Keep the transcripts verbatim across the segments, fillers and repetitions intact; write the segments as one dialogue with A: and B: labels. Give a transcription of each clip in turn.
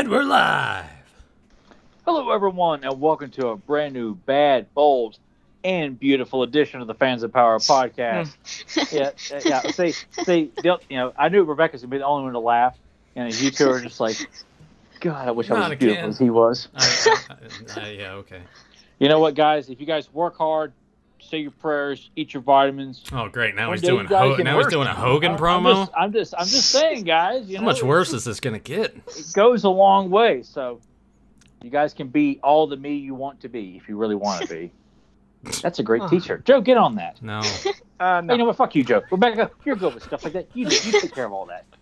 A: And we're live.
B: Hello, everyone, and welcome to a brand new Bad, Bold, and Beautiful edition of the Fans of Power podcast. yeah, yeah. See, see, you know, I knew Rebecca's gonna be the only one to laugh, and you two are just like, God, I wish
A: Not
B: I was as
A: again.
B: beautiful as he was.
A: I, I, I, yeah, okay.
B: You know what, guys? If you guys work hard, say your prayers, eat your vitamins.
A: Oh, great! Now
B: One
A: he's
B: day
A: doing
B: you guys
A: Ho-
B: can
A: now he's
B: work.
A: doing a Hogan
B: I'm,
A: promo.
B: I'm just, I'm just, I'm just saying, guys. You
A: How
B: know,
A: much worse is this gonna get?
B: It goes a long way. So, you guys can be all the me you want to be if you really want to be. That's a great T-shirt, Joe. Get on that.
A: No.
C: Uh,
B: Hey,
C: no.
B: you know what? Fuck you, Joe. Rebecca, you're good with stuff like that. You, you take care of all that.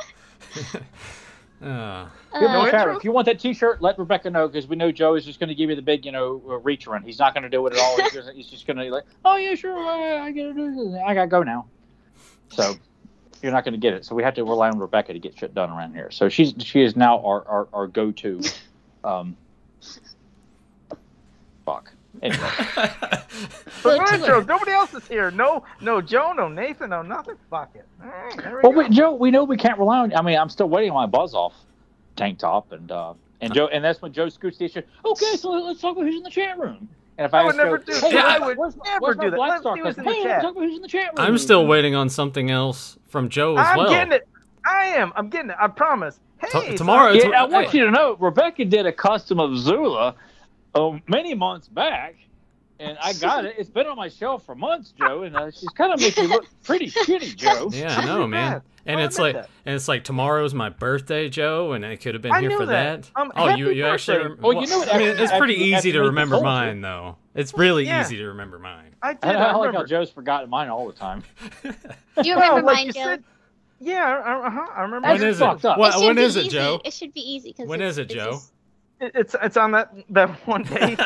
A: uh,
B: Give me
C: Uh,
B: a shout. If you want that T-shirt, let Rebecca know because we know Joe is just going to give you the big, you know, uh, reach run. He's not going to do it at all. He's just, he's just going to be like, oh yeah, sure, I, I got to do this. I got to go now. So you're not going to get it. So we have to rely on Rebecca to get shit done around here. So she's she is now our our, our go-to. Um, fuck. Anyway.
C: But right, Joe, nobody else is here. No, no Joe, no Nathan, no nothing. Fuck it. All right, there we
B: Well,
C: go.
B: wait, Joe, we know we can't rely on. I mean, I'm still waiting on my buzz off tank top, and uh, and Joe, and that's when Joe scoots the issue. Okay, so let's talk about who's in the chat room. And if I,
C: I would
B: ask
C: never
B: Joe,
C: do
B: hey,
C: that.
A: Yeah,
B: where's-
C: I would
B: where's my-
C: never
B: where's my
C: do that.
B: Black
C: Let's
B: Star
C: see who's
B: cousin?
C: in the
B: Hey,
C: chat.
B: let's talk about who's in the chat room.
A: I'm still waiting on something else from Joe as
C: I'm
A: well.
C: getting it. I am. I'm getting it. I promise. Hey,
A: T- tomorrow-
C: so-
A: it's-
B: Yeah, I want
A: Hey.
B: you to know, Rebecca did a custom of Zula uh, many months back, and I got it. It's been on my shelf for months, Joe, and uh, she's kind of making me look pretty shitty, Joe.
A: Yeah, I know, man.
C: bad.
A: And
C: Oh, I
A: it's
C: meant
A: like,
C: that.
A: and it's like tomorrow's my birthday, Joe, and I could have been
C: I
A: here
C: knew
A: for
C: that.
A: that.
C: Um,
A: oh,
C: happy
A: you you actually?
C: birthday.
A: rem-
B: Well, you know what,
A: I mean,
B: after-
A: it's pretty
B: after-
A: easy
B: after
A: to
B: Nathan
A: remember
B: told you.
A: mine, though. It's really
C: Yeah.
A: easy to remember mine.
C: I did.
B: I,
C: I,
B: I like
C: remember.
B: how Joe's forgotten mine all the time.
D: Do you
C: Well,
D: remember
C: like
D: mine,
C: you
D: Joe?
C: said, yeah, I, uh-huh, I remember.
B: That's
A: When is
B: fucked
A: it?
B: up.
A: What,
D: should
A: when
D: be
A: is it,
D: easy.
A: Joe?
D: It should be easy. Cause
A: When
D: it's,
A: is it,
D: it's
A: Joe?
D: just-
C: It- It's it's on that that one day.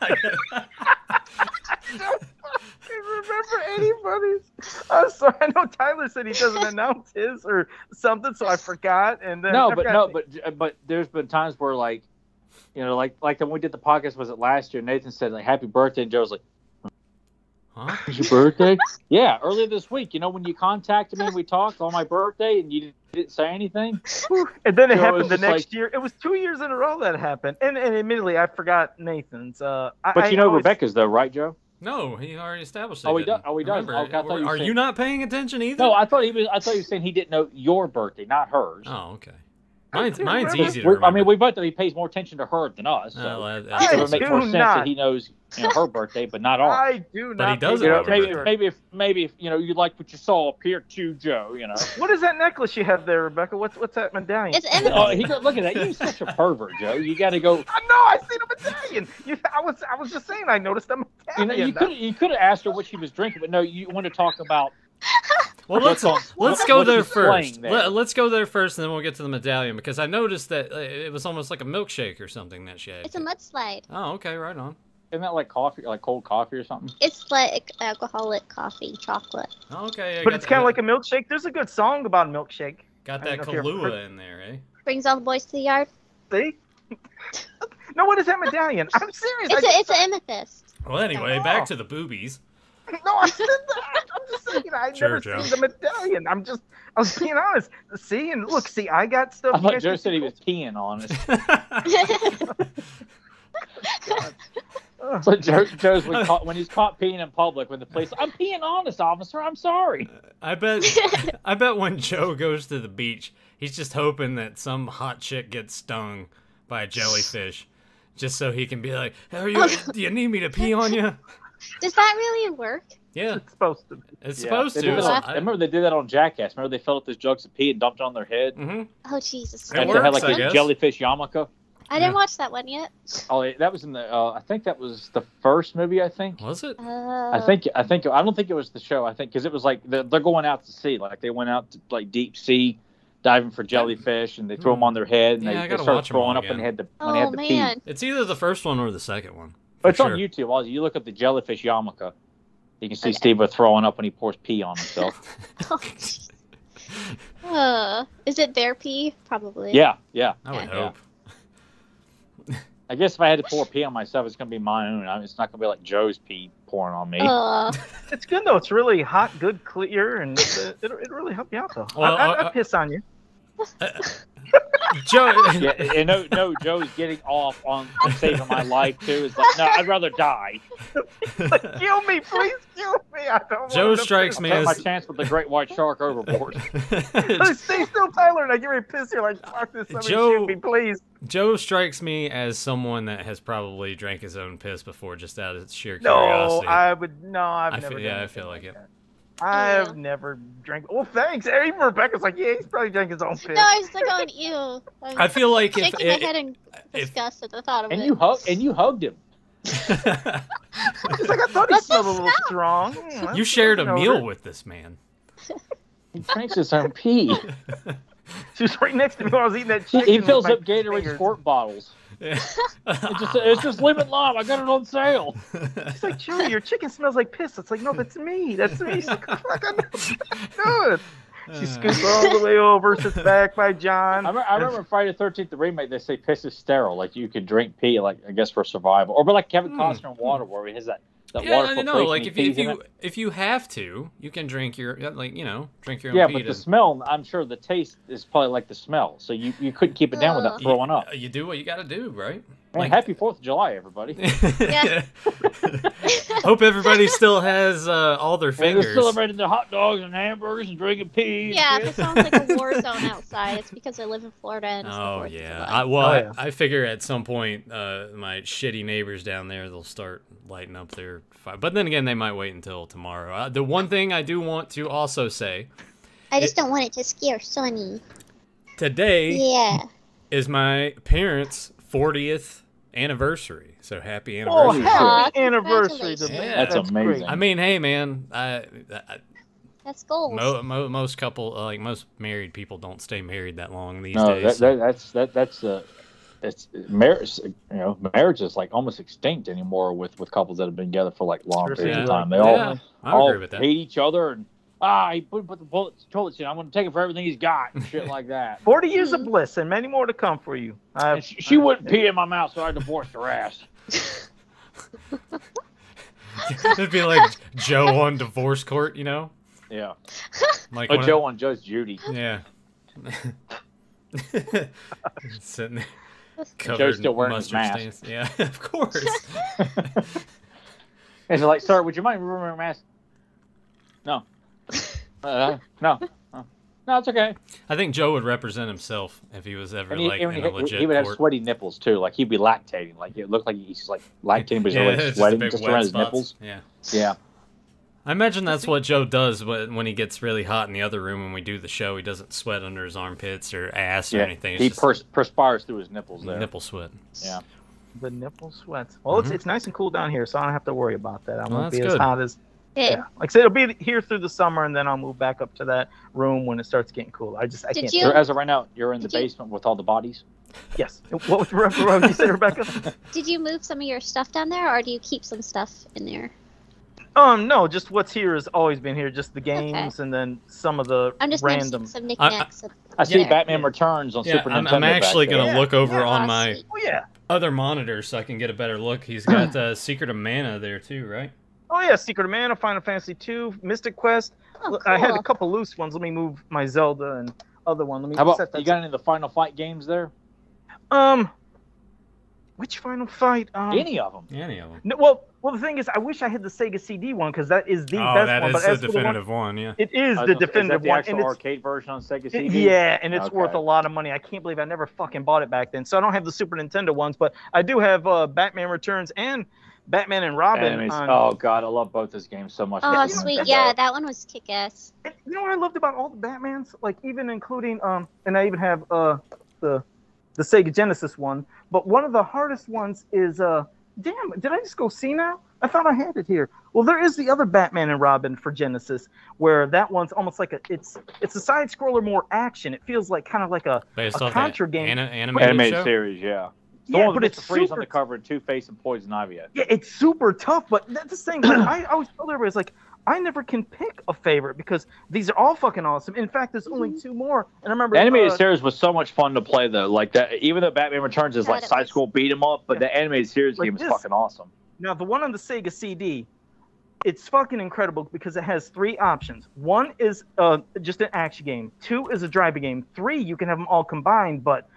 C: I don't fucking remember anybody's. I'm sorry. I know Tyler said he doesn't announce his or something, so I forgot. And then
B: No,
C: I
B: but
C: forgot
B: no,
C: to-
B: but but there's been times where like, you know, like like when we did the podcast, was it last year? Nathan said like "Happy birthday," and Joe was like,
A: Huh?
B: "It's your birthday?" Yeah, earlier this week. You know when you contacted me and we talked on my birthday and you didn't say anything.
C: And then it
B: So it
C: happened
B: was
C: the
B: just
C: next
B: like-
C: year. It was two years in a row that happened. And, and admittedly, I forgot Nathan's. Uh, I,
B: But
C: I
B: you know
C: always-
B: Rebecca's though, right, Joe?
A: No, he already established.
B: Oh,
A: he
B: he does-
A: didn't.
B: oh, he does?
A: Remember,
B: Okay, I thought you
A: are
B: said-
A: you not paying attention either?
B: No, I thought he was. I thought he was saying he didn't know your birthday, not hers.
A: Oh, okay. Mine's
C: do
A: mine's
C: remember.
A: easy to
B: We-
A: remember.
B: I mean, we both know he pays more attention to her than us. So
A: Oh, that-
B: it
A: that's
C: I
B: would make
C: do
B: more sense
C: not.
B: that he knows you know, her birthday, but not ours.
C: I do
A: But he
C: not.
A: does
C: pay
A: it
B: You know,
A: over
C: attention
B: maybe,
C: to her.
B: maybe if maybe if you know you like what you saw up here too, Joe. You know.
C: What is that necklace you have there, Rebecca? What's what's that medallion?
D: It's Emmett.
B: Oh, he go, look at that! You're such a pervert, Joe. You got to go.
C: I know. I seen a medallion. You, I was I was just saying. I noticed a
B: You
C: medallion.
B: know, you could you could have asked her what she was drinking, but no, you want to talk about.
A: Well, let's
B: what's on-
A: let's
B: what-
A: go
B: what
A: there
B: she's playing
A: first.
B: there.
A: Let, let's go there first, and then we'll get to the medallion because I noticed that uh, it was almost like a milkshake or something that she had.
D: It's a mudslide.
A: Oh, okay, right on.
B: Isn't that like coffee, like cold coffee or something?
D: It's like alcoholic coffee, chocolate.
A: Oh, okay, I
C: But
A: got
C: it's kind of
A: that-
C: like a milkshake. There's a good song about a milkshake.
A: got
C: I
A: that
C: don't know if you ever
A: Kahlua
C: heard-
A: in there, eh?
D: Brings all the boys to the yard.
C: See? No, what is that medallion? I'm serious.
D: It's
C: I
D: a
C: just-
D: it's an amethyst.
A: Well, anyway,
C: Oh.
A: back to the boobies.
C: No, I said that. I'm just saying. I
A: Sure,
C: never
A: Joe.
C: seen the medallion. I'm just. I was being honest. See and look. See, I got stuff.
B: I
C: you
B: thought
C: guys
B: Joe
C: can
B: said he
C: see.
B: was peeing on us.
C: Ugh.
B: So Joe, Joe's when, caught, when he's caught peeing in public, when the police, I'm peeing on us, officer. I'm sorry.
A: I bet I bet when Joe goes to the beach, he's just hoping that some hot chick gets stung by a jellyfish, just so he can be like, "Are you? Do you need me to pee on you?"
D: Does that really work?
A: Yeah,
C: It's supposed to. Be.
A: it's
B: Yeah,
A: supposed
B: they
A: to.
B: did that
A: So
B: on- I
A: I-
B: remember they did that on Jackass. Remember they filled up those jugs of pee and dumped it on their head.
A: Mhm.
D: Oh Jesus!
A: It
B: And
D: Christ.
B: they had
A: works,
B: like
A: I
B: a
A: guess.
B: jellyfish yarmulke.
D: I didn't
A: Yeah.
D: watch that one yet.
B: Oh, that was in the. Uh, I think that was the first movie. I think.
A: Was it?
D: Oh.
B: I think. I think. I don't think it was the show. I think because it was like they're, they're going out to sea. Like they went out to like deep sea, diving for jellyfish, and they threw them on their head, and
A: Yeah, I
B: they, they
A: gotta
B: started
A: watch 'em all
B: throwing up,
A: again.
B: and they had to. When they
D: Oh
B: had to pee.
D: man.
A: It's either the first one or the second one.
B: But it's
A: for
B: on
A: sure.
B: YouTube. Also, you look up the jellyfish yarmulke. You can see
D: Okay.
B: Steve throwing up when he pours pee on himself.
D: Oh, jeez. uh, is it their pee? Probably.
B: yeah, yeah.
A: I would
D: Yeah.
A: hope.
B: I guess if I had to pour pee on myself, it's gonna be my own. I mean, it's not gonna be like Joe's pee pouring on me.
D: Uh,
C: It's good though. It's really hot, good, clear, and it, it, it'll really help you out though.
A: Well,
C: I, I,
A: uh,
C: I piss on you.
A: Joe.
B: Yeah, and no, no, Joe's getting off on saving my life too. It's like, no, I'd rather die.
C: Like, kill me, please kill me. I don't
A: Joe
C: want to
A: strikes me
B: Take my
A: as.
B: chance with the great white shark overboard.
C: Stay still, Tyler, and I get ready pissed here. Like, fuck this. Somebody
A: Joe-
C: shoot me, please.
A: Joe strikes me as someone that has probably drank his own piss before, just out of sheer
C: No,
A: curiosity.
C: I would. No, I've
A: I
C: never.
A: feel-
C: done
A: yeah, I
C: anything
A: feel like it.
C: that. I've
D: Yeah.
C: never drank. Well, thanks. Even Rebecca's like, yeah, he's probably drank his own piss.
D: No, I was like, oh, ew. I'm
A: I feel like if,
D: shaking my
A: it,
D: head in
A: if-
D: disgust at the thought of
B: And
D: it.
B: you hug, and you hugged him.
C: He's like, I thought he
D: What's
C: smelled a
D: the
C: little
D: smell?
C: strong. Hmm,
A: you
C: that's-
A: shared a
C: that's an
A: meal
C: odor.
A: with this man.
B: He drinks his own pee.
C: She was right next to me while I was eating that
B: He,
C: chicken.
B: he fills
C: with
B: up
C: my
B: Gatorade
C: fingers.
B: squirt bottles.
A: Yeah.
B: It's just, it's just lemon lime. I got it on sale.
C: It's like, Joey, your chicken smells like piss. It's like, no, that's me. That's me. She's like, fuck, I know. Good. She scoots all the way over, sits back by John.
B: I remember, I remember Friday the thirteenth, the remake, they say piss is sterile. Like, you could drink pee, like, I guess, for survival. Or, but like Kevin
A: Hmm.
B: Costner in Water, where he has that, that
A: Yeah,
B: water
A: I know.
B: filtration,
A: Like
B: he
A: if you if
B: pees in
A: you
B: it.
A: if you have to, you can drink your like you know drink your own
B: Yeah,
A: pee.
B: but
A: to-
B: the smell, I'm sure the taste is probably like the smell. So you, you couldn't keep it down without
D: Ugh.
B: throwing up.
A: You do what you got to do, right?
B: Man,
A: Like-
B: happy fourth of July, everybody.
D: Yeah.
A: Hope everybody still has uh, all their
B: And they're
A: fingers.
B: celebrating their hot dogs and hamburgers and drinking pee.
D: Yeah, if it sounds like a war zone outside, it's because I live in Florida and it's the
A: Oh
D: fourth of
A: yeah.
D: July.
A: I, well,
C: Oh,
A: I-
C: yeah.
A: I, figure at some point uh, my shitty neighbors down there they'll start lighting up their fire. But then again, they might wait until tomorrow. Uh, the one thing I do want to also say
D: I just don't want it to scare Sonny.
A: today
D: Yeah.
A: is my parents' fortieth anniversary. So happy
C: Oh,
A: anniversary!
D: Aw,
C: happy anniversary to
D: congratulations.
C: me.
A: Yeah.
B: That's amazing.
C: great.
A: I mean, hey man, I, I
D: That's goals.
A: mo, mo, most couple like most married people don't stay married that long these
B: No,
A: days.
B: that, that, that's that that's uh, it's marriage. You know, marriage is like almost extinct anymore with, with couples that have been together for like long
C: Sure
B: periods
A: seems
B: of time.
C: like-
B: They all
A: yeah, I
B: all
A: agree with that.
B: hate each other and ah, he put, put the bullets, toilets in. I'm going to take it for everything he's got and shit like that.
C: forty years of bliss and many more to come for you. I've,
B: And she, she wouldn't pee in my mouth, so I divorced her ass.
A: It'd be like Joe on divorce court, you know?
B: Yeah,
A: Like
B: but
A: one of-
B: Joe on Judge Judy.
A: Yeah. Sitting there. Covered
B: Joe's still
A: in
B: wearing his
A: mustard
B: mask.
A: stains. Yeah, of course.
B: And she's like, "Sir, would you mind removing your mask?" No. Uh, no. No. No, it's okay.
A: I think Joe would represent himself if he was ever
B: And he,
A: like
B: and
A: in
B: he,
A: a legit
B: he would have
A: court.
B: sweaty nipples too. Like he'd be lactating. Like it looked like he's like lactating, but he's
A: Yeah,
B: already
A: it's
B: sweating
A: big
B: just
A: wet
B: around his
A: spots.
B: nipples.
A: Yeah.
B: Yeah.
A: I imagine that's what Joe does when when he gets really hot in the other room when we do the show. He doesn't sweat under his armpits or ass or
B: Yeah.
A: anything. It's
B: He
A: just
B: pers- perspires through his nipples there.
A: nipple sweat.
B: Yeah.
C: the nipple sweats. Well, it's,
A: Mhm.
C: it's nice and cool down here, so I don't have to worry about that. I
A: Well,
C: won't be
A: that's
C: as
A: good.
C: hot as.
D: Good.
C: Yeah. Like I said, it'll be here through the summer, and then I'll move back up to that room when it starts getting cool. I just I
D: Did
C: can't.
D: you-
B: So as of right now, you're in the
D: Did you-
B: basement with all the bodies.
C: Yes. What was what would you say, Rebecca?
D: Did you move some of your stuff down there, or do you keep some stuff in there?
C: Um, no, just what's here has always been here. Just the games, and then some of the
D: I'm just
C: random.
D: mentioning some knickknacks. up
B: I see
D: there.
B: Batman Returns on
A: Yeah,
B: Super
A: I'm,
B: Nintendo.
A: I'm actually
B: back there.
A: gonna
C: Yeah,
A: look over
C: yeah,
A: on
D: Aw,
A: my
D: sweet.
C: Oh yeah.
A: other monitor so I can get a better look. He's got uh, Secret of Mana there too, right?
C: Oh yeah, Secret of Mana, Final Fantasy two, Mystic Quest.
D: Oh,
C: I had a
D: cool.
C: couple loose ones. Let me move my Zelda and other one. Let me
B: How about
C: set that.
B: you got any of the Final Fight games there?
C: um, which Final Fight? Um,
B: Any of them?
A: Any of them.
C: No, well, well, the thing is, I wish I had the Sega C D one because that is the
A: Oh,
C: best
A: that
C: one.
A: is
C: but
A: the
C: as for the one,
A: definitive one, yeah.
C: it is
B: I was
C: the
B: gonna say,
C: definitive
B: is that the
C: one,
B: actual
C: and it's
B: arcade version on Sega
C: it-
B: C D?
C: yeah, and it's
B: Okay.
C: worth a lot of money. I can't believe I never fucking bought it back then. So I don't have the Super Nintendo ones, but I do have uh, Batman Returns and Batman and Robin.
B: Enemies.
C: On,
B: Oh god, I love both those games so much.
D: Oh,
C: you know,
D: sweet.
C: that's
D: Yeah,
C: all-
D: that one was kick-ass.
C: And you know what I loved about all the Batmans? Like even including um, and I even have uh the the Sega Genesis one. But one of the hardest ones is uh, damn, did I just go see now? I thought I had it here. Well, there is the other Batman and Robin for Genesis, where that one's almost like a it's it's a side scroller, more action. It feels like kind of like a
A: Based
C: a
A: off
C: Contra
A: that
C: game.
A: ana- animated,
B: Animated
A: show?
B: series, yeah. The
C: yeah,
B: one
C: but
B: with
C: it's
B: Mister Freeze on
C: super
B: the cover and Two-Face and Poison Ivy.
C: Yeah, it's super tough, but that's the thing. Like, I always tell everybody, it's like, I never can pick a favorite because these are all fucking awesome. In fact, there's only two more. And I remember.
B: The animated
C: uh,
B: series was so much fun to play though. Like that, even though Batman Returns is
D: God,
B: like
D: it
B: side
D: was.
B: scroll beat 'em up, but
C: Yeah.
B: the animated series
C: Like
B: game is
C: this.
B: fucking awesome.
C: Now, the one on the Sega C D, it's fucking incredible because it has three options. One is uh, just an action game. Two is a driving game. Three, you can have them all combined, but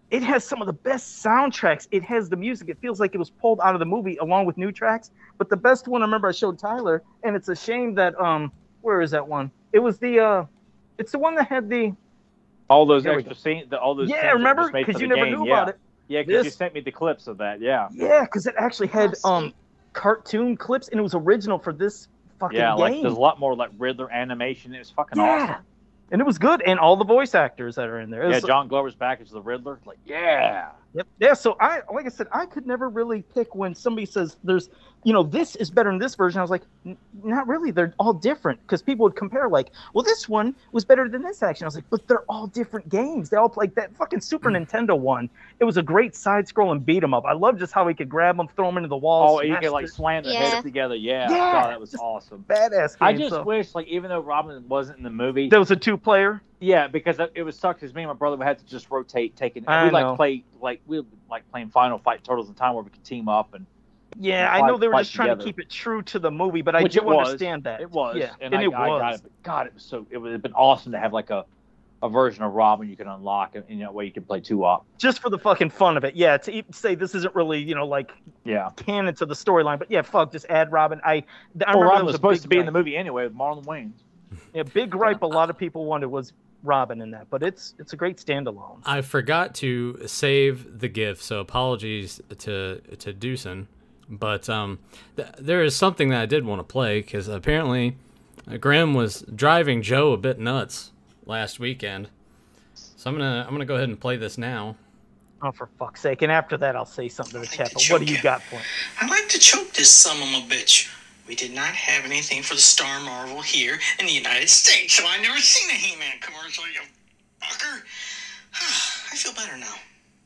C: it has some of the best soundtracks. It has the music. It feels like it was pulled out of the movie along with new tracks. But the best one I remember I showed Tyler, and it's a shame that um, where is that one? It was the uh, it's the one that had the
B: all those
C: There we
B: extra scenes, the, all those
C: yeah,
B: scenes that were
C: remember?
B: just made for
C: Because you
B: the
C: never
B: game.
C: knew
B: yeah.
C: about it.
B: Yeah, because you
C: This-
B: sent me the clips of that. Yeah.
C: Yeah, because it actually had
D: Oh,
C: um cartoon clips, and it was original for this fucking
B: Yeah,
C: game.
B: like there's a lot more like Riddler animation. It was fucking
C: yeah,
B: awesome.
C: and it was good, and all the voice actors that are in there. It
B: Yeah,
C: was-
B: John Glover's back as the Riddler. Like, yeah.
C: Yep. Yeah. So I, like I said, I could never really pick when somebody says there's, you know, this is better than this version. I was like, "N- not really. They're all different because people would compare like, well, this one was better than this action. I was like, but they're all different games. They all like that fucking Super Nintendo one. It was a great side-scrolling beat 'em up. I love just how he could grab them, throw them into the wall.
B: Oh, you
C: smash
B: could like
C: the-
B: slam the
D: Yeah.
B: heads together. Yeah.
C: Yeah.
B: God, that was awesome.
C: badass. Game,
B: I just
C: so.
B: wish, like, even though Robin wasn't in the movie,
C: There was a two-player.
B: yeah, because it was sucked because me and my brother would have to just rotate, taking.
C: I
B: We like
C: know.
B: play like we like playing Final Fight Turtles in Time where we could team up and
C: Yeah, I
B: Fight-
C: know they were
B: fight
C: just trying
B: together.
C: to keep it true to the movie, but I
B: Which
C: do
B: it was.
C: understand that.
B: it was.
C: Yeah,
B: and,
C: and,
B: I,
C: it
B: I
C: was.
B: got it. But God, it was so. It would have been awesome to have like a, a version of Robin you can unlock, and you know, way you can play two up.
C: Just for the fucking fun of it. Yeah, to e- say this isn't really, you know, like
B: Yeah.
C: canon to the storyline, but yeah, fuck, just add Robin. I, I
B: Well,
C: remember
B: Robin
C: there
B: was
C: a
B: supposed
C: big
B: to be in the
C: gripe.
B: movie anyway with Marlon Wayans.
C: Yeah, big gripe a lot of people wanted was Robin in that, but it's it's a great standalone.
A: I forgot to save the GIF, so apologies to to Deucin. But um, th- there is something that I did want to play because apparently uh, Grim was driving Joe a bit nuts last weekend. So I'm gonna I'm gonna go ahead and play this now.
C: Oh, for fuck's sake! And after that, I'll say something to the
E: I'd
C: chat.
E: like
C: But
E: to
C: what do
E: choke
C: you
E: you.
C: got for me?
E: I'd like to choke this son of a bitch. We did not have anything for the Star Marvel here in the United States, so I never seen a He-Man commercial, you fucker. I feel better now.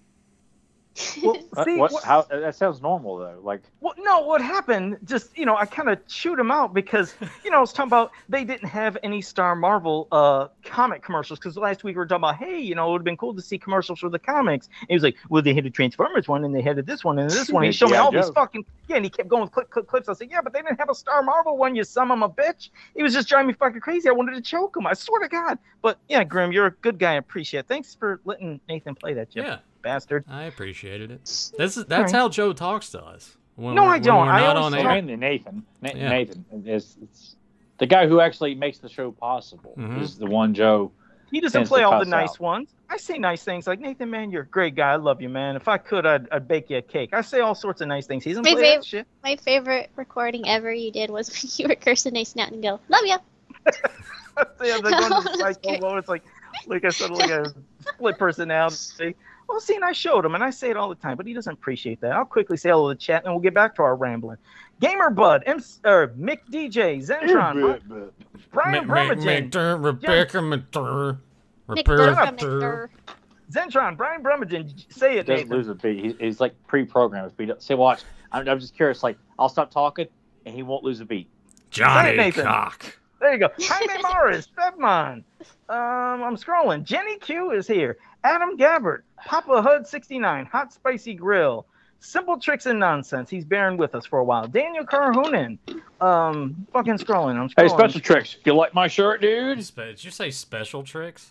C: Well,
B: What,
C: see,
B: what,
C: what-
B: how that sounds normal though. Like,
C: Well, no, what happened, just, you know, I kind of chewed him out because, you know, I was talking about they didn't have any Star Marvel uh, comic commercials because last week we were talking about, hey, you know, it would have been cool to see commercials for the comics. And he was like, well, they had a Transformers one and they had this one and this one. He
B: Yeah,
C: showed me
B: G I.
C: all these
B: Joe.
C: fucking, yeah, and he kept going with clip, clip, clips. I said, yeah, but they didn't have a Star Marvel one, you son of a bitch. He was just driving me fucking crazy. I wanted to choke him. I swear to God. But yeah, Grim, you're a good guy. I appreciate it. Thanks for letting Nathan play that, you
A: Yeah,
C: bastard.
A: I appreciated it. This is that's
C: Alright.
A: how Joe talks to us. When
C: No,
A: we're-
C: I
A: when
C: don't.
A: We're
C: I
A: not
C: always
A: on
C: talk-
A: air.
B: mainly Nathan. Na-
A: Yeah.
B: Nathan is it's the guy who actually makes the show possible.
A: Mhm.
B: Is the one Joe.
C: He doesn't
B: tends
C: play
B: to
C: all the
B: cuss
C: nice
B: out.
C: ones. I say nice things like, Nathan, man, you're a great guy. I love you, man. If I could, I'd, I'd bake you a cake. I say all sorts of nice things. He doesn't
D: My
C: play
D: fav-
C: that shit.
D: My favorite recording ever you did was when you were cursing Nathan out and go, love ya.
C: Yeah, they're going to the
D: That's
C: psycho
D: great.
C: mode. It's like, like I said, like a split personality. Well, see, and I showed him, and I say it all the time, but he doesn't appreciate that. I'll quickly say hello to the chat, and we'll get back to our rambling. Gamer Bud, M- or Mick D J, Zentron, Brian Brummagem,
A: McDur, Rebecca McDur,
D: McDur,
A: Rebecca.
D: McDur.
C: Zentron, Brian Brummagem. Say it,
B: Doesn't
C: Nathan.
B: lose a beat. He's, he's like pre-programmed. If he does- Say, watch. I'm, I'm just curious. Like, I'll stop talking, and he won't lose a beat.
A: Johnny
C: Nathan.
A: Cock.
C: There you go. Jaime Morris, Fevmon. Um, I'm scrolling. Jenny Q is here. Adam Gabbard, Papa Hud sixty-nine, Hot Spicy Grill, Simple Tricks and Nonsense. He's bearing with us for a while. Daniel Carhunen. Um, fucking scrolling. I'm scrolling.
B: Hey, special tricks. You like my shirt, dude?
A: Spe- Did you say special tricks?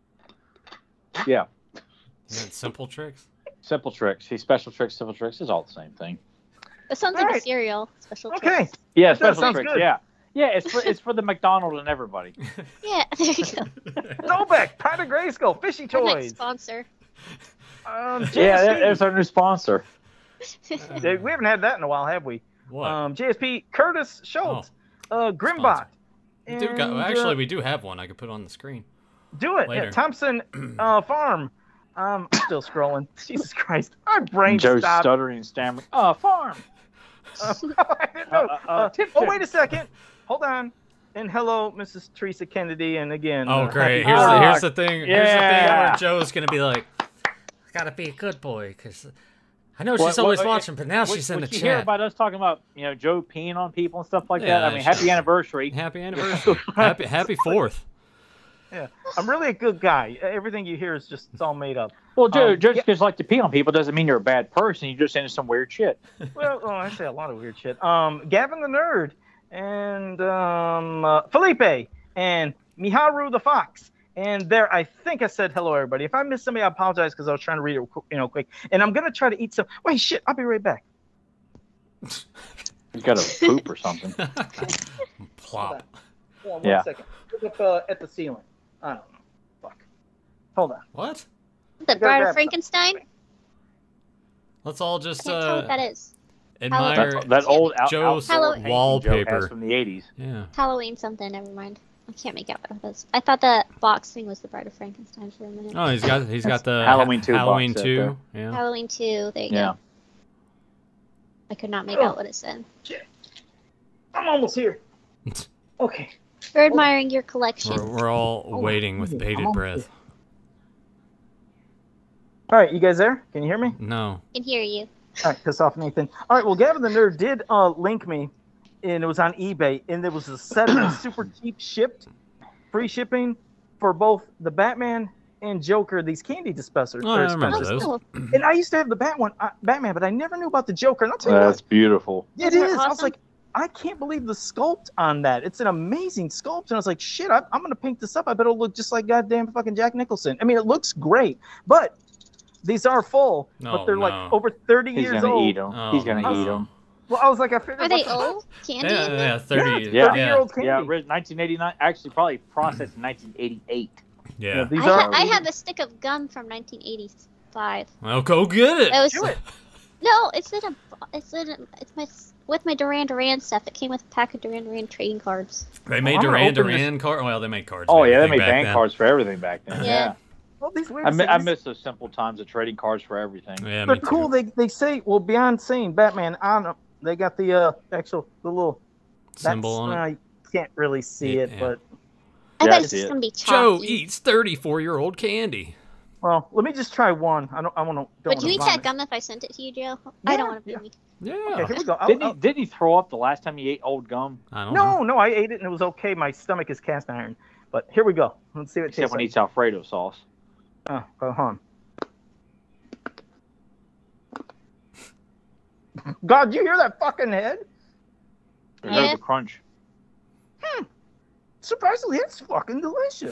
B: Yeah.
A: You meant simple tricks?
B: Simple tricks. He's special tricks. Simple tricks is all the same thing.
D: That sounds like
C: Alright.
D: a cereal. Special
C: Okay.
D: tricks.
B: Yeah,
C: That
B: special
C: sounds
B: tricks.
C: good.
B: Yeah. Yeah, it's for it's for the McDonald's and everybody.
D: Yeah, there you go.
C: Novak, Pride of Grayskull, Fishy
D: Our next
C: Toys.
D: sponsor.
C: Um,
B: Yeah, that-
C: J S
B: there's our new sponsor.
C: P. We haven't had that in a while, have we?
A: What?
C: Um, J S P, Curtis Schultz, uh, Grimbot.
A: we do got,
C: and,
A: actually,
C: uh,
A: we do have one I could put on the screen.
C: Do it.
A: Later.
C: Yeah, Thompson uh, Farm. Um, I'm still scrolling. Jesus Christ. Our brain
B: Joe's
C: stopped.
B: stuttering and stammering. Oh, farm.
C: Uh, I didn't know.
B: Uh, uh, uh,
C: Uh,
B: tip
C: oh,
B: tip.
C: wait a second. Hold on. And hello, Missus Teresa Kennedy. And again.
A: Oh,
C: uh,
A: great.
C: happy-
A: Here's the,
B: Ah,
A: here's the thing. Here's the thing
B: yeah.
A: where Joe's going to be like, I got to be a good boy because I know
B: What-
A: she's always
B: what-
A: watching, but now
B: What,
A: she's in
B: what
A: the
B: you hear
A: chat.
B: about us talking about, you know, Joe peeing on people and stuff like
A: Yeah,
B: that? I mean,
A: sure.
B: happy anniversary.
A: Happy anniversary. happy, happy fourth.
C: Yeah. I'm really a good guy. Everything you hear is just, it's all made up.
B: Well, Joe,
C: Um,
B: just
C: yeah.
B: because you like to pee on people doesn't mean you're a bad person. You're just into some weird shit.
C: Well, oh, I say a lot of weird shit. Um, Gavin the Nerd and um, uh, Felipe and Miharu the Fox And there, I think I said hello, everybody. If I missed somebody, I apologize because I was trying to read it, you know, quick. And I'm gonna try to eat some. Wait, shit! I'll be right back.
B: He's got to poop or something.
A: Plop.
C: Hold on, one
B: Yeah.
C: second. Look up uh, at the ceiling. I don't know. Fuck. Hold on.
A: What?
D: The
C: gotta
D: Bride
C: grab
D: of Frankenstein?
A: Let's all just
D: Can't tell what
A: uh,
D: that is.
A: admire
B: That, that old out,
A: Joe's
B: outdoor painting Joe
A: wallpaper.
B: has from the eighties.
A: Yeah.
D: Halloween something, never mind. I can't make out what it is. I thought that box thing was the Bride of Frankenstein for a minute.
A: Oh, he's got he's got the
B: Halloween two
A: Halloween
B: box set
A: two. Yeah.
D: Halloween two, there you
B: Yeah.
D: go. I could not make
C: Oh.
D: out what it said.
C: I'm almost here. Okay.
D: We're admiring your collection.
A: We're, we're all
C: Oh,
A: waiting with
C: I'm
A: bated
C: almost
A: breath.
C: All right, you guys there? Can you hear me?
A: No.
D: I can hear you.
C: All right, piss off Nathan. All right, well, Gavin the Nerd did uh, link me, and it was on eBay, and there was a set of super cheap shipped, free shipping for both the Batman and Joker, these candy dispensers.
A: Oh, I
C: or
A: remember
C: dispensers.
A: those.
D: Oh,
C: And I used to have the Bat one, uh, Batman, but I never knew about the Joker. And I'll tell you
B: That's beautiful.
C: what, it
D: Isn't it
C: is. I was
D: awesome?
C: like, I can't believe the sculpt on that. It's an amazing sculpt. And I was like, shit, I, I'm going to paint this up. I bet it'll look just like goddamn fucking Jack Nicholson. I mean, it looks great, but these are full,
A: No,
C: but they're
A: no.
C: like over thirty
B: He's
C: years
B: gonna
C: old.
B: eat them.
A: Oh,
B: He's gonna
A: no.
B: eat them.
C: Well, I was like, I figured.
D: are they
C: what the-
D: old? Candy?
A: Yeah,
D: in
A: yeah,
D: there?
A: thirty.
C: Yeah,
B: Yeah.
C: thirty-year-old candy.
B: Yeah, ri- nineteen eighty-nine. Actually, probably processed in nineteen eighty-eight.
A: Yeah.
C: Yeah, these
D: I,
C: are.
D: ha- I have a stick of gum from nineteen eighty-five.
A: Well, go get it.
D: That was
C: Do it.
D: no, it's in a, it's in a, it's my with my Duran Duran stuff. It came with a pack of Duran Duran trading cards.
A: They made
C: I'm gonna
A: Duran
C: open this-
A: Duran card. Well, they made cards.
B: Oh
A: and
B: yeah, they
A: everything
B: made
A: back
B: bank
A: then.
B: cards for everything back then.
D: Yeah.
B: Yeah,
C: Well, these weird
B: I, mi- I
C: things,
B: miss those simple times of trading cards for everything.
A: Yeah,
C: they're
A: me
C: cool.
A: too.
C: They they say, well, beyond saying Batman on them, they got the uh actual the little
A: Symbol
C: that's,
A: on it.
C: uh, you can't really see
A: Yeah,
C: it,
A: yeah.
C: but
D: I
B: Yeah,
D: bet
B: I
D: it's
B: see it.
D: gonna be
A: Joe
D: chalky.
A: eats thirty-four-year-old candy.
C: well, let me just try one. I don't. I want to.
D: Would you eat that gum if I sent it to you, Joe? I don't
C: Yeah,
D: want to
C: yeah.
D: be me.
A: Yeah.
C: Okay, here we go. I'll-
B: Didn't he?
C: I'll-
B: Didn't he throw up the last time he ate old gum?
A: I don't know.
C: no, no, I ate it and it was okay. My stomach is cast iron. But here we go. Let's see what it
B: Except
C: tastes
B: when he
C: like.
B: eats Alfredo sauce.
C: Oh, go on. God, you hear that fucking head?
B: There's
D: Yeah.
B: the crunch.
C: Surprisingly, it's fucking delicious.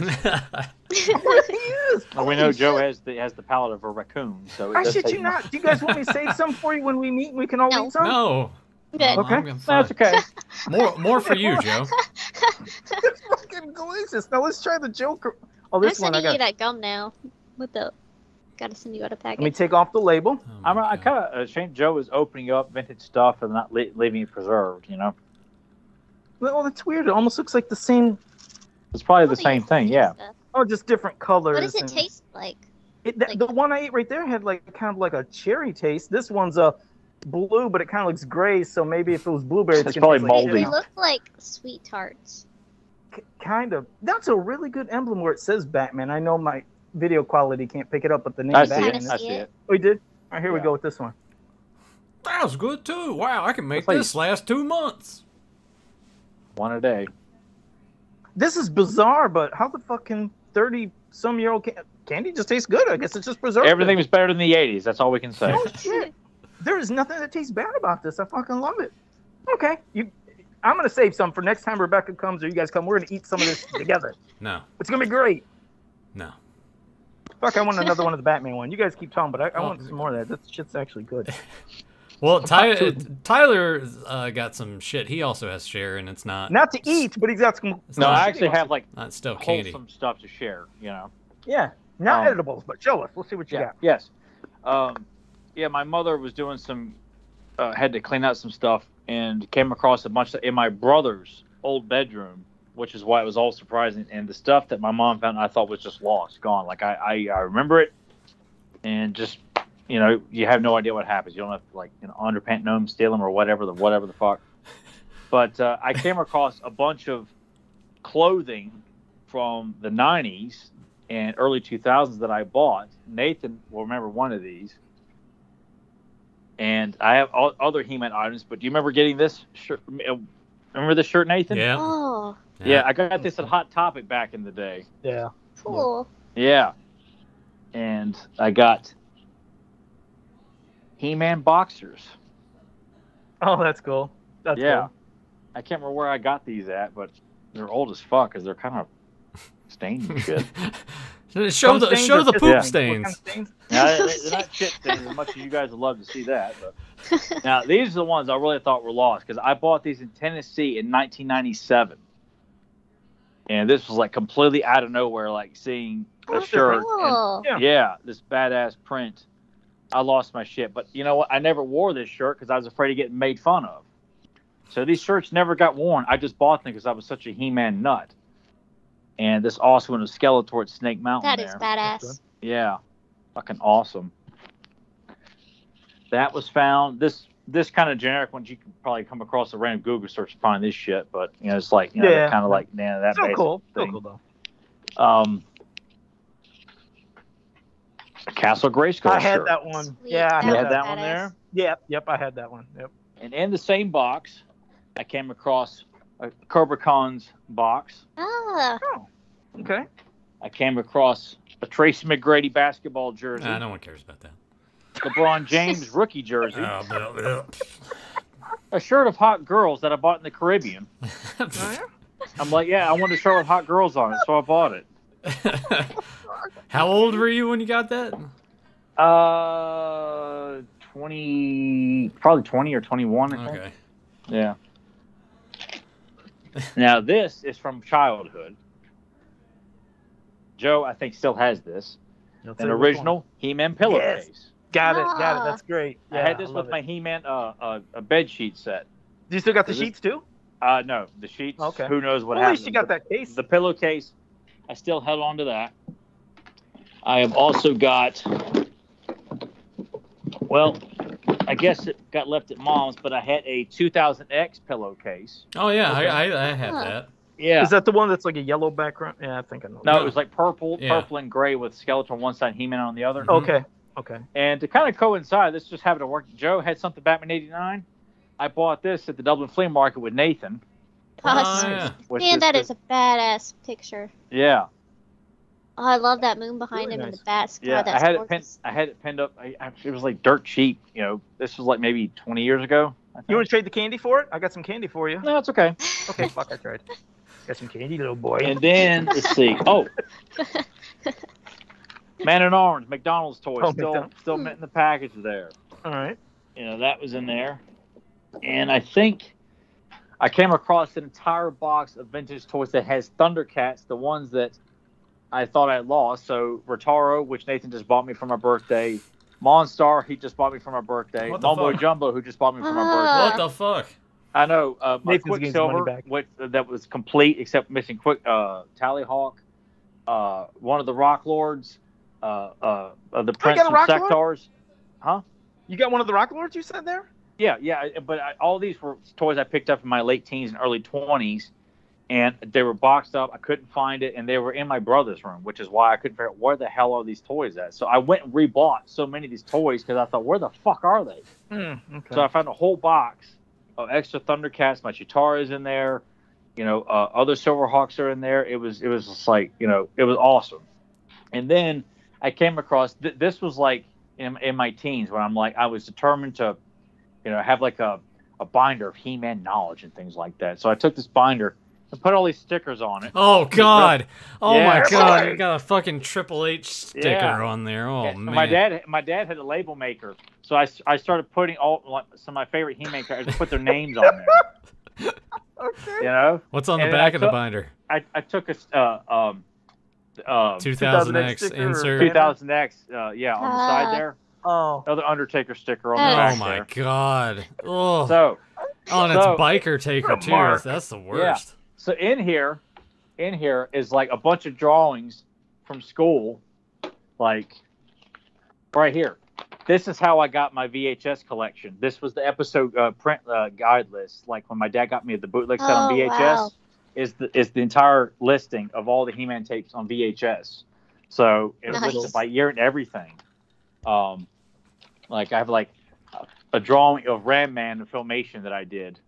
C: It really is.
B: Well, we know
C: Holy
B: Joe
C: shit.
B: has the has the palate of a raccoon, so it
C: I
B: does
C: shit
B: take
C: you
B: him-
C: not. Do you guys want me to save some for you when we meet and we can all
D: No.
C: eat some?
A: no.
D: Good.
A: No,
C: Okay.
A: I'm fine.
B: That's okay.
A: More, more for you, Joe.
C: It's fucking delicious. Now let's try the Joker. Oh,
D: I'm
C: this one I
D: sending you
C: got.
D: that gum now. With the, gotta send you out a
C: Let me
D: packet.
C: take off the label.
A: Oh
B: I'm
A: my
B: I
A: God.
B: kind of ashamed Joe is opening up vintage stuff and not li- leaving it preserved. You know,
C: Well, that's weird. It almost looks like the same.
B: it's probably the
D: What do
B: same
D: you
B: thing.
D: do
B: Yeah.
D: stuff?
C: Oh, just different colors.
D: What does it
C: and-
D: taste like?
C: It, th-
D: like-
C: the one I ate right there had like kind of like a cherry taste. This one's a blue, but it kind of looks gray. So maybe if it was blueberry,
B: It's
C: gonna
B: probably
C: taste like
B: moldy.
D: They
C: shit.
D: look like sweet tarts.
C: K- kind of. That's a really good emblem where it says Batman. I know my video quality can't pick it up, but the name
B: I see
C: Batman.
B: it.
D: Kinda
B: I
D: see
B: see
D: it.
B: it.
C: Oh, you did? All right, here we
B: Yeah.
C: go with this one.
A: That was good too. Wow, I can make
B: It's like-
A: this last two months.
B: One a day.
C: This is bizarre, but how the fucking thirty some year old can- candy just tastes good? I guess it's just preserved.
B: Everything was better than the eighties. That's all we can say.
C: Oh shit! There is nothing that tastes bad about this. I fucking love it. Okay, you. I'm gonna save some for next time Rebecca comes or you guys come. We're gonna eat some of this together.
A: No,
C: It's gonna be great.
A: no.
C: Fuck, I want another one of the Batman one. You guys keep talking, but I, I
A: Oh.
C: want some more of that. That shit's actually good.
A: Well, Ty-
C: two.
A: Tyler uh, got some shit. He also has share, and it's not.
C: Not to eat, but he's got some.
A: It's
B: No,
A: not-
B: I actually have like
A: Not still candy.
B: wholesome stuff to share. You know.
C: Yeah, not
B: Um,
C: edibles, but show us. We'll see what you
B: Yeah.
C: got.
B: Yes. Um, yeah, my mother was doing some, uh, had to clean out some stuff and came across a bunch of, in my brother's old bedroom, which is why it was all surprising. And the stuff that my mom found, I thought was just lost, gone. Like I, I, I remember it, and just, you know, you have no idea what happens. You don't have to like, you know, underpant gnome, steal them or whatever the whatever the fuck. But uh, I came across a bunch of clothing from the nineties and early two thousands that I bought. Nathan will remember one of these. And I have all other He-Man items, but do you remember getting this shirt? Remember this shirt, Nathan?
A: Yeah.
D: Oh,
B: Yeah, I got this at Hot Topic back in the day.
C: Yeah.
D: cool.
B: Yeah. And I got He-Man boxers.
C: Oh, that's cool. That's
B: yeah.
C: cool.
B: I can't remember where I got these at, but they're old as fuck because they're kind of stains and shit.
A: Show
C: Some
A: the
C: stains
A: show
C: are
A: the
C: just-
A: poop
B: Yeah.
C: What
A: stains.
C: kind of stains?
B: Now, they- they're not shit stains as much as you guys would love to see that. But now these are the ones I really thought were lost because I bought these in Tennessee in nineteen ninety-seven, and this was like completely out of nowhere, like seeing a
C: Oh,
B: shirt. and-
D: Cool.
C: Yeah.
B: yeah, this badass print. I lost my shit, but you know what? I never wore this shirt because I was afraid of getting made fun of. So these shirts never got worn. I just bought them because I was such a He-Man nut. And this also one was Skeletor at Snake Mountain.
D: That
B: there.
D: is badass.
B: Yeah, fucking awesome. That was found. This this kind of generic ones you can probably come across a random Google search to find this shit, but you know it's like you know
C: Yeah.
B: kind of like man that
C: So
B: basic
C: cool. So
B: thing.
C: cool though.
B: Um, Castle Grayskull
C: I had
B: shirt.
C: that one.
D: Sweet.
C: Yeah, I
D: That
B: You
C: had
B: had
C: that.
B: that
D: was
B: one
D: badass.
B: there.
C: Yep, yep, I had that one. Yep.
B: And in the same box, I came across a Cobra Khan's box.
D: Ah,
C: Okay.
B: I came across a Tracy McGrady basketball jersey,
A: Nah, no one cares about that.
B: LeBron James rookie jersey,
A: Oh, but-
B: a shirt of hot girls that I bought in the Caribbean.
C: Oh, yeah?
B: I'm like, yeah, I wanted a shirt with hot girls on it, so I bought it.
A: How old were you when you got that?
B: Uh, twenty, probably twenty or twenty-one. I think.
A: Okay.
B: Yeah. Now this is from childhood. Joe, I think, still has this.
C: Let's
B: An
C: see which
B: original
C: one.
B: He-Man pillowcase.
C: Yes. Got it. Got
D: Ah.
C: it. That's great.
B: I
C: Yeah,
B: had this
C: love
B: with
C: it.
B: my He-Man uh, uh, a bed sheet set.
C: Do you still got the
B: Is it-
C: sheets too?
B: Uh, no, the sheets.
C: Okay.
B: Who knows what
C: Well, at
B: happened?
C: least you got that case.
B: The pillowcase, I still held on to that. I have also got, well, I guess it got left at mom's, but I had a two thousand X pillowcase.
A: Oh yeah,
C: Okay.
A: I, I I had
D: Huh.
A: that.
B: Yeah.
C: Is that the one that's like a yellow background? Yeah, I think I know.
B: No,
C: that.
B: it was like purple,
A: Yeah.
B: purple and gray with Skeletor on one side, He-Man on the other.
A: Mhm.
C: Okay. Okay.
B: And to kind of coincide, this just happened to work. Joe had something Batman eighty-nine. I bought this at the Dublin Flea Market with Nathan.
D: gosh.
A: Oh, yeah.
B: which
D: Man, that
B: the-
D: is a badass picture.
B: Yeah.
D: Oh, I love that moon behind
C: Really
D: him and
C: nice.
D: the bats. God,
B: Yeah, I
D: that's
B: had it
D: gorgeous.
B: pinned. I had it pinned up. I, I, it was like dirt cheap. You know, this was like maybe twenty years ago. I think.
C: You want to trade the candy for it? I got some candy for you.
B: No, it's okay.
C: Okay, fuck, I tried. Got some candy, little boy.
B: And then let's see. Oh, Man in Orange, McDonald's toy,
C: Oh,
B: still
C: McDonald's.
B: still mint in the package there.
C: All right.
B: You know, that was in there. And I think I came across an entire box of vintage toys that has Thundercats, the ones that I thought I lost. So Rotaro, which Nathan just bought me for my birthday. Monstar, he just bought me for my birthday.
A: What the
B: Mumbo
A: fuck?
B: Jumbo, who just bought me for my
D: Ah.
B: birthday.
A: What the fuck?
B: I know. Uh, my
C: Nathan's getting his money
B: Quicksilver,
C: back.
B: which, that was complete except missing Quick uh, Tallyhawk. Uh, one of the Rock Lords. Uh, uh, uh, the Prince
C: got a
B: from
C: Rock Lord?
B: Sectors. Huh?
C: You got one of the Rock Lords you said there?
B: Yeah, yeah, I- but I, all these were toys I picked up in my late teens and early twenties, and they were boxed up. I couldn't find it, and they were in my brother's room, which is why I couldn't figure out where the hell are these toys at. So I went and rebought so many of these toys because I thought, where the fuck are they?
C: Hmm. Okay.
B: So I found a whole box of extra Thundercats. My Chitara's in there, you know, uh, other Silverhawks are in there. It was, it was just like, you know, it was awesome. And then I came across th- this was like in, in my teens when I'm like I was determined to, you know, have like a, a binder of He-Man knowledge and things like that. So I took this binder and put all these stickers on it.
A: Oh god. Oh
B: Yeah.
A: my god. You got a fucking Triple H sticker
B: Yeah.
A: on there. Oh
B: And
A: man.
B: my dad, my dad had a label maker, so I, I started putting all like, some of my favorite He-Man characters, put their names on there.
C: Okay.
B: You know,
A: What's on the
B: and
A: back
B: I
A: of the
B: took-
A: binder?
B: I, I took a s- uh, um uh,
A: two thousand X
C: sticker or
A: insert.
B: two thousand X, uh, yeah, on the
D: Ah.
B: side there.
C: Oh.
B: Another Undertaker sticker on the
D: Oh
B: back
A: Oh my
B: there.
A: god. Oh.
B: So,
A: Oh, and it's
B: so-
A: biker taker too.
C: Mark.
A: That's the worst.
B: so in here, in here is like a bunch of drawings from school, like right here. This is how I got my V H S collection. This was the episode uh, print uh, guide list. Like when my dad got me the bootleg set on
D: Oh,
B: V H S,
D: wow.
B: is the is the entire listing of all the He-Man tapes on V H S. So it was
D: Nice.
B: listed by year and everything. Um, like I have like a drawing of Ram Man in Filmation that I did.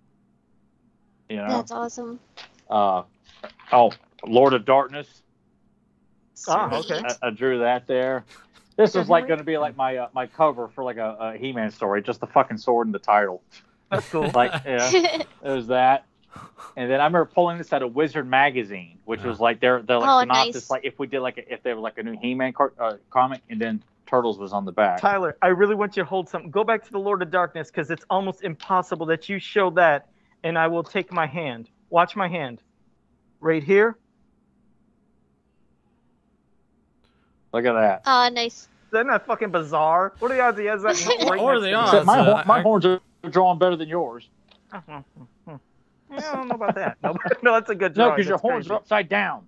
B: You know,
D: That's awesome.
B: uh, oh, Lord of Darkness.
C: Ah,
D: Sweet.
C: okay.
B: I, I drew that there. This is
C: Mhm.
B: like going to be like my uh, my cover for like a, a He-Man story, just the fucking sword in the title.
C: That's cool.
B: Like, yeah, it was that. And then I remember pulling this out of Wizard magazine, which
A: Yeah.
B: was like their their like
D: Oh,
B: synopsis,
D: nice.
B: like if we did like a, if they were like a new He-Man car, uh, comic, and then Turtles was on the back.
C: Tyler, I really want you to hold something. Go back to the Lord of Darkness because it's almost impossible that you show that, and I will take my hand. Watch my hand. Right here.
B: Look at that.
D: Oh, nice.
C: Isn't that fucking bizarre? What are the odds he has that? right
A: Or
C: next
A: they
C: to
A: are.
C: me?
B: Except my
A: uh,
B: hor- my
A: I-
B: horns are drawn better than yours.
C: Yeah, I don't know about that. No, no that's a good
B: No,
C: drawing.
B: because your
C: That's
B: horns
C: crazy.
B: are upside down.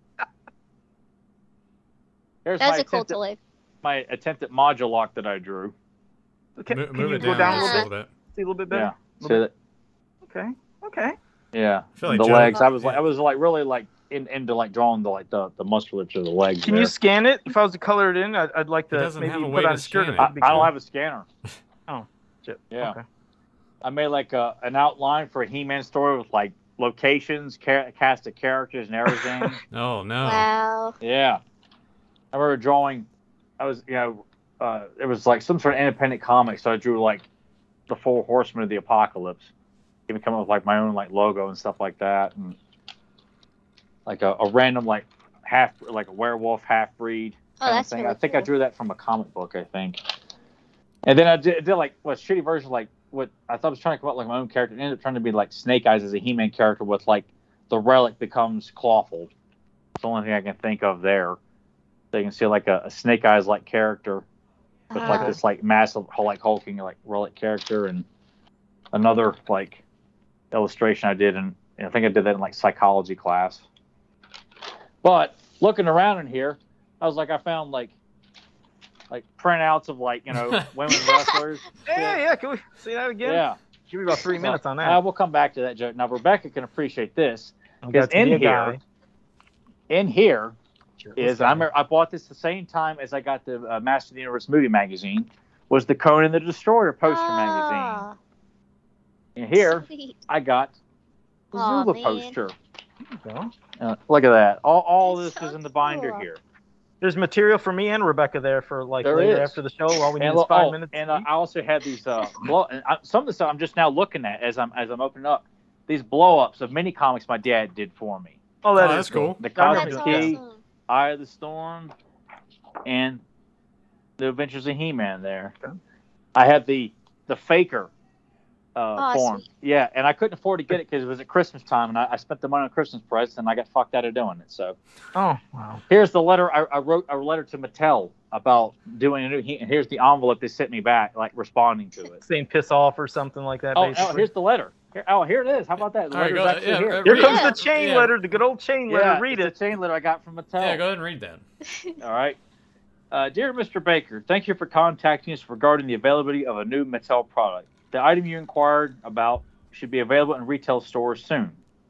B: There's
D: That's
B: my
D: a cool
B: attempt, at,
D: toy.
B: my attempt at Modulock that I drew.
C: Can,
A: Mo-
C: can
A: move
C: you
A: it
C: go
A: down,
C: down a
A: just
C: little
A: a
C: bit?
A: little bit.
C: See a little bit better?
B: Yeah.
C: A
B: See
C: little
B: that?
C: bit? Okay. Okay.
B: Yeah.
A: feel like
B: the
A: Joe-
B: legs. I was like,
A: yeah.
B: I was like really like in, into like drawing the like the, the musculature of the legs.
C: Can
B: there.
C: you scan it? If I was to color it in, I'd, I'd like
A: He
C: to
A: doesn't
C: maybe
A: have a
C: put
A: way
C: on
A: to
C: a shirt.
A: scan
C: if
A: it.
B: I,
C: it'd be
B: I don't
C: cool.
B: have a scanner.
C: Shit.
B: Yeah.
C: Okay.
B: I made like a, an outline for a He-Man story with like locations, ca- cast of characters, and everything.
A: Oh no.
D: Wow.
B: Yeah. I remember drawing, I was, you know, uh, it was like some sort of independent comic, so I drew like the Four Horsemen of the Apocalypse. Even come up with like my own like logo and stuff like that. And like a, a random like half, like a werewolf half breed
D: Oh,
B: kind of
D: that's
B: thing.
D: really
B: I think I
D: cool.
B: drew that from a comic book, I think. And then I did, did like what shitty version, like what I thought I was trying to come up with like my own character. It ended up trying to be like Snake Eyes as a He-Man character with like the relic becomes Clawful. It's the only thing I can think of there. So you can see like a, a Snake Eyes like character with like
D: Ah.
B: this like massive like hulking like relic character, and another like illustration I did, and I think I did that in like psychology class. But looking around in here, I was like, I found like like printouts of like, you know, women wrestlers.
C: Yeah, yeah. Can we see that again?
B: Yeah.
C: Give me about three minutes on that.
B: Uh, we'll come back to that joke. Now Rebecca can appreciate this.
C: I've
B: Because
C: got to
B: in
C: be a
B: here,
C: guy.
B: in here
C: Sure,
B: is
C: let's
B: I
C: go.
B: remember I bought this the same time as I got the uh, Master of the Universe movie magazine. Was the Conan the Destroyer poster magazine?
D: Ah,
B: And here
D: sweet.
B: I got the
D: Aw,
B: Zula
D: man.
B: poster.
C: Go.
B: Uh, look at that. All, all
D: That's
B: this
D: so
B: is in the binder
D: cool.
B: here.
C: There's material for me and Rebecca there for like
B: There
C: later
B: is.
C: after the show. All we need
B: And,
C: is
B: look-
C: five
B: oh,
C: minutes.
B: and uh, I also had these uh, blow. And I, some of the stuff I'm just now looking at as I'm as I'm opening up these blow ups of mini comics my dad did for me.
C: oh, that
A: Oh,
C: is
A: that's cool.
B: The
C: I remember
B: Cosmic
D: That's
C: doing
B: Key,
D: awesome.
B: Eye of the Storm, and the Adventures of He-Man. There,
C: Okay.
B: I had the the Faker uh,
D: Oh,
B: form.
D: sweet.
B: Yeah, and I couldn't afford to get it because it was at Christmas time, and I, I spent the money on Christmas presents, and I got fucked out of doing it. So
C: Oh, wow.
B: here's the letter. I, I wrote a letter to Mattel about doing a new. He- and here's the envelope they sent me back, like responding to it.
C: Saying piss off or something like that.
B: Oh,
C: basically.
B: oh, here's the letter. Here, oh, here it is. How about that? The
A: All right,
B: letter's
A: go-
B: actually
A: yeah,
B: here.
A: uh,
C: Here
A: read
C: comes
A: it.
C: the chain
A: Yeah.
C: letter, the good old chain letter.
B: Yeah,
C: Read
B: it's
C: it.
B: a chain letter I got from Mattel.
A: Yeah, go ahead and read that.
B: All right. Uh, dear Mister Baker, thank you for contacting us regarding the availability of a new Mattel product. The item you inquired about should be available in retail stores soon.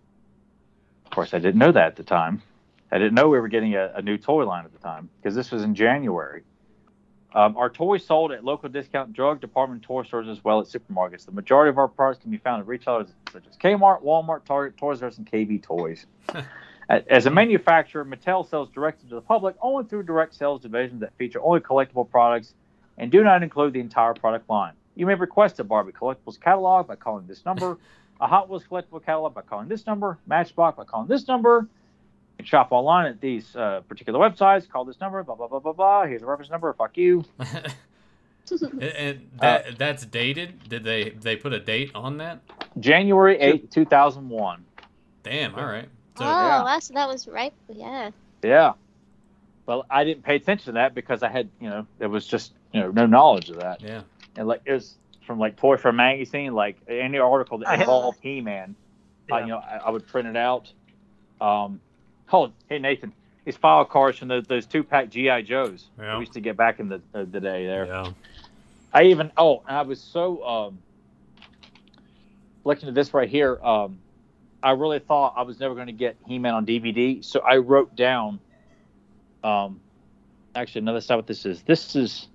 B: Of course, I didn't know that at the time. I didn't know we were getting a, a new toy line at the time because this was in January. Um, our toys sold at local discount drug department toy stores as well as supermarkets. The majority of our products can be found at retailers such as Kmart, Walmart, Target, Toys R Us, and K B Toys. As a manufacturer, Mattel sells directly to the public only through direct sales divisions that feature only collectible products and do not include the entire product line. You may request a Barbie Collectibles catalog by calling this number, a Hot Wheels collectible catalog by calling this number, Matchbox by calling this number. You can shop online at these uh, particular websites. Call this number, blah, blah, blah, blah, blah. Here's a reference number. Fuck you.
A: and and that, that's dated. Did they they put a date on that?
B: January eighth, two thousand one.
A: Damn. All right. So,
D: oh,
B: yeah.
D: wow, so that was right. Yeah.
B: Yeah. Well, I didn't pay attention to that because I had, you know, there was just, you know, no knowledge of that.
A: yeah.
B: And like it was from like Toy Fair magazine, like any article that
C: I-
B: involved He-Man, I,
C: Yeah.
B: you know, I, I would print it out. Um, hold, hey Nathan, these file cards from those, those two-pack G I Joes
A: Yeah.
B: we used to get back in the uh, the day there.
A: Yeah.
B: I even oh, and I was so um, looking at this right here. Um, I really thought I was never going to get He-Man on D V D, so I wrote down. Um, actually, no, that's not what this is. This is.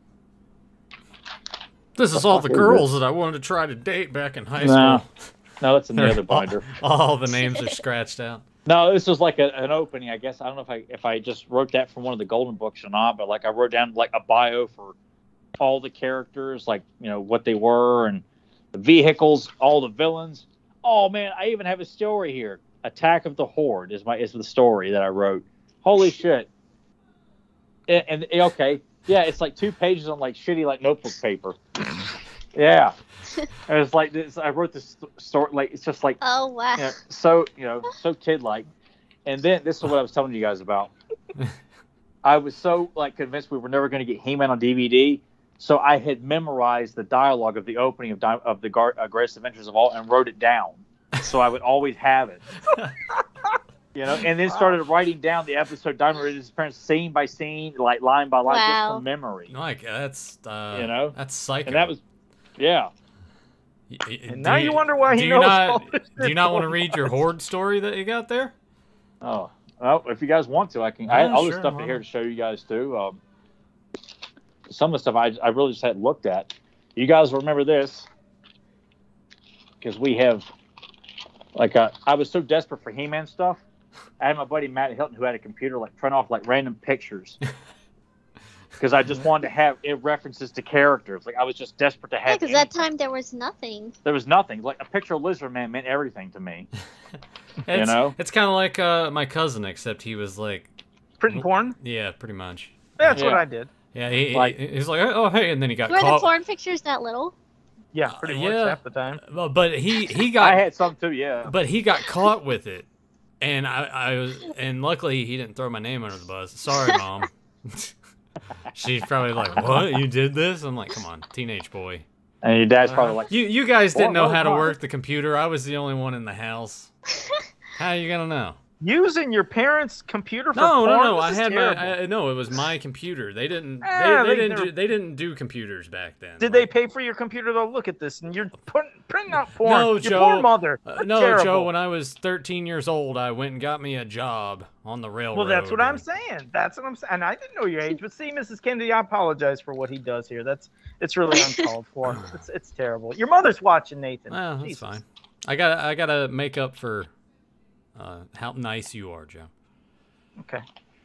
A: This is
B: The
A: all the
B: fuck is
A: girls that I wanted to try to date back in high
B: No.
A: school.
B: No, that's in the other binder.
A: all, all the names are scratched out.
B: No, this was like a, an opening, I guess. I don't know if I if I just wrote that from one of the golden books or not, but like I wrote down like a bio for all the characters, like you know what they were and the vehicles, all the villains, Oh man, I even have a story here. Attack of the Horde is my is the story that I wrote. Holy shit! And, and okay, yeah, it's like two pages on like shitty like notebook paper. Yeah, it was like this. I wrote this story like it's just like
D: Oh wow.
B: you know, so you know so kid like. And then this is what I was telling you guys about. I was so like convinced we were never going to get He-Man on D V D, so I had memorized the dialogue of the opening of Di- of the Gar- uh, Greatest Adventures of All and wrote it down, so I would always have it. You know, and then started writing down the episode Diamond Ridge's parents scene by scene, like line by line, just
D: Wow.
B: from memory.
A: Like that's uh,
B: You know?
A: that's psycho.
B: And that was, yeah.
A: Y- y-
C: And
A: do
C: now you wonder why he
A: do you
C: knows
A: not,
C: all this
A: Do you not want to
C: going
A: read your
C: on.
A: Horde story that you got there?
B: Oh, well, if you guys want to, I can. I
A: Yeah,
B: had all
A: sure,
B: this stuff
A: why
B: here
A: not?
B: to show you guys too. Um, some of the stuff I, I really just hadn't looked at. You guys remember this because we have, like, uh, I was so desperate for He-Man stuff. I had my buddy Matt Hilton who had a computer like print off like random pictures because I just wanted to have it references to characters. Like I was just desperate to
D: Yeah,
B: have.
D: because that
B: anything.
D: time there was nothing.
B: There was nothing. Like a picture of Lizard Man meant everything to me.
A: It's,
B: know?
A: it's kind of like uh, my cousin, except he was like,
C: Printing porn?
A: yeah, pretty much.
C: That's what
B: Yeah.
C: I did.
A: Yeah, he,
B: Like-
A: he, he was like, oh hey, and then he got
D: Were the
A: caught.
D: porn pictures that little?
C: Yeah, pretty much
A: yeah.
C: half the time.
A: Well, but he he
B: I
A: got
B: had some too. Yeah.
A: but he got caught with it, and I I was and luckily he didn't throw my name under the bus. Sorry, mom. She's probably like, what? You did this? I'm like, come on, teenage boy.
B: And your dad's probably like,
A: You you guys didn't
B: Well,
A: know
B: no,
A: how to
B: no.
A: work the computer. I was the only one in the house. How are you gonna know?
C: Using your parents' computer for
A: No,
C: porn?
A: no, no.
C: This
A: I
C: is
A: had
C: terrible.
A: my. I, no, it was my computer. They didn't. They,
C: Ah,
A: they
C: they
A: didn't.
C: never-
A: Do, they didn't do computers back then.
C: Did
A: Like-
C: they pay for your computer though? Look at this, and you're putting printing out porn.
A: No,
C: your
A: Joe.
C: poor mother.
A: Uh,
C: That's
A: no,
C: terrible.
A: Joe. When I was thirteen years old, I went and got me a job on the railroad.
C: Well, that's what I'm
A: and-
C: saying. That's what I'm saying. And I didn't know your age, but see, Missus Kennedy, I apologize for what he does here. That's it's really uncalled for. It's it's terrible. Your mother's watching, Nathan.
A: Well, that's
C: Jesus.
A: fine. I got. I got to make up for uh, how nice you are, Joe.
C: Okay.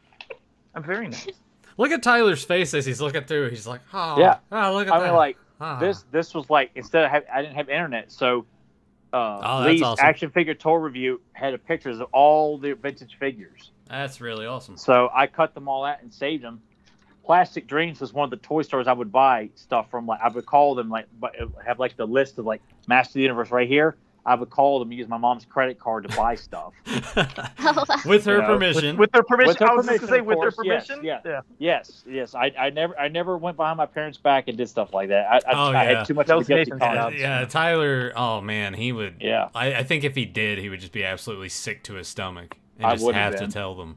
C: I'm very nice.
A: Look at Tyler's face as he's looking through. He's like, oh,
B: Yeah.
A: oh look at
B: I
A: that.
B: mean, like
A: Ah.
B: this. This was like instead of have, I didn't have internet, so uh,
A: Oh, that's
B: Lee's
A: awesome.
B: action figure toy review had a pictures of all the vintage figures.
A: That's really awesome.
B: So I cut them all out and saved them. Plastic Dreams was one of the toy stores I would buy stuff from. Like I would call them like, but have like the list of like Master of the Universe right here. I would call them, use my mom's credit card to buy stuff.
D: Oh, wow.
A: With her
B: You know,
A: permission.
C: With their permission.
B: With their
C: I was just
B: permission,
C: gonna say
B: of
C: with their
B: course, yes,
C: permission.
B: yeah.
C: yeah.
B: Yes, yes. I, I never I never went behind my parents' back and did stuff like that. I, I,
A: Oh,
B: I
A: yeah.
B: had too much
C: That
B: of
C: was
B: a guilty
C: Nathan's
B: conscience.
A: yeah, yeah, Tyler. Oh man, he would.
B: Yeah.
A: I, I think if he did, he would just be absolutely sick to his stomach and
B: I
A: just
B: would've
A: have to
B: been.
A: tell them.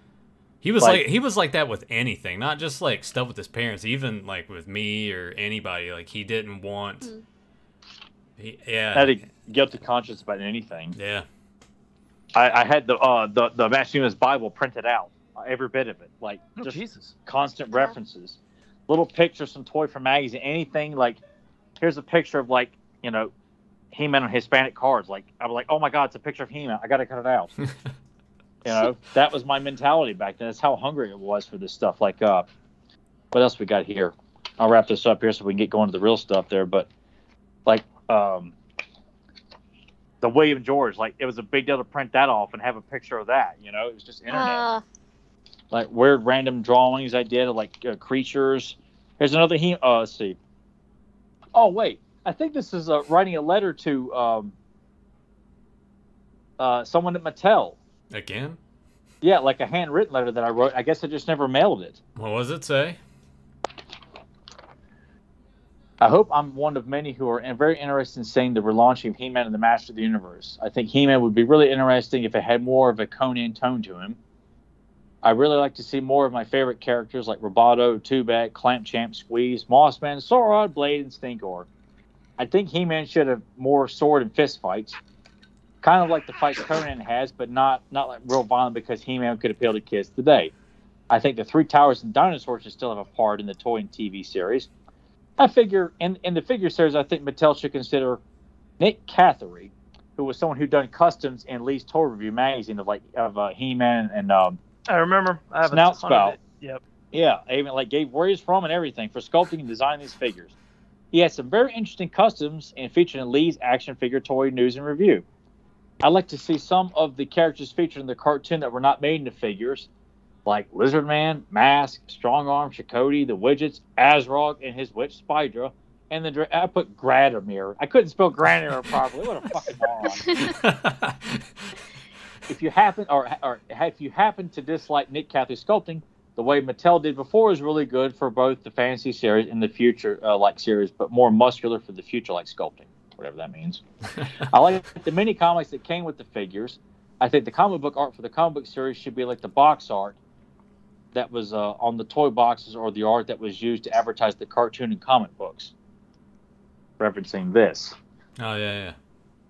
A: He was like,
B: Like-
A: he was like that with anything, not just like stuff with his parents, even like with me or anybody. Like he didn't want.
D: Mm.
A: He, yeah.
B: I had a guilty conscience about anything.
A: yeah.
B: I, I had the uh, the the Master Universe Bible printed out, uh, every bit of it, like
C: Oh,
B: just
C: Jesus.
B: constant
D: Yeah.
B: references, little pictures from Toy for Magazine, anything like. Here's a picture of like you know, He-Man on Hispanic cards. Like I was like, oh my God, it's a picture of He-Man. I gotta cut it out. You know, that was my mentality back then. That's how hungry it was for this stuff. Like, uh, what else we got here? I'll wrap this up here so we can get going to the real stuff there. But like, um, the William George, like it was a big deal to print that off and have a picture of that. You know, it was just internet.
D: Uh,
B: Like weird random drawings I did of like uh, creatures. Here's another he. Uh, let's see. Oh wait, I think this is uh, writing a letter to um, uh, someone at Mattel.
A: Again.
B: Yeah, like a handwritten letter that I wrote. I guess I just never mailed it.
A: What does it say?
B: I hope I'm one of many who are very interested in seeing the relaunching of He-Man and the Master of the Universe. I think He-Man would be really interesting if it had more of a Conan tone to him. I really like to see more of my favorite characters like Roboto, Tubek, Clamp Champ, Squeeze, Mossman, Sorod, Blade, and Stinkor. I think He-Man should have more sword and fist fights, kind of like the fights Conan has, but not not like real violent because He-Man could appeal to kids today. I think the Three Towers and Dinosaurs should still have a part in the toy and T V series. I figure in in the figure series, I think Mattel should consider Nick Cathery, who was someone who done customs in Lee's Toy Review magazine of like of uh, He-Man and um,
C: I remember. I have
B: Snout
C: a ton of
B: Spout.
C: it. Yep.
B: yeah, I even like gave where he's from and everything for sculpting and designing these figures. He had some very interesting customs and featured in Lee's action figure toy news and review. I'd like to see some of the characters featured in the cartoon that were not made into figures, like Lizard Man, Mask, Strong Arm, Chakotay, the Widgets, Azrog, and his witch Spydra. And then I put Gradamir. I couldn't spell Gradamir properly. What a fucking moron! If you happen, or, or if you happen to dislike Nick Cathy sculpting, the way Mattel did before is really good for both the fantasy series and the future uh, like series, but more muscular for the future like sculpting, whatever that means. I like the mini comics that came with the figures. I think the comic book art for the comic book series should be like the box art that was uh, on the toy boxes, or the art that was used to advertise the cartoon and comic books. Referencing this.
A: Oh, yeah, yeah.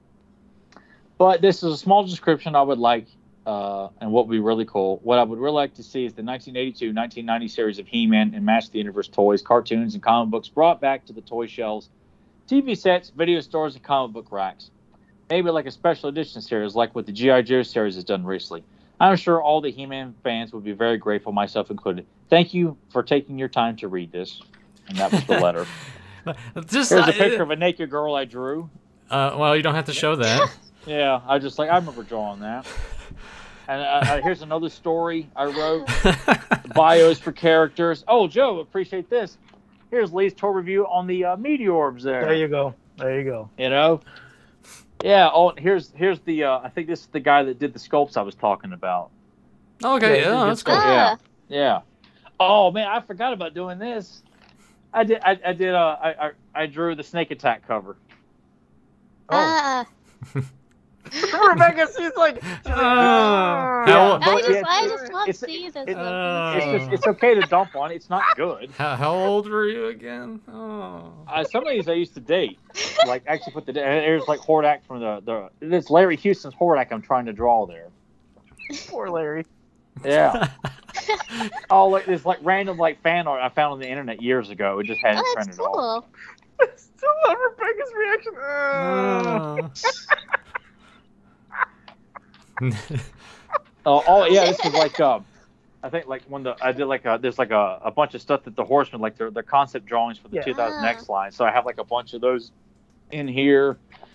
B: But this is a small description I would like, uh, and what would be really cool. What I would really like to see is the nineteen eighty-two nineteen ninety series of He-Man and Master of the Universe toys, cartoons, and comic books brought back to the toy shelves, T V sets, video stores, and comic book racks. Maybe like a special edition series like what the G I. Joe series has done recently. I'm sure all the He-Man fans would be very grateful, myself included. Thank you for taking your time to read this. And that was the letter.
A: Just,
B: Here's a
A: uh,
B: picture of a naked girl I drew.
A: Uh, well, you don't have to show that.
B: Yeah, I just like I remember drawing that. And uh, uh, here's another story I wrote. Bios for characters. Oh, Joe, appreciate this. Here's Lee's tour review on the uh, Meteorbs there.
C: There you go. There you go.
B: You know. Yeah. Oh, here's here's the. Uh, I think this is the guy that did the sculpts I was talking about.
A: Okay, yeah,
C: Yeah,
A: that's cool.
B: Yeah. Yeah. Oh man, I forgot about doing this. I did. I, I did. Uh, I, I I drew the Snake Attack cover.
D: Ah.
C: Rebecca, she's like, she's like,
A: Uh,
C: "Ah."
A: how-
D: I just,
B: yeah,
D: I just love
B: it's-
D: seeing this.
B: it's-
A: Uh,
B: It's just, it's okay to dump on. It's not good.
A: How, how old were you again? Oh.
B: Uh, some of these I used to date. Like actually put the there's like Hordak from the the it's Larry Houston's Hordak I'm trying to draw there.
C: Poor Larry.
B: Yeah. Oh, like there's like random like fan art I found on the internet years ago. It just hadn't
D: Oh, that's
B: printed off.
D: cool.
C: I still love Rebecca's reaction. Ah.
B: Oh, oh yeah, this is like um, I think like when the I did like a there's like a, a bunch of stuff that the Horsemen like their the concept drawings for the
C: Yeah.
B: two thousand X line. So I have like a bunch of those in here.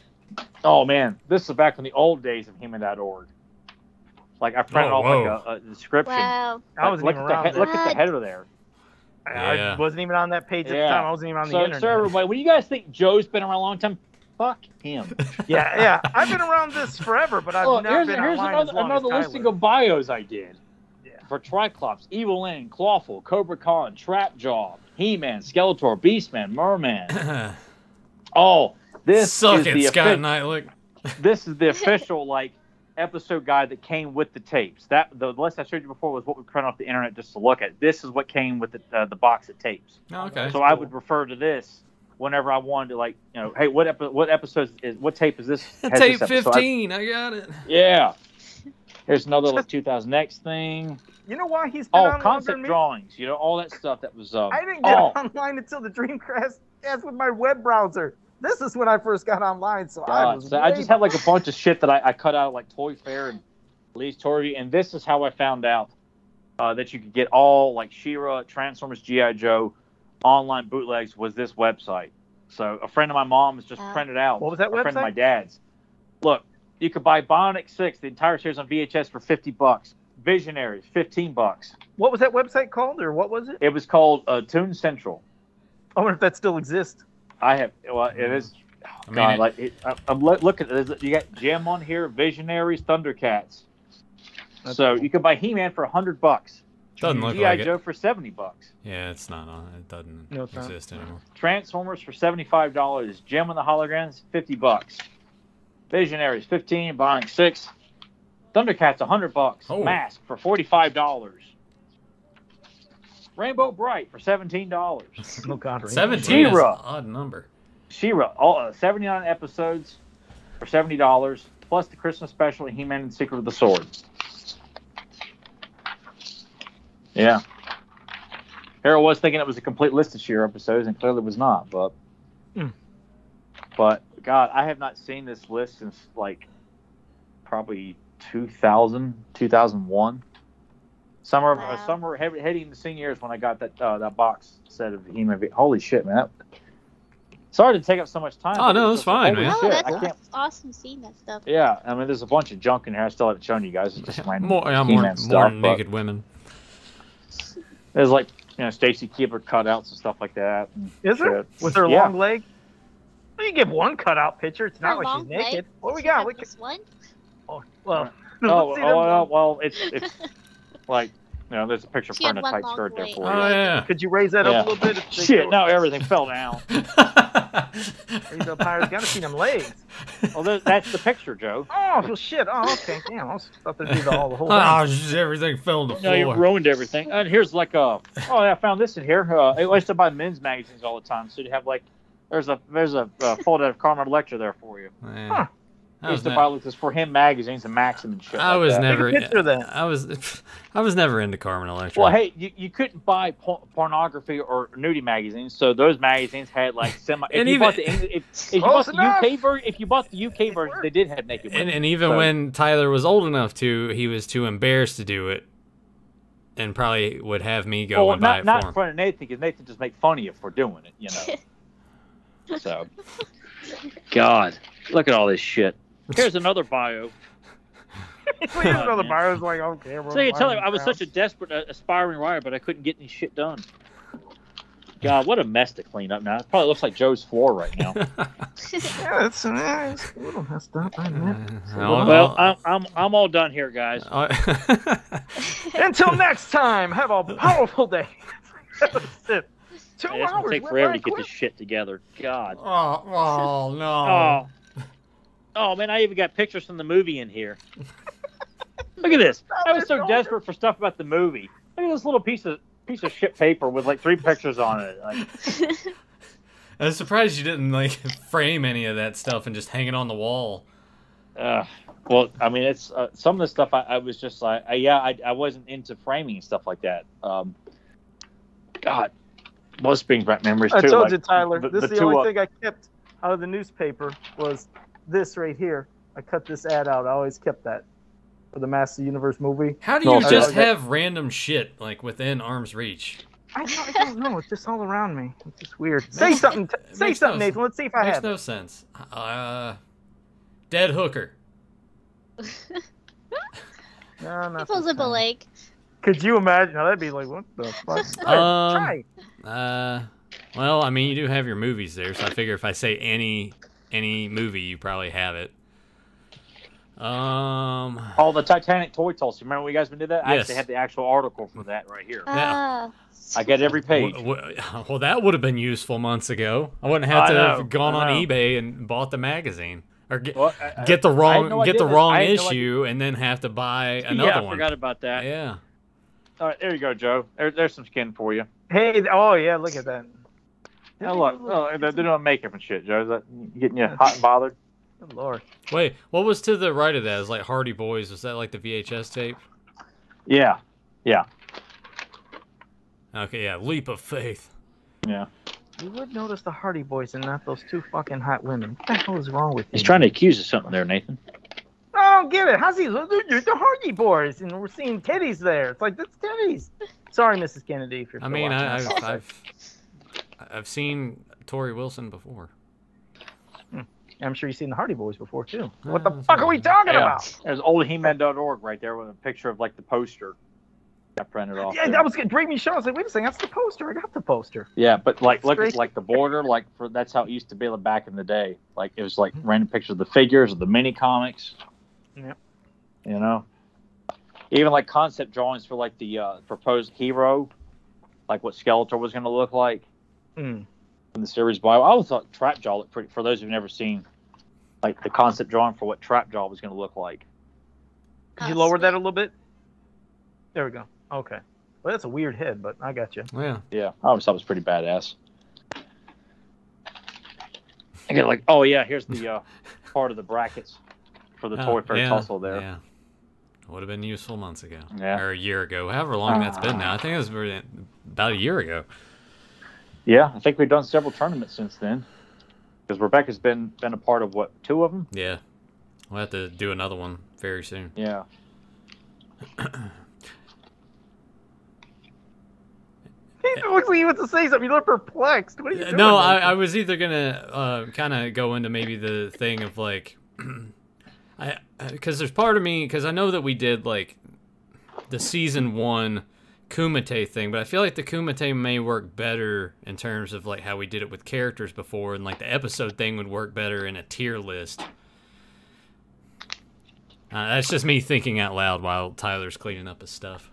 B: Oh man, this is back in the old days of He-Man dot org. Like I printed
A: Oh,
B: off
A: whoa.
B: like a, a description.
D: Wow.
C: I
B: Like,
C: wasn't
B: look
C: even
B: at the
C: around.
B: he- look
C: then.
B: at the header there.
C: I
A: Yeah.
C: wasn't even on that page at the
B: Yeah.
C: time. I wasn't even on the
B: So,
C: internet.
B: so everybody, when you guys think Joe's been around a long time, fuck him.
C: Yeah, yeah. I've been around this forever, but I've
B: Oh,
C: not
B: here's
C: been
B: here's
C: online
B: another
C: as long
B: another
C: as
B: listing
C: Tyler.
B: of bios I did.
C: Yeah.
B: For Triclops, Evil Lyn, Clawful, Cobra Khan, Trapjaw, He-Man, Skeletor, Beastman, Merman. Oh, this
A: Suck
B: is
A: it,
B: the
A: Scott
B: offi-
A: Knightlick.
B: this is the official like episode guide that came with the tapes. That the list I showed you before was what we print off the internet just to look at. This is what came with the uh, the box of tapes.
A: Oh, okay.
B: So I would refer to this whenever I wanted to, like, you know, hey, what epi- what episode is what tape is this? has
A: Tape
B: this episode?
A: fifteen, I got it.
B: Yeah. Here's another like two thousand X thing.
C: You know why he's been
B: Oh,
C: on longer
B: concept
C: than me?
B: drawings. You know, all that stuff that was. Um,
C: I didn't get
B: oh,
C: online until the Dreamcast cast with my web browser. This is when I first got online, so I
B: God.
C: was.
B: So I
C: way
B: just had like a bunch of shit that I, I cut out of like Toy Fair and Lee's Toy Review, and this is how I found out uh, that you could get all like She-Ra, Transformers, G I. Joe online bootlegs was this website. So a friend of my mom's just
D: Wow.
B: printed out.
C: What was that
B: a friend of
C: website?
B: my dad's. Look, you could buy Bionic Six, the entire series on V H S for fifty bucks. Visionaries, fifteen bucks.
C: What was that website called, or what was it?
B: It was called uh, Toon Central.
C: I wonder if that still exists.
B: I have. Well, it is. Oh,
A: I mean,
B: God,
A: it-
B: like it, I, I'm look, look at this. You got Gem on here, Visionaries, Thundercats.
C: That's
B: so
C: cool.
B: you could buy He-Man for a hundred bucks.
A: Doesn't look
B: G I.
A: like it.
B: Joe for seventy bucks.
A: Yeah, it's not on. It doesn't
C: No, it's not.
A: exist anymore.
B: Transformers for seventy-five dollars. Gem and the Holograms, fifty bucks. Visionaries, fifteen. Bionic Six. Thundercats, a hundred bucks.
A: Oh.
B: Mask for forty-five dollars. Rainbow Bright for seventeen dollars.
C: Oh God, Rainbow
A: Seventeen is an
B: She-Ra.
A: odd number.
B: She-Ra, all uh, seventy-nine episodes for seventy dollars, plus the Christmas special, He-Man and the Secret of the Sword. Yeah. Harold was thinking it was a complete list of She-Ra episodes, and clearly was not. But,
C: Hmm.
B: but God, I have not seen this list since like probably two thousand, two thousand one. Summer, of, uh,
D: Wow.
B: summer heavy, heading into senior years when I got that uh, that box set of He-Man. Holy shit, man! That, Sorry to take up so much time.
A: Oh,
B: but
A: no,
B: it's
A: it's
B: just-
A: fine,
B: holy
A: man.
D: Oh,
B: shit,
D: that's
B: I can't.
D: awesome seeing that stuff.
B: Yeah, I mean, there's a bunch of junk in here. I still haven't shown you guys. It's just random
A: More, yeah, more,
B: He-Man
A: more
B: stuff. but
A: naked women.
B: There's like, you know, Stacy Keebler cutouts and stuff like that. and
C: Is there?
B: shit.
C: With her
B: Yeah.
C: long leg? Well, you give one cutout picture. It's not
D: Her
C: like
D: long
C: she's naked.
D: leg?
C: What we
D: She
C: got?
D: had
C: We can,
D: this one?
C: oh, well,
B: Oh,
C: let's see
B: oh,
C: them.
B: well, well, it's it's like, you know, there's a picture of
D: She
B: her in
D: had
B: a
D: one
B: tight
D: long
B: skirt there
D: leg.
B: for you.
A: Oh, yeah.
C: Could you raise that
B: Yeah.
C: up a little bit? If they
B: Shit,
C: go-
B: now everything fell down.
C: Raise up higher. Gotta see them legs.
B: Well, there- that's the picture, Joe.
C: Oh, well, shit. Oh, okay. Damn, I was thought they'd do the, all the whole thing.
A: Oh, just everything fell on the
B: No, you
A: floor.
B: ruined everything. And here's like a, oh, yeah, I found this in here. Uh, I used to buy men's magazines all the time, so you have like, there's a there's a uh, folder of Carmen Electra there for you.
A: Yeah.
C: Huh.
A: I
B: I
A: was,
B: used to
A: ne-
B: buy like this for him magazines and Maxim and shit.
A: I
B: like
A: was
B: that.
A: never.
C: Take a picture of that.
A: I was. I was never into Carmen Electra.
B: Well, hey, you, you couldn't buy por- pornography or nudie magazines, so those magazines had like semi. If
A: And
B: you
A: even-
B: bought the Eng- if, if you
C: Close
B: bought the
C: enough.
B: U K version, if you bought the U K version, they did have naked women.
A: and, and even
B: So-
A: when Tyler was old enough to, he was too embarrassed to do it, and probably would have me go
B: well,
A: and buy
B: not
A: it
B: not
A: for
B: in
A: him.
B: front of Nathan, because Nathan just make fun of you for doing it, you know. So, God, look at all this shit. Here's another bio.
C: Here's another bio's like, okay.
B: So you tell him I was such a desperate, uh, aspiring writer, but I couldn't get any shit done. God, what a mess to clean up now. It probably looks like Joe's floor right now.
C: Yeah, it's, uh, it's a little messed up, I admit.
A: Oh,
B: Well, I'm I'm I'm all done here, guys.
A: oh.
C: Until next time, have a powerful day. That's it. Two
B: Hey, it's gonna
C: hours.
B: take
C: went
B: forever
C: by
B: to get
C: quick.
B: this shit together. God.
A: oh, oh no!
B: Oh. Oh man, I even got pictures from the movie in here. Look at this. I was so desperate for stuff about the movie. Look at this little piece of piece of shit paper with like three pictures on it. Like,
A: I was surprised you didn't like frame any of that stuff and just hang it on the wall.
B: uh, well, I mean, it's uh, some of the stuff I, I was just like, I, yeah, I, I wasn't into framing and stuff like that. Um, God, most brings back memories too.
C: I told
B: like,
C: you, Tyler.
B: the-
C: this
B: the
C: is the
B: two,
C: only
B: uh,
C: thing I kept out of the newspaper was this right here. I cut this ad out. I always kept that for the Master Universe movie.
A: How do
B: No,
A: you
B: I-
A: just
C: I-
A: have random shit like within arm's reach?
C: I, I don't know. It's just all around me. It's just weird. Say something. T- say
A: makes
C: something,
A: no-
C: Nathan. Let's see if I
A: Makes
C: have
A: no
C: it.
A: sense. Uh, dead hooker.
C: No, not
D: Pulls
C: this
D: up a
C: time.
D: leg.
C: Could you imagine? Now, that'd be like, what the fuck? Go ahead,
A: Um,
C: try.
A: Uh, well, I mean, you do have your movies there, so I figure if I say any any movie, you probably have it. Um,
B: Oh, the Titanic toy toss. Remember when you guys did that? I
A: Yes.
B: actually have the actual article for that right here.
A: Yeah.
D: Ah.
B: I got every page.
A: w- w- well, that would have been useful months ago. I wouldn't have
B: I
A: to
B: know,
A: have gone
B: I
A: on
B: know.
A: eBay and bought the magazine or get
B: Well, I- I-
A: get the
B: I had
A: wrong
B: no
A: get the
B: idea.
A: wrong
B: I had no
A: issue and then have to buy another
B: yeah, I
A: one.
B: forgot about that.
A: Yeah.
B: All right, there you go, Joe. There, there's some skin for you.
C: Hey, oh yeah, look at that.
B: Oh, look, oh, they're they're doing makeup and shit, Joe. Is that getting you hot and bothered?
C: Good Lord.
A: Wait, what was to the right of that? It was like Hardy Boys. Was that like the V H S tape?
B: Yeah, yeah,
A: Okay, yeah. Leap of Faith.
B: yeah.
C: You would notice the Hardy Boys and not those two fucking hot women. What the hell is wrong with you?
B: He's trying to accuse us of something there, Nathan.
C: I don't get it. How's he? They're the Hardy Boys, and we're seeing titties there. It's like that's titties. Sorry, Missus Kennedy, if you're.
A: I
C: still
A: mean,
C: watching
A: I,
C: this.
A: I've, I've I've seen Tori Wilson before.
C: I'm sure you've seen the Hardy Boys before too.
A: Uh,
C: What the
A: that's
C: fuck are we
A: alright.
C: talking
B: Yeah.
C: about?
B: There's old He Man dot org right there with a picture of like the poster. I printed off.
C: Yeah,
B: there.
C: that was gonna bring me show. I was like, wait a second, that's the poster. I got the poster.
B: Yeah, but like, look
C: Straight-
B: at like the border, like for that's how it used to be like, back in the day. Like it was like random pictures of the figures of the mini comics.
C: Yep.
B: You know, even like concept drawings for like the uh, proposed hero, like what Skeletor was going to look like
C: Mm.
B: in the series. Bio, I always thought Trapjaw looked pretty. For those who've never seen, like the concept drawing for what Trapjaw was going to look like.
C: Could you
D: Oh,
C: lower
D: sweet.
C: that a little bit? There we go. Okay. Well, that's a weird head, but I got you.
A: Yeah.
B: Yeah, I always thought it was pretty badass. I get like, oh yeah, here's the uh, part of the brackets for the
A: Oh,
B: Toy Fair
A: yeah,
B: tussle there.
A: Yeah. Would have been useful months ago.
B: Yeah.
A: Or a year ago. However long that's been now. I think it was really- about a year ago.
B: Yeah, I think we've done several tournaments since then. Because Rebecca's been been a part of what, two of them?
A: Yeah. We'll have to do another one very soon.
B: Yeah.
C: He looks like he wants to say something. You look perplexed. What are you doing?
A: No, I,
C: Nathan?
A: I was either gonna uh, kind of go into maybe the thing of like, I because there's part of me because I know that we did like the season one Kumite thing, but I feel like the Kumite may work better in terms of like how we did it with characters before, and like the episode thing would work better in a tier list. Uh, that's just me thinking out loud while Tyler's cleaning up his stuff.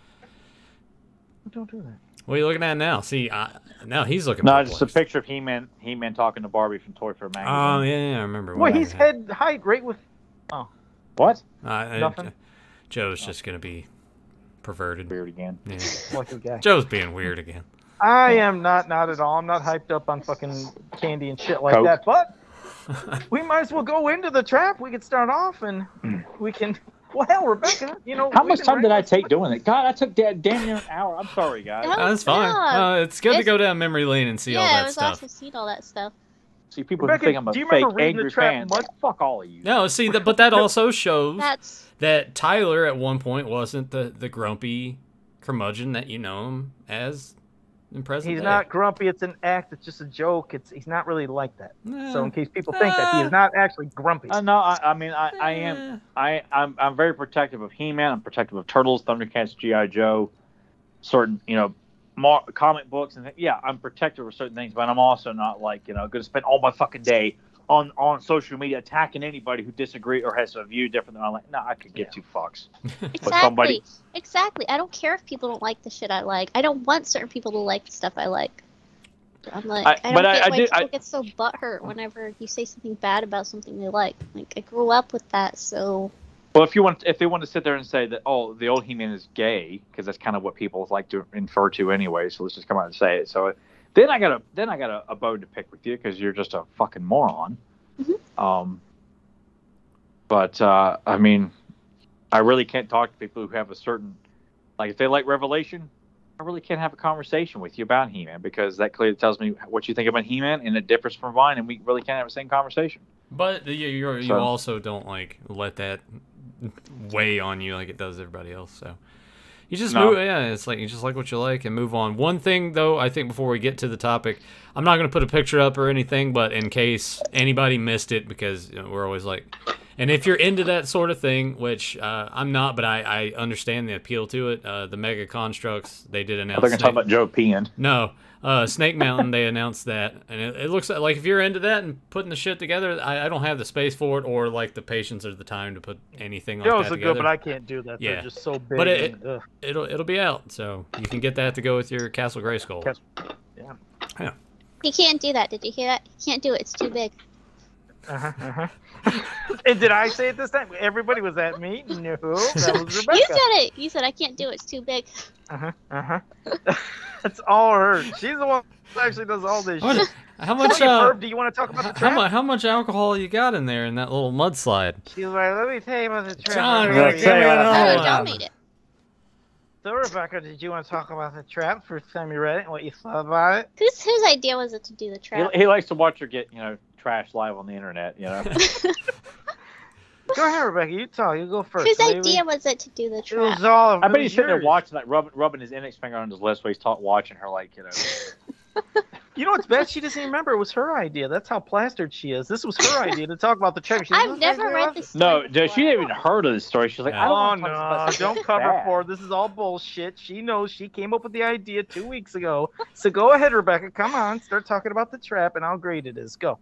C: Don't do that.
A: What are you looking at now? See, I, now he's looking.
B: No, just a
A: perplexed.
B: picture of He-Man. He-Man talking to Barbie from Toy Fair magazine.
A: Oh yeah, yeah, I remember.
C: Well,
A: when
C: he's
A: that-
C: head height right with. Oh,
B: What?
A: Uh, uh,
C: Nothing?
A: Joe's just gonna be perverted.
B: Weird again.
A: Yeah.
C: lucky guy.
A: Joe's being weird again.
C: I am not, not at all. I'm not hyped up on fucking candy and shit like
B: Coke.
C: that. But we might as well go into the trap. We can start off and we can. Well, hell, Rebecca, you know.
B: How
C: we've
B: much
C: been
B: time did I
C: writing-
B: take doing it? God, I took da- damn near an hour. I'm sorry, guys.
D: No.
A: Uh, that's fine.
D: Yeah.
A: Uh, it's good to
D: It's-
A: go down memory lane and see
D: yeah,
A: all
D: it
A: that
D: was
A: stuff.
D: awesome seeing all that stuff.
B: See, people
C: Rebecca,
B: who think I'm a
C: do you
B: fake
C: remember reading
B: angry
C: the trap
B: fan.
C: much?
B: Fuck all of you.
A: No, see, that, but that also shows
D: That's
A: that Tyler at one point wasn't the, the grumpy curmudgeon that you know him as in present
C: He's
A: day.
C: not grumpy. It's an act. It's just a joke. It's he's not really like that.
A: Nah.
C: So in case people think that he is not actually grumpy.
B: Uh, no, I, I mean, I, I
A: Eh.
B: am, I, I'm, I'm very protective of He-Man. I'm protective of Turtles, Thundercats, G I. Joe, certain, you know, mar- comic books, and th- yeah, I'm protective of certain things. But I'm also not like, you know, going to spend all my fucking day on on social media attacking anybody who disagree or has a view different than I'm like. No, I could get two fucks.
D: exactly,
B: somebody-
D: exactly. I don't care if people don't like the shit I like. I don't want certain people to like the stuff I like. I'm like,
B: I-
D: I, don't
B: but I-
D: get
B: I
D: why
B: did-
D: people
B: I-
D: get so butthurt whenever you say something bad about something they like. Like, I grew up with that, so
B: Well, if you want, if they want to sit there and say that, oh, the old He-Man is gay, because that's kind of what people like to infer to anyway. So let's just come out and say it. So then I got a then I got a, a bone to pick with you because you're just a fucking moron.
D: Mhm.
B: Um, but uh, I mean, I really can't talk to people who have a certain, like, if they like Revelation, I really can't have a conversation with you about He-Man because that clearly tells me what you think about He-Man and it differs from mine, and we really can't have the same conversation.
A: But you, you're, you
B: So-
A: also don't like let that weigh on you like it does everybody else. So you just
B: No.
A: move. Yeah, it's like you just like what you like and move on. One thing though, I think before we get to the topic, I'm not going to put a picture up or anything, but in case anybody missed it, because you know, we're always like, and if you're into that sort of thing, which uh, I'm not, but I, I understand the appeal to it. Uh, the Mega Constructs, they did
B: I
A: announce.
B: thought we were talking
A: Snake-
B: about Joe peeing.
A: No, uh, Snake Mountain, they announced that, and it, it looks like, like if you're into that and putting the shit together, I, I don't have the space for it or like the patience or the time to put anything like
C: Joe's
A: that
C: are
A: together.
C: good, but I can't do that.
A: Yeah.
C: They're just so big.
A: But it-
C: and, ugh.
A: It'll it'll be out, so you can get that to go with your Castle Grayskull.
C: Cas-
D: he can't do that. Did you hear that? He can't do it. It's too big.
C: Uh-huh, uh-huh. And did I say it this time? Everybody was at me. No, that was Rebecca.
D: You said it. You said I can't do it. It's too big.
C: Uh-huh, uh-huh. That's all her. She's the one who actually does all this
A: What-
C: shit.
A: how much?
C: Hey,
A: Uh,
C: Herb, do you want to talk about the
A: how,
C: trap?
A: much? How much alcohol you got in there in that little mudslide?
C: She's like, let me tell you about the trap.
A: John,
B: Yeah,
A: give
B: say
A: me
B: what
A: another
B: I
D: Oh,
B: heard.
A: one.
D: Joe made it.
C: So, Rebecca, did you want to talk about the trap first time you read it and what you thought about it?
D: Whose whose idea was it to do the
B: He,
D: trap?
B: he likes to watch her get, you know, trash live on the internet, you know.
C: Go ahead, Rebecca. You talk. You go first.
D: Whose
C: baby.
D: idea was it to do the
C: It
D: trap?
C: was all of
B: I bet
C: it
B: he's
C: was
B: sitting there
C: yours.
B: watching, like, rubbing, rubbing his index finger on his lips while he's talk, watching her, like, you know.
C: You know what's bad? She doesn't even remember it was her idea. That's how plastered she is. This was her idea to talk about the trap. She's like,
D: I've
C: "This
D: never
C: is
D: read
C: awesome."
D: this.
B: No,
D: story
B: no, she
D: before.
B: hadn't even heard of this story. She's like, I don't
C: Oh
B: want to
C: no!
B: talk about
C: Don't
B: something
C: cover
B: bad.
C: for her. This is all bullshit. She knows. She came up with the idea two weeks ago. So go ahead, Rebecca. Come on, start talking about the trap, and how great it is. Go.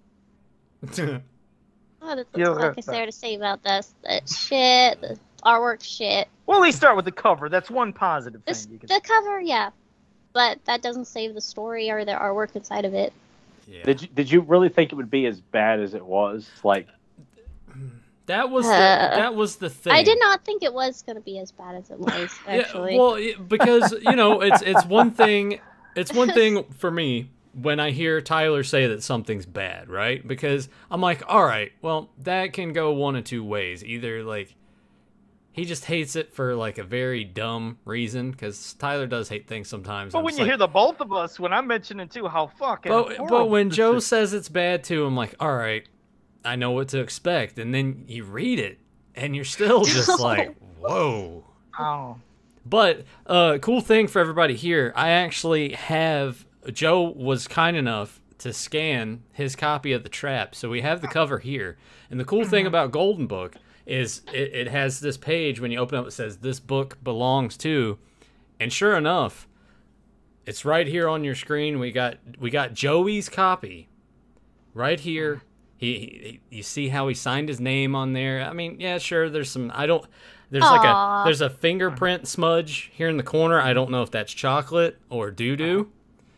D: Oh, that's
C: Yeah,
D: what the fuck
C: yeah.
D: is there to say about this? That shit, the artwork shit.
C: Well, at least start with the cover. That's one positive thing.
D: This,
C: You can...
D: the cover, yeah. But that doesn't save the story or the artwork inside of it.
A: Yeah.
B: Did you, did you really think it would be as bad as it was? Like,
A: That was the,
D: Uh,
A: that was the thing.
D: I did not think it was going to be as bad as it was, actually.
A: Yeah, well, it- because you know, it's it's one thing. It's one thing for me when I hear Tyler say that something's bad, right? Because I'm like, all right, well, that can go one of two ways. Either like he just hates it for like a very dumb reason, because Tyler does hate things sometimes.
C: But
A: I'm
C: when
A: just
C: you
A: like-
C: hear the both of us, when I'm mentioning too how fucking.
A: but, but
C: horrible
A: when
C: this
A: Joe
C: is-
A: says it's bad too, I'm like, all right, I know what to expect. And then you read it, and you're still just like, whoa.
C: Oh.
A: But uh, cool thing for everybody here, I actually have, Joe was kind enough to scan his copy of The Trap, so we have the cover here. And the cool thing about Golden Book is it, it has this page, when you open up, it says, this book belongs to, and sure enough, it's right here on your screen. We got we got Joey's copy right here. He, he you see how he signed his name on there. I mean, yeah, sure, there's some, I don't, there's
D: Aww.
A: like a, there's a fingerprint smudge here in the corner. I don't know if that's chocolate or doo-doo.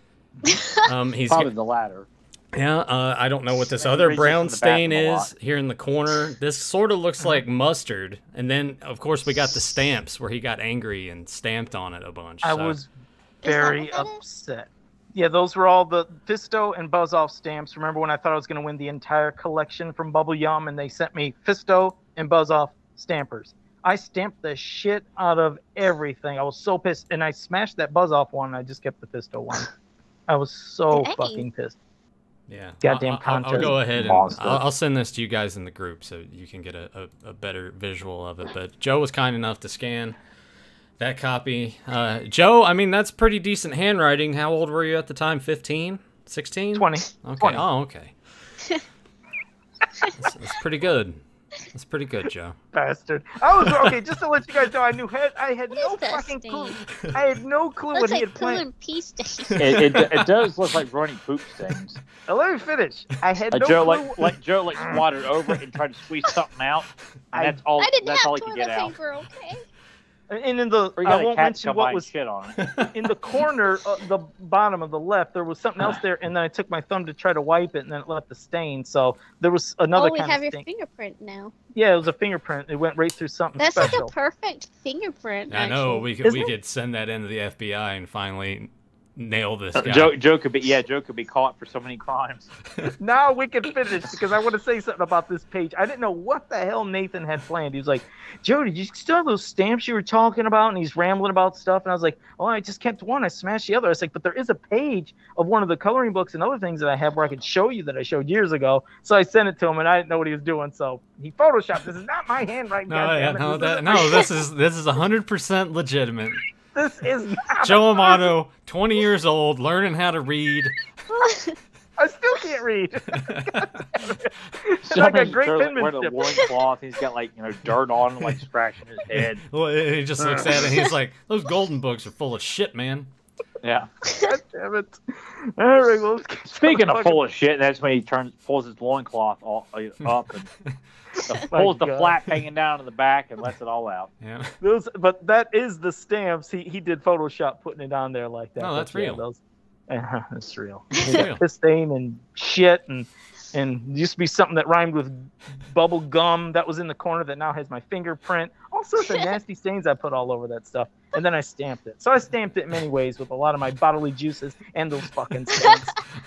A: Um, he's
B: Probably the latter.
A: Yeah, uh, I don't know what this
B: He
A: other
B: reaches
A: brown
B: in the
A: stain
B: bathroom a
A: is
B: lot.
A: here in the corner. This sort of looks like mustard. And then, of course, we got the stamps where he got angry and stamped on it a bunch.
C: I
A: so.
C: was
D: that
C: very
D: what that is?
C: upset. Yeah, those were all the Fisto and Buzz Off stamps. Remember when I thought I was going to win the entire collection from Bubble Yum, and they sent me Fisto and Buzz Off stampers? I stamped the shit out of everything. I was so pissed, and I smashed that Buzz Off one. And I just kept the Fisto one. I was so
D: Dang.
C: fucking pissed.
A: Yeah.
C: Goddamn
A: I'll, I'll, I'll
C: contest
A: go ahead and
C: monster.
A: I'll, I'll send this to you guys in the group so you can get a, a, a better visual of it. But Joe was kind enough to scan that copy. Uh, Joe, I mean, that's pretty decent handwriting. How old were you at the time? fifteen? sixteen?
C: twenty.
A: Okay.
C: twenty.
A: Oh, okay. that's, that's pretty good. That's pretty good, Joe.
C: Bastard. I was okay. Just to let you guys know, I knew had, I had
D: What
C: no
D: is that
C: fucking
D: stain?
C: clue. I had no clue
D: Looks
C: what he
D: like
C: had
D: poo
C: planned.
D: and pee stains.
B: It, it, it does look like running poop stains.
C: Now, let me finish. I had
B: Uh,
C: no
B: Joe
C: clue.
B: like like Joe like squatted over it and tried to squeeze something out. And
C: I-
B: that's all.
D: I didn't
B: That's
D: have
B: all he could
D: toilet
B: get out.
D: paper, okay?
C: And in the,
B: Or you
C: I
B: got a
C: won't
B: cat
C: mention
B: come by
C: what
B: and
C: was
B: shit on it.
C: in the corner, uh, the bottom of the left. There was something else there, and then I took my thumb to try to wipe it, and then it left the stain. So there was another
D: Oh, we
C: kind
D: have
C: of
D: your
C: stain.
D: fingerprint now.
C: Yeah, it was a fingerprint. It went right through something
D: That's
C: special.
D: like a perfect fingerprint.
A: I know.
D: actually.
A: We could,
C: Isn't
A: we
C: it?
A: could send that into the F B I and finally nail this guy.
B: Joe Joe could be yeah Joe could be caught for so many crimes.
C: Now we can finish because I want to say something about this page. I didn't know what the hell Nathan had planned. He was like, Joe, did you still have those stamps you were talking about? And he's rambling about stuff. And I was like, oh, I just kept one. I smashed the other. I was like, but there is a page of one of the coloring books and other things that I have where I could show you that I showed years ago. So I sent it to him, and I didn't know what he was doing. So he photoshopped. This is not my handwriting.
A: No, yeah,
C: goddammit.
A: no,
C: This
A: that,
C: isn't
A: no,
C: my
A: this is this is one hundred percent legitimate.
C: This is not
A: Joe
C: a-
A: Amato, twenty years old, learning how to read.
C: I still can't read. And I
B: Somebody
C: got great
B: Joe's wearing a
C: penmanship.
B: loincloth. He's got like you know dirt on, like scratching his head.
A: Well, he just looks at it and he's like, those golden books are full of shit, man.
B: Yeah.
C: God damn it. All right, well, let's get
B: Speaking of
C: fucking-
B: full of shit, that's when he turns pulls his loincloth all, uh, up and the,
C: My
B: pulls the
C: God.
B: flap hanging down in the back and lets it all out.
A: Yeah.
C: Those, but that is the stamps. He he did Photoshop putting it on there like that.
A: No,
C: But
A: that's
C: yeah,
A: real.
C: Those, uh, that's real.
A: It's
C: He got
A: real.
C: piss stain and shit and and it used to be something that rhymed with bubble gum that was in the corner that now has my fingerprint. All sorts of nasty stains I put all over that stuff. And then I stamped it. So I stamped it in many ways with a lot of my bodily juices and those fucking stains.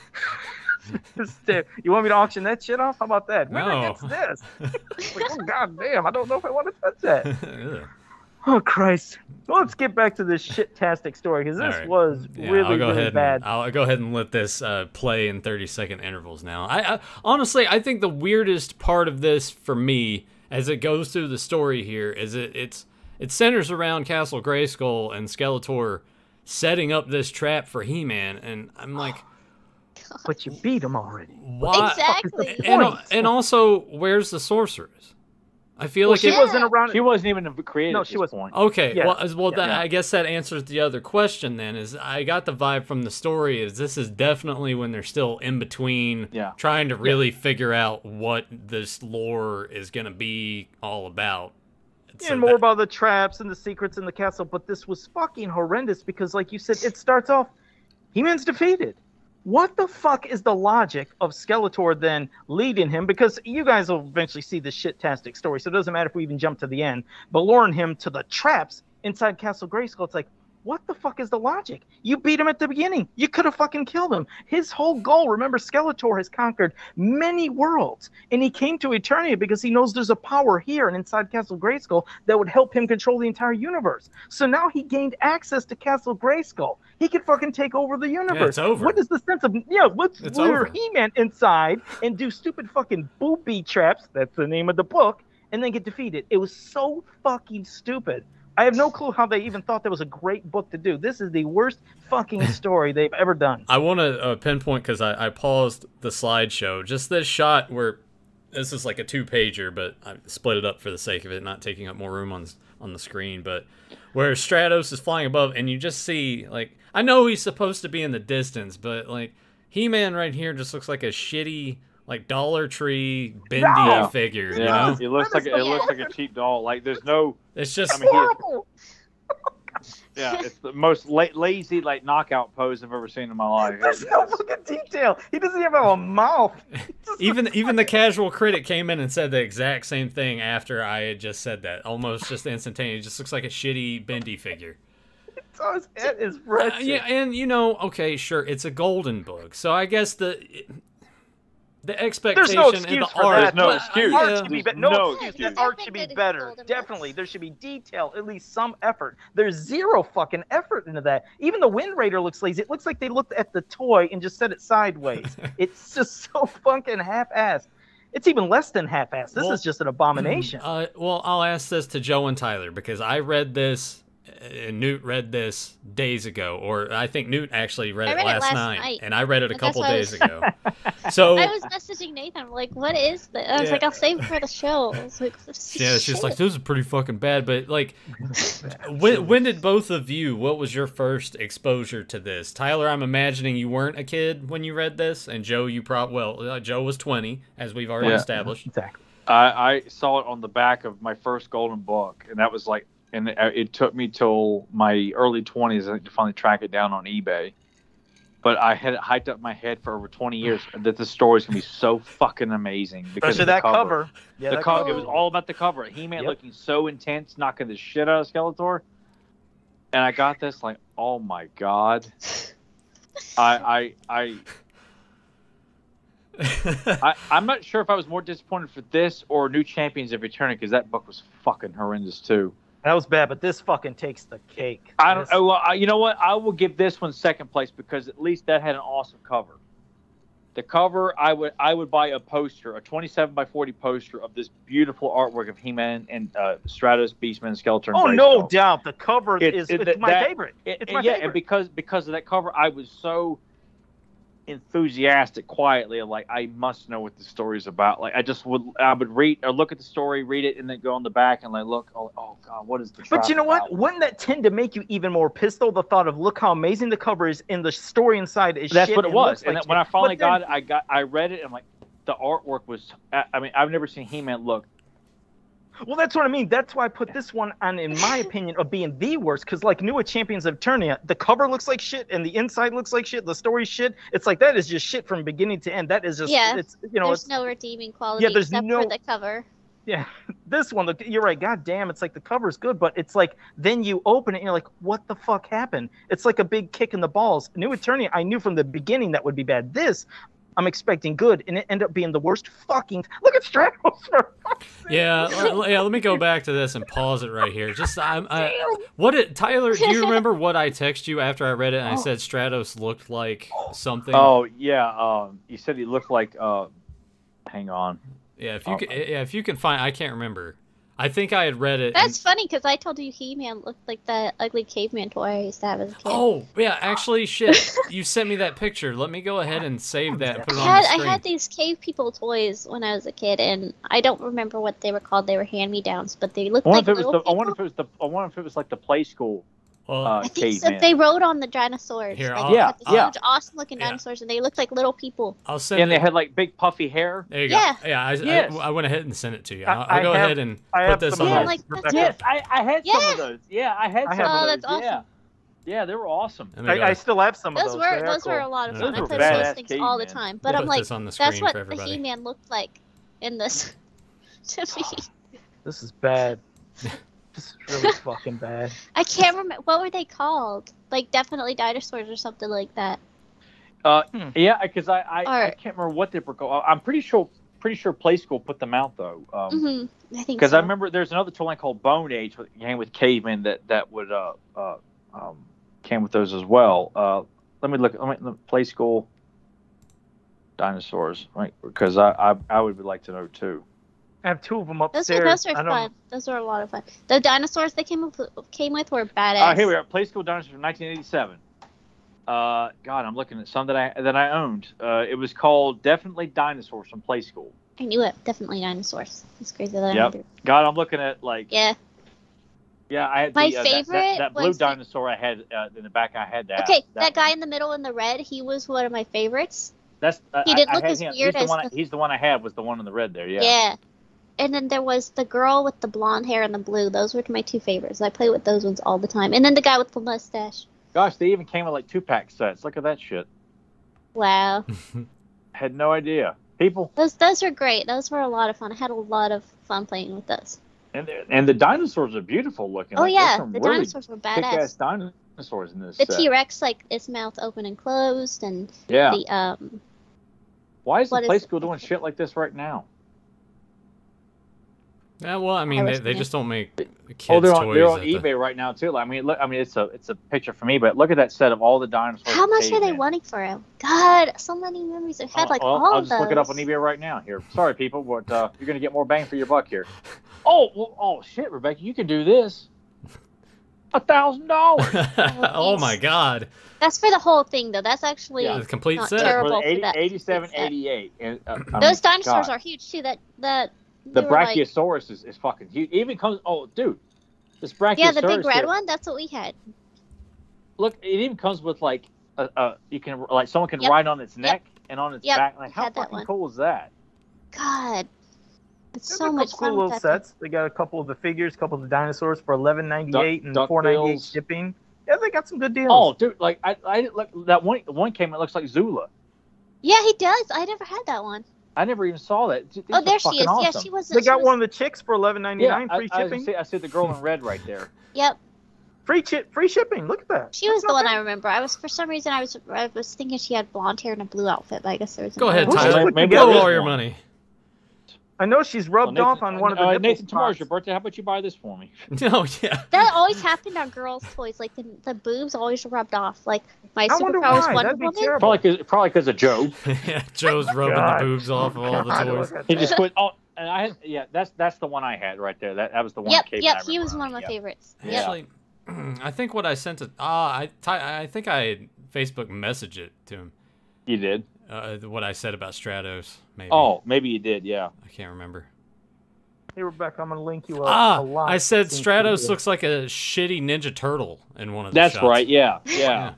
C: Stamp. You want me to auction that shit off? How about that? Winner
A: No.
C: gets this. Like, oh, God damn, I don't know if I want to touch that.
A: Ugh.
C: Oh Christ! Well, let's get back to this shit-tastic story because this
A: All right.
C: was
A: Yeah,
C: really,
A: I'll go
C: really
A: ahead
C: bad.
A: And, I'll go ahead and let this uh, play in thirty second intervals now. I, I honestly, I think the weirdest part of this for me, as it goes through the story here, is it it's it centers around Castle Grayskull and Skeletor setting up this trap for He-Man, and I'm like,
C: But you beat him already.
A: why?
D: Exactly.
A: And,
C: Point.
A: and also, where's the sorceress? I feel
C: Well,
A: like
C: she
A: it,
C: wasn't around.
B: She wasn't even created
C: No,
B: at
C: she
B: this
C: wasn't.
B: point.
A: Okay,
C: Yeah.
A: well, as well, that,
C: Yeah.
A: I guess that answers the other question. Then is I got the vibe from the story is this is definitely when they're still in between,
B: Yeah.
A: trying to really figure out what this lore is gonna be all about. So
C: and more
A: that-
C: about the traps and the secrets in the castle, but this was fucking horrendous because, like you said, it starts off, He-Man's defeated. What the fuck is the logic of Skeletor then leading him? Because you guys will eventually see this shit-tastic story, so it doesn't matter if we even jump to the end, but luring him to the traps inside Castle Grayskull, it's like, what the fuck is the logic? You beat him at the beginning. You could have fucking killed him. His whole goal, remember, Skeletor has conquered many worlds, and he came to Eternia because he knows there's a power here and inside Castle Grayskull that would help him control the entire universe. So now he gained access to Castle Grayskull. He could fucking take over the universe.
A: over.
C: What is the sense of, yeah, let's
A: It's
C: lure
A: over.
C: He-Man inside and do stupid fucking booby traps, that's the name of the book, and then get defeated. It was so fucking stupid. I have no clue how they even thought that was a great book to do. This is the worst fucking story they've ever done.
A: I want to uh, pinpoint because I, I paused the slideshow. Just this shot where this is like a two-pager, but I split it up for the sake of it, not taking up more room on on the screen. But where Stratos is flying above, and you just see like I know he's supposed to be in the distance, but like He-Man right here just looks like a shitty like Dollar Tree bendy
C: No!
A: figure.
B: Yeah,
A: You know,
B: it looks like a, it looks like a cheap doll. Like there's no.
A: it's just
B: I mean, he is-
C: Horrible.
B: yeah, it's the most la- lazy like knockout pose I've ever seen in my life.
C: There's no fucking detail. He doesn't even have a mouth.
A: even even the casual critic came in and said the exact same thing after I had just said that. Almost just instantaneous. It just looks like a shitty bendy figure.
C: So his head is
A: Uh,
C: wretched.
A: yeah, and you know, okay, sure, it's a golden book, so I guess the the expectation
C: no
A: and
C: excuse
A: the
C: for
A: art.
C: that.
B: There's no
A: well,
B: excuse.
C: Art
A: yeah.
C: should be
B: There's
C: be- no,
B: no
C: excuse.
B: excuse.
C: That art
D: I
C: should
D: think
C: be
D: that it's
C: better.
D: golden
C: Definitely,
D: books.
C: there should be detail, at least some effort. There's zero fucking effort into that. Even the Wind Raider looks lazy. It looks like they looked at the toy and just set it sideways. It's just so fucking half-assed. It's even less than half-assed. This
A: Well,
C: is just an abomination.
A: Uh, well, I'll ask this to Joe and Tyler because I read this, and Newt read this days ago, or I think Newt actually read,
D: I
A: it,
D: read it
A: last
D: last
A: night,
D: night.
A: and I read it a
D: And that's
A: couple
D: why I
A: days
D: was-
A: ago. So
D: I was messaging Nathan. I'm like, what is this? I was
A: Yeah.
D: like, I'll save it for the show. I was like, this is
A: yeah, she's
D: shit.
A: like, this is pretty fucking bad. But like, when when did both of you? What was your first exposure to this? Tyler, I'm imagining you weren't a kid when you read this, and Joe, you probably well, uh, Joe was twenty, as we've already
B: Yeah.
A: established.
C: Exactly.
B: I, I saw it on the back of my first golden book, and that was like, and it, it took me till my early twenties to finally track it down on eBay. But I had it hyped up in my head for over twenty years that this story's gonna be so fucking amazing because
C: Especially
B: of the
C: that
B: cover.
C: cover. Yeah,
B: the
C: that
B: cover.
C: cover.
B: It was all about the cover. He-Man
C: Yep.
B: looking so intense, knocking the shit out of Skeletor. And I got this like, oh my god. I I I. I, I'm not sure if I was more disappointed for this or New Champions of Eternity because that book was fucking horrendous too.
C: That was bad, but this fucking takes the cake.
B: I don't.
C: This-
B: Oh, well, I, you know what? I will give this one second place because at least that had an awesome cover. The cover, I would I would buy a poster, a twenty-seven by forty poster of this beautiful artwork of He-Man and uh, Stratos, Beastman, Skeletor. And
C: Oh,
B: Grayskull.
C: no doubt. The cover
B: It-
C: is
B: it-
C: it's my
B: that-
C: favorite.
B: It-
C: It's my
B: yeah,
C: favorite.
B: and because because of that cover, I was so enthusiastic quietly like I must know what the story is about. Like I just would I would read or look at the story, read it, and then go on the back and like look, oh, oh god, what is the
C: But you know
B: trap
C: what?
B: about?
C: Wouldn't that tend to make you even more pissed though? The thought of look how amazing the cover is and the story inside is
B: That's
C: shit
B: what it
C: and
B: was.
C: looks
B: And
C: like
B: then when I
C: shit.
B: finally
C: But then-
B: got it, I got I read it and like the artwork was I I mean I've never seen He-Man look.
C: Well, that's what I mean. That's why I put this one on, in my opinion, of being the worst. Because like New Champions of Eternia, the cover looks like shit, and the inside looks like shit. The story's shit. It's like that is just shit from beginning to end. That is just,
D: Yeah,
C: it's you know,
D: There's
C: it's
D: no redeeming quality
C: there's
D: except
C: no-
D: for the cover.
C: yeah. This one, look, you're right. God damn, it's like the cover's good, but it's like then you open it and you're like, what the fuck happened? It's like a big kick in the balls. New Eternia, I knew from the beginning that would be bad. This, I'm expecting good, and it ended up being the worst fucking. Look at Stratos. For fuck's sake.
A: Yeah, l- yeah. Let me go back to this and pause it right here. Just, I'm, I, what it, Tyler? Do you remember what I texted you after I read it and I said Stratos looked like something?
B: Oh yeah, um, you said he looked like. Uh, hang on.
A: yeah. If you
B: oh.
A: can, yeah, if you can find, I can't remember. I think I had read it.
D: That's
A: and-
D: funny because I told you He-Man looked like that ugly caveman toy I used to have as a kid.
A: Oh yeah, actually, shit. You sent me that picture. Let me go ahead and save that and put it
D: I
A: on
D: had,
A: the
D: I
A: screen.
D: had these cave people toys when I was a kid, and I don't remember what they were called. They were hand-me-downs, but they looked
B: I
D: like
B: wonder if it was
D: little
B: the. I wonder
D: people.
B: if it was the. I wonder if it was like the play school.
A: Well,
B: Uh,
D: I think so.
B: caveman.
D: They rode on the dinosaurs.
A: Here,
D: like,
A: I'll-
D: they
B: Yeah,
D: had these
B: yeah.
D: huge, awesome-looking
A: Yeah.
D: dinosaurs, and they looked like little people.
A: I'll send
B: And they
A: it.
B: had like big puffy hair.
A: There you
D: Yeah.
A: go. Yeah, I,
B: Yes.
A: I, I went ahead and sent it to you.
C: I-
A: I'll, I'll
C: I
A: go
C: have-
A: ahead and
C: I
A: put
C: have
A: this
C: some
A: on.
C: of
D: Yeah,
C: those,
D: like, that's
C: Rebecca.
B: Yes, I, I had some
D: Yeah.
B: of those. Yeah, I had
C: I
B: some
C: have
B: of
D: Oh,
B: those.
D: that's awesome.
B: Yeah, yeah, they were awesome.
A: Let me go
C: I, I still have some of
D: Those
C: those.
D: were
C: They are
D: those were a
C: cool.
D: lot of
A: Yeah.
D: fun.
B: Those
D: I
B: were
D: played with those
B: badass
D: things all the
B: cavemen.
D: time. But
A: Put
D: I'm like,
A: this on the
D: that's
A: screen
D: what
A: for
D: the
A: everybody.
D: He-Man looked like in this to me.
C: This is bad. This is really fucking bad.
D: I can't remember what were they called. Like definitely dinosaurs or something like that.
B: Uh,
C: Hmm.
B: yeah, because I, I, I
D: Or-
B: can't remember what they were called. I'm pretty sure pretty sure Play School put them out though. Um,
D: hmm I think
B: Because
D: so.
B: I remember there's another toy line called Bone Age with, came with cavemen that that would uh uh um came with those as well. Uh, let me look. Let me let me- Play School dinosaurs, right? Because I, I I would like to know too.
C: I have two of them
D: Those
C: upstairs.
D: are those are
C: I don't-
D: fun. Those are a lot of fun. The dinosaurs they came with, came with were
B: Uh,
D: badass.
B: here we are. Play School Dinosaurs from nineteen eighty-seven. Uh, God, I'm looking at some that I that I owned. Uh, it was called Definitely Dinosaurs from Play School.
D: I knew it. Definitely dinosaurs. It's crazy that I
B: Yep.
D: remember.
B: God, I'm looking at like
D: Yeah.
B: yeah. I had
D: My
B: the, uh, that-
D: favorite
B: that, that blue
D: was the-
B: dinosaur I had uh, in the back. I had that.
D: Okay, that, guy
B: one.
D: in the middle in the red, he was one of my favorites.
B: That's uh,
D: he
B: I-
D: didn't
B: I
D: look
B: had
D: as
B: him.
D: weird
B: he's the
D: as
B: one. I,
D: the-
B: he's the one I had was the one in the red there. Yeah.
D: Yeah. And then there was the girl with the blonde hair and the blue. Those were my two favorites. I play with those ones all the time. And then the guy with the mustache.
B: Gosh, they even came with like two pack sets. Look at that shit.
D: Wow.
B: Had no idea. People
D: Those those are great. Those were a lot of fun. I had a lot of fun playing with those.
B: and they're- and the dinosaurs are beautiful looking.
D: Oh
B: Like, there's
D: yeah,
B: some
D: the
B: really
D: dinosaurs were
B: kick-ass
D: badass.
B: dinosaurs in this.
D: The
B: set.
D: T Rex, like its mouth open and closed, and
B: Yeah.
D: the um.
B: Why is the
D: what is
B: play
D: it?
B: school doing shit like this right now?
A: Yeah, well, I mean, they,
D: was
A: they
D: gonna-
A: just don't make kids
B: Oh, they're on
A: toys.
B: they're on
A: at the-
B: eBay right now too. I mean, look, I mean, it's a it's a picture for me, but look at that set of all the dinosaurs.
D: How
B: and
D: much are they
B: cavemen.
D: wanting for him? God, so many memories. I've had
B: I'll-
D: like
B: I'll,
D: all
B: I'll
D: of
B: just
D: those.
B: look it up on eBay right now. Here, sorry people, but uh, you're gonna get more bang for your buck here. Oh, well, oh shit, Rebecca, you can do this. A thousand dollars.
A: Oh my god.
D: That's for the whole thing, though. That's actually
B: Yeah.
A: The complete
D: not
A: set.
D: terrible.
B: For the eighty,
D: for that
B: eighty-seven,
D: set.
B: eighty-eight. And, uh, I
D: Those
B: mean,
D: dinosaurs
B: God.
D: are huge too. That that
B: The
D: they were, like-
B: Brachiosaurus is, is fucking huge. Even comes. Oh, dude, this Brachiosaurus.
D: yeah, the big red
B: here,
D: one. That's what we had.
B: Look, it even comes with like a, a you can like someone can
D: Yep.
B: ride on its
D: Yep.
B: neck and on its
D: Yep.
B: back. Like
D: I
B: how
D: had that
B: fucking
D: one.
B: cool is that?
D: God, it's
C: There's
D: so
C: a
D: much
C: couple
D: fun.
C: cool
D: With
C: little
D: that.
C: sets. They got a couple of the figures, a couple of the dinosaurs for eleven ninety-eight and
B: Duck-
C: four ninety-eight
B: duckbills.
C: shipping. Yeah, they got some good deals.
B: Oh, dude, like I, I look that one. One came. It looks like Zula.
D: Yeah, he does. I never had that one.
B: I never even saw that. These
D: Oh,
B: are
D: there she
B: fucking
D: is.
B: Awesome.
D: Yeah, she was.
C: they
D: she
C: got
D: was,
C: one of the chicks for eleven
B: Yeah,
C: ninety-nine,
B: I,
C: free
B: I,
C: shipping.
B: see, I see the girl in red right there.
D: Yep,
C: Free chip, free shipping. Look at that.
D: she
C: That's
D: was the
C: not
D: one
C: bad.
D: I remember. I was for some reason I was I was thinking she had blonde hair and a blue outfit, but I guess there was.
A: Go
D: another
A: ahead,
D: one.
C: Who's she
A: Tyler.
C: put
B: Maybe
A: Blow
B: there is
A: all your
B: one.
A: money.
C: I know she's rubbed
B: Well,
C: off on one of the
B: uh,
C: nipple
B: Nathan, tomorrow's
C: spots.
B: your birthday. How about you buy this for me?
A: Oh yeah.
D: That always happened on girls' toys. Like the, the boobs always rubbed off. Like my
C: I wonder
D: superpowers
C: why.
D: Wonder
C: That'd be
D: Woman.
C: terrible.
B: Probably because probably because of Joe.
A: Yeah, Joe's rubbing
C: God.
A: the boobs off of all the
C: God,
A: toys.
C: look at
B: He
C: that.
B: just put. Oh, and I had. Yeah, that's that's the one I had right there. That that was the one.
D: Yep,
B: that came
D: yep.
B: I
D: He was
B: remember
D: one of my
B: owning,
D: favorites.
B: Yeah.
D: Yep.
A: Actually, I think what I sent it. Ah, I Ty- I think I Facebook messaged it to him.
B: Yeah. You did.
A: Uh, what I said about Stratos, maybe.
B: Oh, maybe you did. Yeah.
A: I can't remember.
C: Hey, Rebecca, I'm going to link you a,
A: Ah,
C: a lot.
A: I said
C: Seems
A: Stratos
C: pretty
A: looks like a shitty Ninja Turtle in one of the
B: That's
A: shots.
B: right. Yeah. Yeah.
A: Yeah.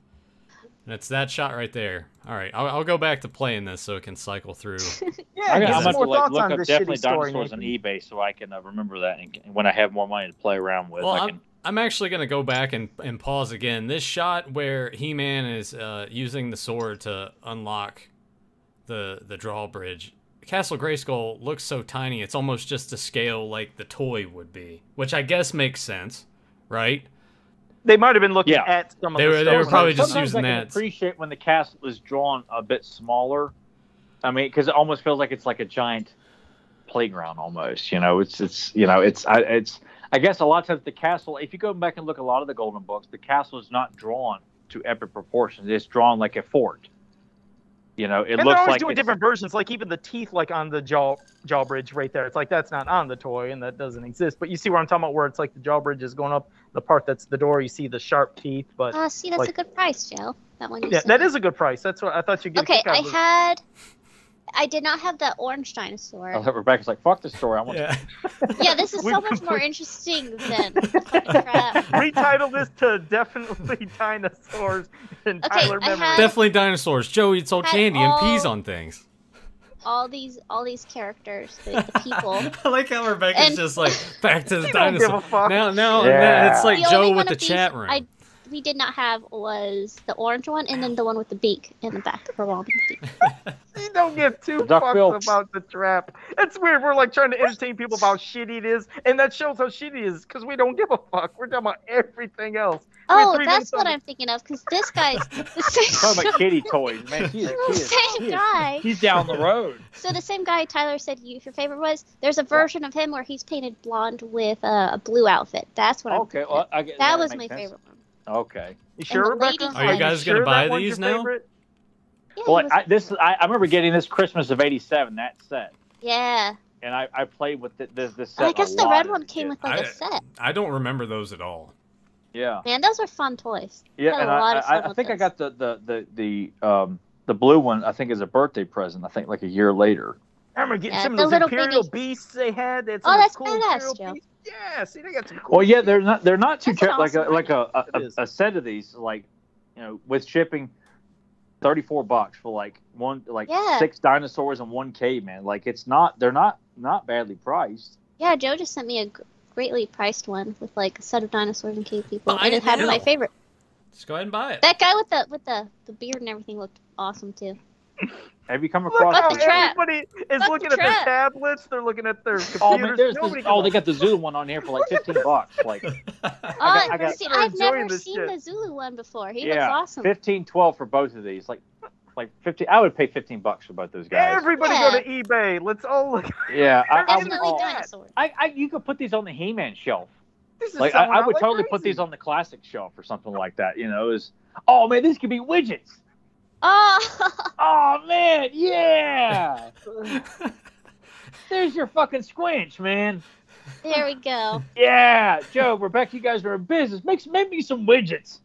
A: And it's that shot right there. All right, I'll, I'll go back to playing this so it can cycle through.
C: good. Yeah,
B: I'm
C: give
B: gonna,
C: us
B: I'm gonna
C: more
B: like,
C: thoughts
B: look
C: on
B: up
C: this
B: definitely
C: shitty story,
B: dinosaurs on
C: Nathan.
B: eBay so I can uh, remember that, and, and when I have more money to play around with,
A: Well,
B: I
A: I'm,
B: can.
A: I'm actually going to go back and, and pause again. This shot where He-Man is uh, using the sword to unlock the the drawbridge. Castle Grayskull looks so tiny, it's almost just to scale like the toy would be, which I guess makes sense, right?
C: They might have been looking
B: Yeah.
C: at some of
A: They
C: the
A: were- they
C: stuff
A: were
C: when
A: probably
C: they-
A: just
B: Sometimes
A: using
B: I can
A: that.
B: appreciate when the castle is drawn a bit smaller. I mean, because it almost feels like it's like a giant playground almost. You know, it's it's you know it's I it's I guess a lot of times the castle. If you go back and look at a lot of the Golden Books, the castle is not drawn to epic proportions. It's drawn like a fort. You know, it
C: And they're
B: looks
C: always
B: like
C: doing
B: it's-
C: different versions, like even the teeth, like on the jaw jawbridge right there. It's like that's not on the toy and that doesn't exist. But you see where I'm talking about, where it's like the jawbridge is going up, the part that's the door. You see the sharp teeth, but
D: Uh, see, that's
C: like-
D: a good price, Joe. That one. You
C: yeah,
D: sent
C: that
D: me.
C: is a good price. That's what I thought you'd get.
D: Okay,
C: a kick out
D: I
C: of it.
D: had. I did not have that orange dinosaur.
B: I thought Rebecca's like, fuck the story. I want
A: Yeah.
D: Yeah, this is
C: We
D: so much more
C: complete-
D: interesting than fucking crap.
C: Retitle this to definitely dinosaurs and
D: Okay,
C: Tyler
D: I
C: memory.
D: had-
A: Definitely dinosaurs. Joe eats all
D: Had
A: candy and pees
D: all-
A: on things.
D: All these, all these characters, the, the people.
A: I like how Rebecca's
D: And-
A: just like back to the
C: She don't give a
A: dinosaur.
C: fuck.
A: Now, now,
B: Yeah.
A: now it's like
D: The only
A: Joe
D: one
A: with the
D: of these
A: chat room.
D: I we did not have was the orange one, and then the one with the beak in the back, the revolving beak.
C: You don't give two
B: Duck
C: fucks
B: bill.
C: about the trap. It's weird. We're like trying to entertain people about how shitty it is, and that shows how shitty it is because we don't give a fuck. We're talking about everything else. We had
D: Oh,
C: three
D: that's
C: minutes
D: what
C: on
D: I'm thinking of, because this guy's the same
B: talking
D: guy.
B: about kitty toys, man. She is, she is,
D: Same
B: she is-
D: guy.
B: He's down the road.
D: So the same guy Tyler said you, your favorite was. There's a version of him where he's painted blonde with uh, a blue outfit. That's what I'm
B: Okay,
D: thinking.
B: well, I get,
D: that was
B: makes
D: my
B: sense.
D: favorite one.
B: Okay.
C: You sure,
D: the lady
C: Rebecca?
A: Are you
D: friend.
A: guys
C: sure
A: gonna buy
C: that one's
A: these
C: your
A: now?
C: favorite?
D: Yeah,
B: Well,
D: he was-
B: I, this I, I remember getting this Christmas of eighty-seven. That set.
D: yeah.
B: and I, I played with the, the, the set.
D: I guess
B: a
D: the
B: lot
D: red
B: as
D: one
B: a
D: came
B: kid.
D: with like
A: I-
D: a set.
A: I don't remember those at all.
B: Yeah,
D: Man, those were fun toys.
B: yeah,
D: Had a
B: and
D: lot
B: I,
D: of fun
B: I, I
D: with
B: think I
D: those.
B: got the the the the um the blue one. I think as a birthday present. I think like a year later.
C: I remember getting
D: Yeah,
C: some of
D: the
C: those
D: little
C: Imperial
D: baby-
C: beasts they had. They had
D: Oh,
C: some of
D: that's
C: those cool
D: badass,
C: Imperial
D: Joe.
C: beasts. Yeah, see, they got some cool
B: Well, yeah,
C: shit.
B: they're not they're not too
D: That's an
B: cheap. Like a
D: awesome
B: like a,
C: It
B: a,
C: is.
B: a set of these, like you know, with shipping, thirty four bucks for like one like
D: Yeah.
B: six dinosaurs and one caveman. Like it's not they're not not badly priced.
D: Yeah, Joe just sent me a gr- greatly priced one with like a set of dinosaurs and cave people,
A: Buy
D: and
A: it
D: it had my
A: now.
D: favorite.
A: Just go ahead and buy it.
D: That guy with the with the the beard and everything looked awesome too.
B: Have you come
C: Look
B: across?
C: how
D: the trap.
C: everybody is
D: Fuck
C: looking
D: the
C: at their
D: trap.
C: tablets. They're looking at their computers.
B: Oh man, there's
C: Nobody
B: this, oh
C: can-
B: they got the Zulu one on here for like fifteen bucks. Like
D: Oh,
B: I got-
D: see,
C: They're
D: I've
C: enjoying
D: never
C: this
D: seen
C: shit.
D: the Zulu one before. He
B: yeah,
D: looks awesome.
B: fifteen, twelve for both of these. Like like fifteen. I would pay fifteen bucks for both those guys.
C: Everybody
D: Yeah.
C: go to eBay. Let's all look.
B: Yeah, I, I,
D: Definitely
B: oh,
D: dinosaurs.
B: I, I you could put these on the He-Man shelf.
C: This is
B: Like I,
C: selling
B: I
C: out
B: would
C: like
B: totally put
C: crazy.
B: these on the classic shelf or something like that. You know, is oh man, these could be widgets.
D: Oh,
B: Oh man, yeah. There's your fucking squinch, man.
D: there we go.
B: Yeah, Joe, Rebecca, you guys are in business. Make make me some widgets.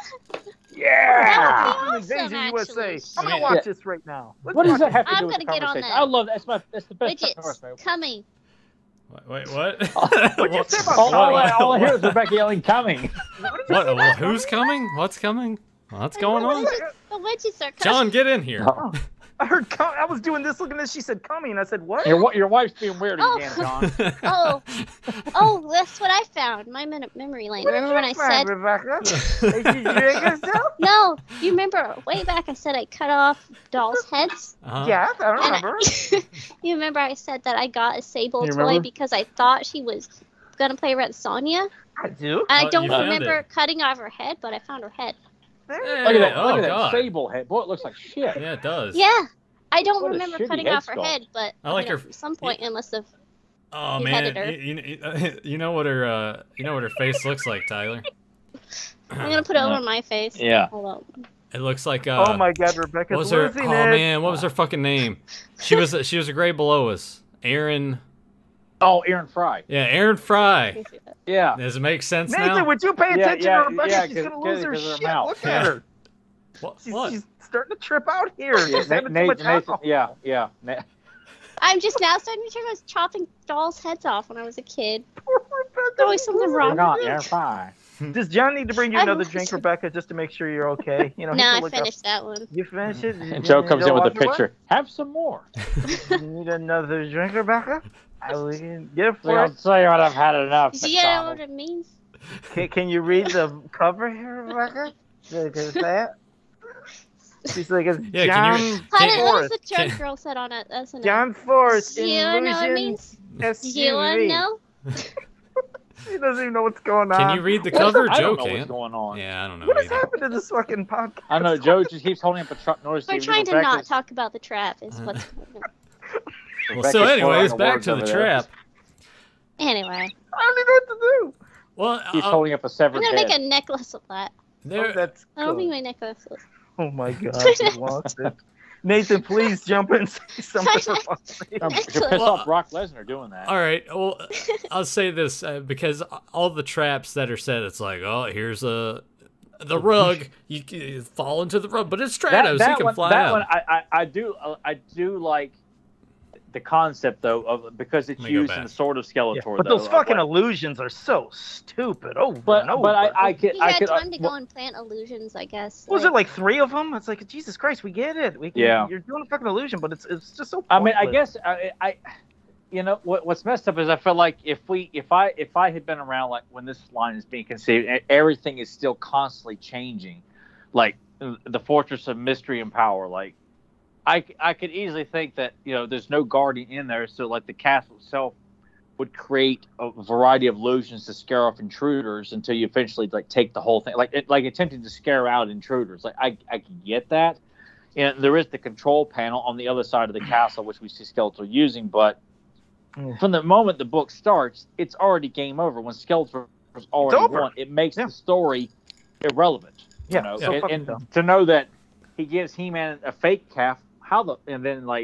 B: Yeah.
D: That would be
C: Invasion
D: awesome,
C: U S A.
D: actually.
C: I'm gonna
A: Yeah.
C: watch this right now. Let's
B: What does
C: watch
B: that have to
D: I'm
B: do with the
D: gonna get on
B: conversation?
D: that.
B: I love that. That's my that's the best part of
D: Widgets
B: North, man.
D: coming.
A: Wait, wait, what?
C: What'd you say about
B: All, all, I-
C: What-
B: all I hear is Rebecca yelling, "Coming!"
C: What did you
A: What?
C: say
A: Well,
C: about
A: who's coming? What's coming? What's going on?
D: Widgets- The widgets are coming.
A: John, get in here.
B: Oh.
C: I heard. Com- I was doing this, looking at this. She said, "Coming." I said, "What?"
B: Your wa- your wife's being weird
D: Oh.
B: again, John.
D: Oh, oh, that's what I found. My min- memory lane.
C: What did
D: Remember when I
C: you find,
D: said
C: Rebecca? Did you drink yourself?
D: no? You remember way back? I said I cut off dolls' heads.
A: Uh-huh.
C: Yeah, I
D: And
C: remember.
D: I- you remember I said that I got a Sable
C: You
D: toy
C: remember?
D: because I thought she was gonna play Red Sonja.
C: I do.
D: I
A: Well,
D: don't
A: you found
D: remember
A: it.
D: cutting off her head, but I found her head.
C: There.
A: Hey,
B: Look at that!
A: oh,
B: Look at that
A: God.
B: sable head. Boy, it looks like shit.
A: Yeah, it does.
D: Yeah, I don't
B: What a
D: remember
B: shitty
D: cutting
B: head
D: off her
B: sculpt.
D: head, but
A: I like
D: you know,
A: her-
D: At some point, it must have.
A: Oh
D: You
A: man,
D: headed her.
A: you, you, you know what her uh, you know what her face looks like, Tyler.
D: I'm gonna put it over my face.
B: Yeah.
D: Hold on.
A: It looks like uh,
C: Oh my God, Rebecca's
A: what was her?
C: losing
A: Oh
C: it.
A: man, what was her fucking name? She was she was a grade below us. Aaron.
B: Oh, Aaron Fry.
A: Yeah, Aaron Fry.
B: Yeah.
A: Does it make sense
C: Nathan,
A: now?
C: would you pay
B: Yeah,
C: attention
B: yeah,
C: to Rebecca?
B: yeah,
C: She's
B: 'cause-
C: gonna lose her
B: 'cause of her
C: shit.
B: mouth.
C: Look
A: Yeah.
C: at her.
A: What?
C: She's,
A: what?
C: she's starting to trip out here.
B: Yeah,
C: She's having too
B: Nathan,
C: much
B: Nathan,
C: alcohol.
B: yeah, yeah. Na-
D: I'm just now starting to remember I was chopping dolls' heads off when I was a kid.
C: Poor Rebecca.
D: There's always something wrong
B: Hang on,
D: with
B: Aaron
D: it.
B: Fry.
C: Does John need to bring you
D: I
C: another
D: don't-
C: drink, Rebecca, just to make sure you're okay? You know, he
D: No,
C: can
D: I
C: look up-
D: finished that one.
C: You finish it?
B: And Joe comes in with a picture. Have some more.
C: You need another drink, Rebecca? I we can get it for
B: I'll
C: it.
B: tell you what, I've had enough.
D: Do you know what
B: McDonald's.
D: it means?
C: Can, can you read the cover here, Rebecca? Look at that. She's like, it's
A: Yeah,
C: John
A: can you-
D: How did, what was
C: Forrest.
D: the drunk girl said on it? That's an
C: John Forrest,
D: Do you know what it
C: Illusion
D: means?
C: S
D: Do
C: U V.
D: you want to know?
C: He doesn't even know what's going on.
A: Can you read the
B: What?
A: cover?
B: I
A: Joe
B: don't know what's
A: can't.
B: going on.
A: Yeah, I don't know.
C: What has
A: either.
C: happened to this fucking podcast?
B: I know Joe just keeps holding up a truck noise.
D: We're trying to not talk about the trap. Is what's going on.
A: Well, so anyways, back to the trap.
D: Anyway,
C: I don't even know what to do.
A: Well,
B: He's
A: uh,
B: holding up a severed
D: I'm gonna
B: head.
D: make a necklace of that.
C: Oh,
A: there,
C: that's
D: I don't
C: cool.
D: think my necklace is.
C: Oh my God, he lost it. Nathan, please jump in and say something for fuck's sake.
B: Um, you piss
A: Well,
B: off Brock Lesnar doing that.
A: all right. Well, I'll say this uh, because all the traps that are set, it's like, oh, here's a the rug. You, you fall into the rug, but it's Stratos.
B: that
A: he can
B: one,
A: fly
B: that
A: out.
B: one I, I, I do uh, I do like the concept though of because it's
A: Let me go
B: used in
A: back.
B: the Sword of Skeletor.
C: Yeah, but
B: though,
C: those
B: of
C: fucking
B: like-
C: illusions are so stupid. Oh,
B: But but I I could
D: He
B: I
D: had
B: could uh,
D: time to go
B: well,
D: and plant illusions, I guess.
C: was it like three of them? It's like Jesus Christ, we get it. We can,
B: Yeah.
C: you're doing a fucking illusion, but it's it's just so.
B: I mean I
C: pointless.
B: guess I, I you know what what's messed up is I feel like if we if I if I had been around like when this line is being conceived and everything is still constantly changing, like the Fortress of Mystery and Power, like I, I could easily think that you know there's no guardian in there, so like the castle itself would create a variety of illusions to scare off intruders until you eventually like take the whole thing, like it, like attempting to scare out intruders. Like I I can get that, and there is the control panel on the other side of the castle which we see Skeletor using, but
C: Yeah.
B: from the moment the book starts, it's already game over. When Skeletor was already
C: over.
B: won, it makes
C: Yeah.
B: the story irrelevant.
C: Yeah,
B: you know?
C: so
B: and,
C: fucking
B: and
C: dumb.
B: to know that he gives He-Man a fake calf, how the and then like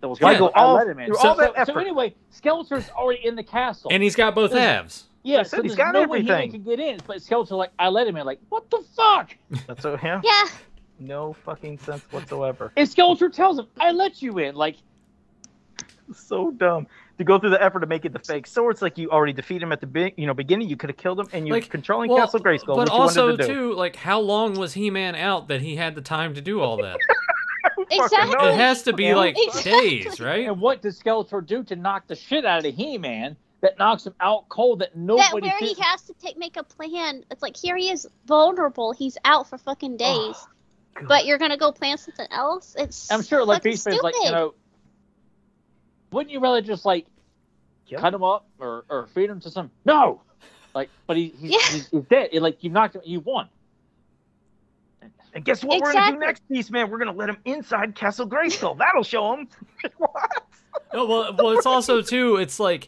B: That was
A: Yeah.
B: right.
C: Go
B: I
C: all-
B: let him in.
C: through
B: So,
C: all that
B: so, so
C: effort.
B: anyway, Skeletor's already in the castle.
A: And he's got both
B: There's-
A: halves.
B: yeah,
C: I said
B: so
C: he's
B: there's
C: got
B: no
C: everything.
B: way he can get in. But Skeletor, like, I let him in. Like, what the fuck?
C: That's so yeah.
D: Yeah.
C: No fucking sense whatsoever.
B: And Skeletor tells him, I let you in. Like,
C: So dumb to go through the effort to make it the fake sword. It's like you already defeat him at the big, you know, beginning. You could have killed him, and you're
A: Like,
C: controlling
A: well,
C: Castle Grayskull.
A: But
C: which
A: also,
C: you wanted to do.
A: too, like, how long was He-Man out that he had the time to do all that?
C: Fucking
D: Exactly.
C: no.
A: It has to be, like,
D: Exactly.
A: days, right?
B: and what does Skeletor do to knock the shit out of He-Man that knocks him out cold that
D: That
B: nobody
D: where he
B: thinks-
D: has to take make a plan. It's like here he is vulnerable. He's out for fucking days.
C: God.
D: But you're gonna go plan something else? It's
B: I'm sure, like,
D: fucking
B: Beast Man's like, you
D: stupid.
B: know, wouldn't you rather just, like,
C: Kill
B: cut him up or, or feed him to some? No! Like, but he, he's,
D: Yeah.
B: he's, he's dead. It, like, you knocked him, you won.
C: And guess what we're gonna do
D: Exactly.
C: next, Beast Man? We're gonna let him inside Castle Grayskull. That'll show him. What?
A: No, well, well, it's also too. It's like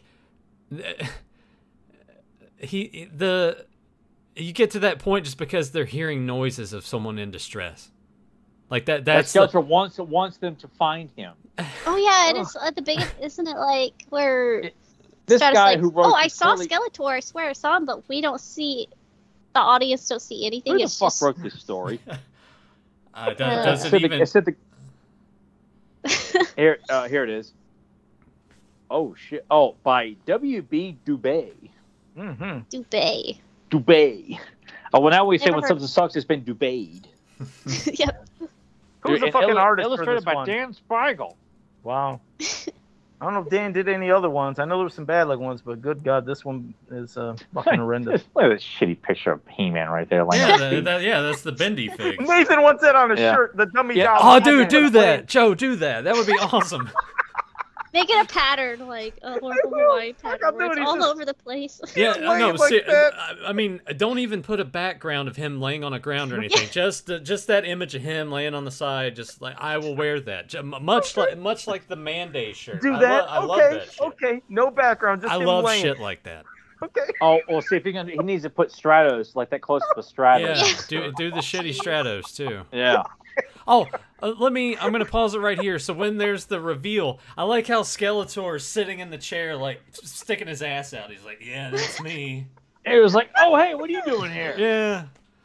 A: he the you get to that point just because they're hearing noises of someone in distress, like that. That's
B: That's
A: the-
B: Skeletor wants, wants them to find him.
D: Oh yeah, it is at the beginning. Isn't it like where
B: It- This
D: Stratus
B: guy
D: like,
B: who wrote
D: oh, I
B: this
D: saw
B: silly-
D: Skeletor. I swear I saw him, but we don't see. The audience don't see anything.
B: Who the
D: it's
B: fuck
D: just
B: wrote this story?
A: uh, that
D: Uh,
B: I
A: doesn't
B: said the-
A: even.
B: I said the- here, uh, here it is. Oh shit! Oh, by W B Dubé.
C: Mm-hmm.
D: Dubé.
B: Dubé. Oh, well, now we say
D: Never
B: when
D: heard.
B: something sucks, it's been Dubé'd.
D: Yep.
C: Who's the
B: And
C: fucking
B: illu-
C: artist for
B: Illustrated
C: this
B: by
C: one?
B: Dan Spiegel.
C: Wow. I don't know if Dan did any other ones. I know there were some bad like ones, but good God, this one is uh, fucking horrendous.
B: Look at this shitty picture of He-Man right there. Like,
A: Yeah, that, that- yeah, that's the bendy fig.
C: Nathan wants that on his
B: Yeah.
C: shirt. The dummy
B: Yeah.
C: doll.
A: Oh, dude, do that, Joe. Do that. That would be awesome.
D: Make it a pattern, like a horrible
C: will.
D: Hawaii
C: Fuck,
D: pattern,
C: I'll
D: where
C: do
D: it's
C: it. He's
D: all
C: just-
D: over the place.
A: Yeah,
C: Just
A: no,
C: lay
A: no.
C: it like
A: ser-
C: that.
A: I I mean, don't even put a background of him laying on a ground or anything. just, uh, just that image of him laying on the side. Just like I will wear that. J- much like, much like the Manday shirt.
C: Do
A: I
C: that.
A: lo- I love
C: okay.
A: that shit.
C: Okay. No background. Just
A: I
C: him
A: love
C: laying.
A: shit like that.
C: Okay.
B: oh, well, see if he can. He needs to put Stratos like that close to Stratos.
A: Yeah, do do the shitty Stratos too.
B: Yeah.
A: Oh, uh, let me. I'm gonna pause it right here. So when there's the reveal, I like how Skeletor is sitting in the chair, like sticking his ass out. He's like, "Yeah, that's me."
B: It was like, oh hey, what are you doing here?
A: Yeah.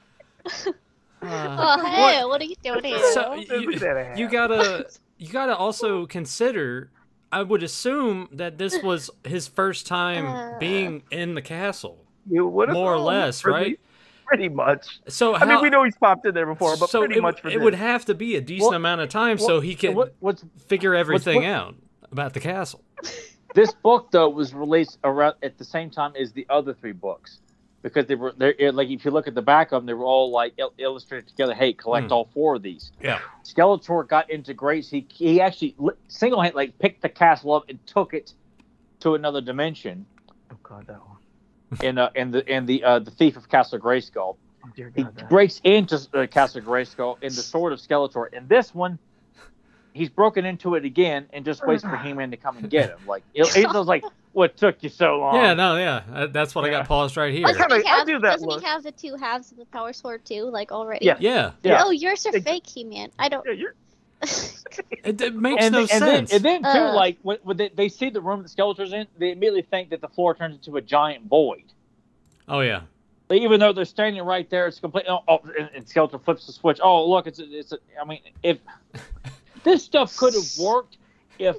A: Uh,
D: Oh hey, what are you doing here?
A: so
C: Look
A: you,
C: at that
A: you
C: ass.
A: gotta you gotta also consider. I would assume that this was his first time
D: Uh.
A: being in the castle,
C: You would've
A: more or
C: known,
A: less,
C: pretty-
A: right?
C: Pretty much.
A: So
C: I
A: how?
C: mean, we know he's popped in there before, but
A: so
C: pretty
A: it,
C: much for
A: it
C: this.
A: would have to be a decent
B: Well,
A: amount of time
B: well,
A: so he could
B: What, what's
A: figure everything
B: what-
A: out about the castle.
B: this book though was released around at the same time as the other three books because they were they're like if you look at the back of them they were all like il- illustrated together. Hey, collect
A: Hmm.
B: all four of these.
A: Yeah.
B: Skeletor got into grace. He he actually single hand like picked the castle up and took it to another dimension.
C: Oh God, that one.
B: In uh, in the in the uh, the Thief of Castle Grayskull.
C: Oh dear
B: He
C: God, that.
B: breaks into uh, Castle Grayskull in the Sword of Skeletor. In this one, he's broken into it again and just waits for He-Man to come and get him. Like it, it was like, what took you so long?
A: Yeah, no, yeah. Uh, That's what I
B: Yeah.
A: got paused right here.
C: I kinda-
D: Doesn't he have,
C: do that
D: doesn't
C: look.
D: he have the two halves of the power sword too, like already?
C: Yeah.
A: Yeah.
B: Yeah.
D: Oh, yours are
C: Ex-
D: fake, He-Man. I don't.
C: Yeah, you're.
A: It, it makes
B: And,
A: no
B: then, and, then,
A: sense.
B: and then too,
D: Uh.
B: like when, when they, they see the room that Skeletor's in, they immediately think that the floor turns into a giant void.
A: oh, yeah.
B: Like, even though they're standing right there, it's complete. Oh, oh and, and Skeletor flips the switch. Oh, look, it's a, it's. A, I mean, if this stuff could have worked, if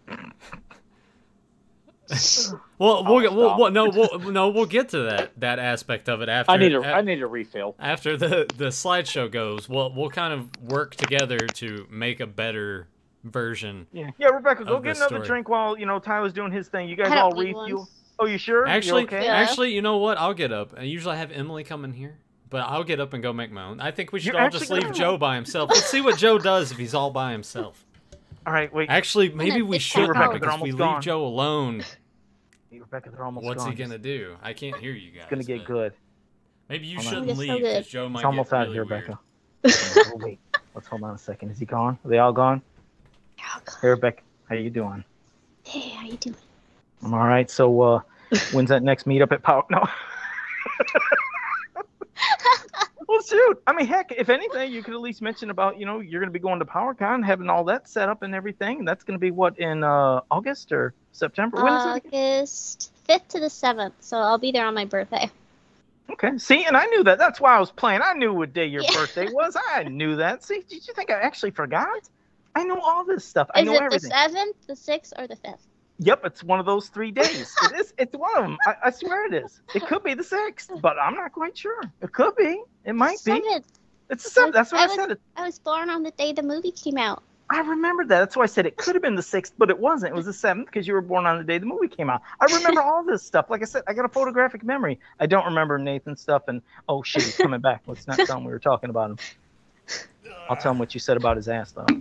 A: Well, we'll, get, we'll,
B: stop.
A: we'll no, we'll, no, we'll get to that that aspect of it after.
B: I need a,
A: a-
B: I need a refill.
A: after the the slideshow goes. We'll we'll kind of work together to make a better version.
C: Yeah, yeah, Rebecca, go
A: Of
C: get
A: this
C: another
A: story.
C: drink while you know Tyler's doing his thing. You guys
D: I
C: all
D: don't need
C: refuel.
D: one.
C: Oh, you sure? You
A: Actually,
C: okay?
D: Yeah.
A: actually, you know what? I'll get up. I usually have Emily come in here, but I'll get up and go make my own. I think we should
C: You're
A: all just
C: actually
A: leave
C: gonna-
A: Joe by himself. Let's see what Joe does if he's all by himself.
C: All right, wait.
A: Actually, maybe we
D: big
A: should
D: Rebecca,
A: not,
D: they're
A: because if we
C: almost
A: leave
C: gone.
A: Joe alone,
C: Rebecca, they're almost
A: what's
C: gone.
A: he gonna do? I can't hear you guys.
C: It's gonna get
A: but
C: good.
A: Maybe you
C: Hold on.
A: shouldn't
D: It's so
A: leave
D: good.
A: because Joe might
C: It's almost
A: get
C: out
A: really
C: here,
A: weird.
C: Rebecca. Oh, wait, let's hold on a second. Is he gone? Are they all gone?
D: Oh, God.
C: Hey, Rebecca, how you doing?
D: Hey, how you doing?
C: I'm all right. So, uh, when's that next meetup at Power? No. Well, Well, shoot. I mean, heck, if anything, you could at least mention about, you know, you're going to be going to PowerCon, having all that set up and everything. And that's going to be what, in uh, August or September? When is it again?
D: August fifth to the seventh. So I'll be there on my birthday.
C: Okay. See, and I knew that. That's why I was playing. I knew what day your
D: Yeah.
C: birthday was. I knew that. See, did you think I actually forgot? I know all this stuff. I
D: Is
C: know
D: it
C: everything.
D: the seventh, the sixth, or the fifth?
C: Yep, it's one of those three days. It is. It's one of them. I, I swear it is. It could be the sixth, but I'm not quite sure. It could be. It might be.
D: Seventh.
C: It's the seventh. That's what
D: I
C: I,
D: was-
C: said. It,
D: I was born on the day the movie came out.
C: I remember that. That's why I said it could have been the sixth, but it wasn't. It was the seventh because you were born on the day the movie came out. I remember all this stuff. Like I said, I got a photographic memory. I don't remember Nathan's stuff. And oh shit, he's coming back. Let's not tell him we were talking about him. I'll tell him what you said about his ass, though.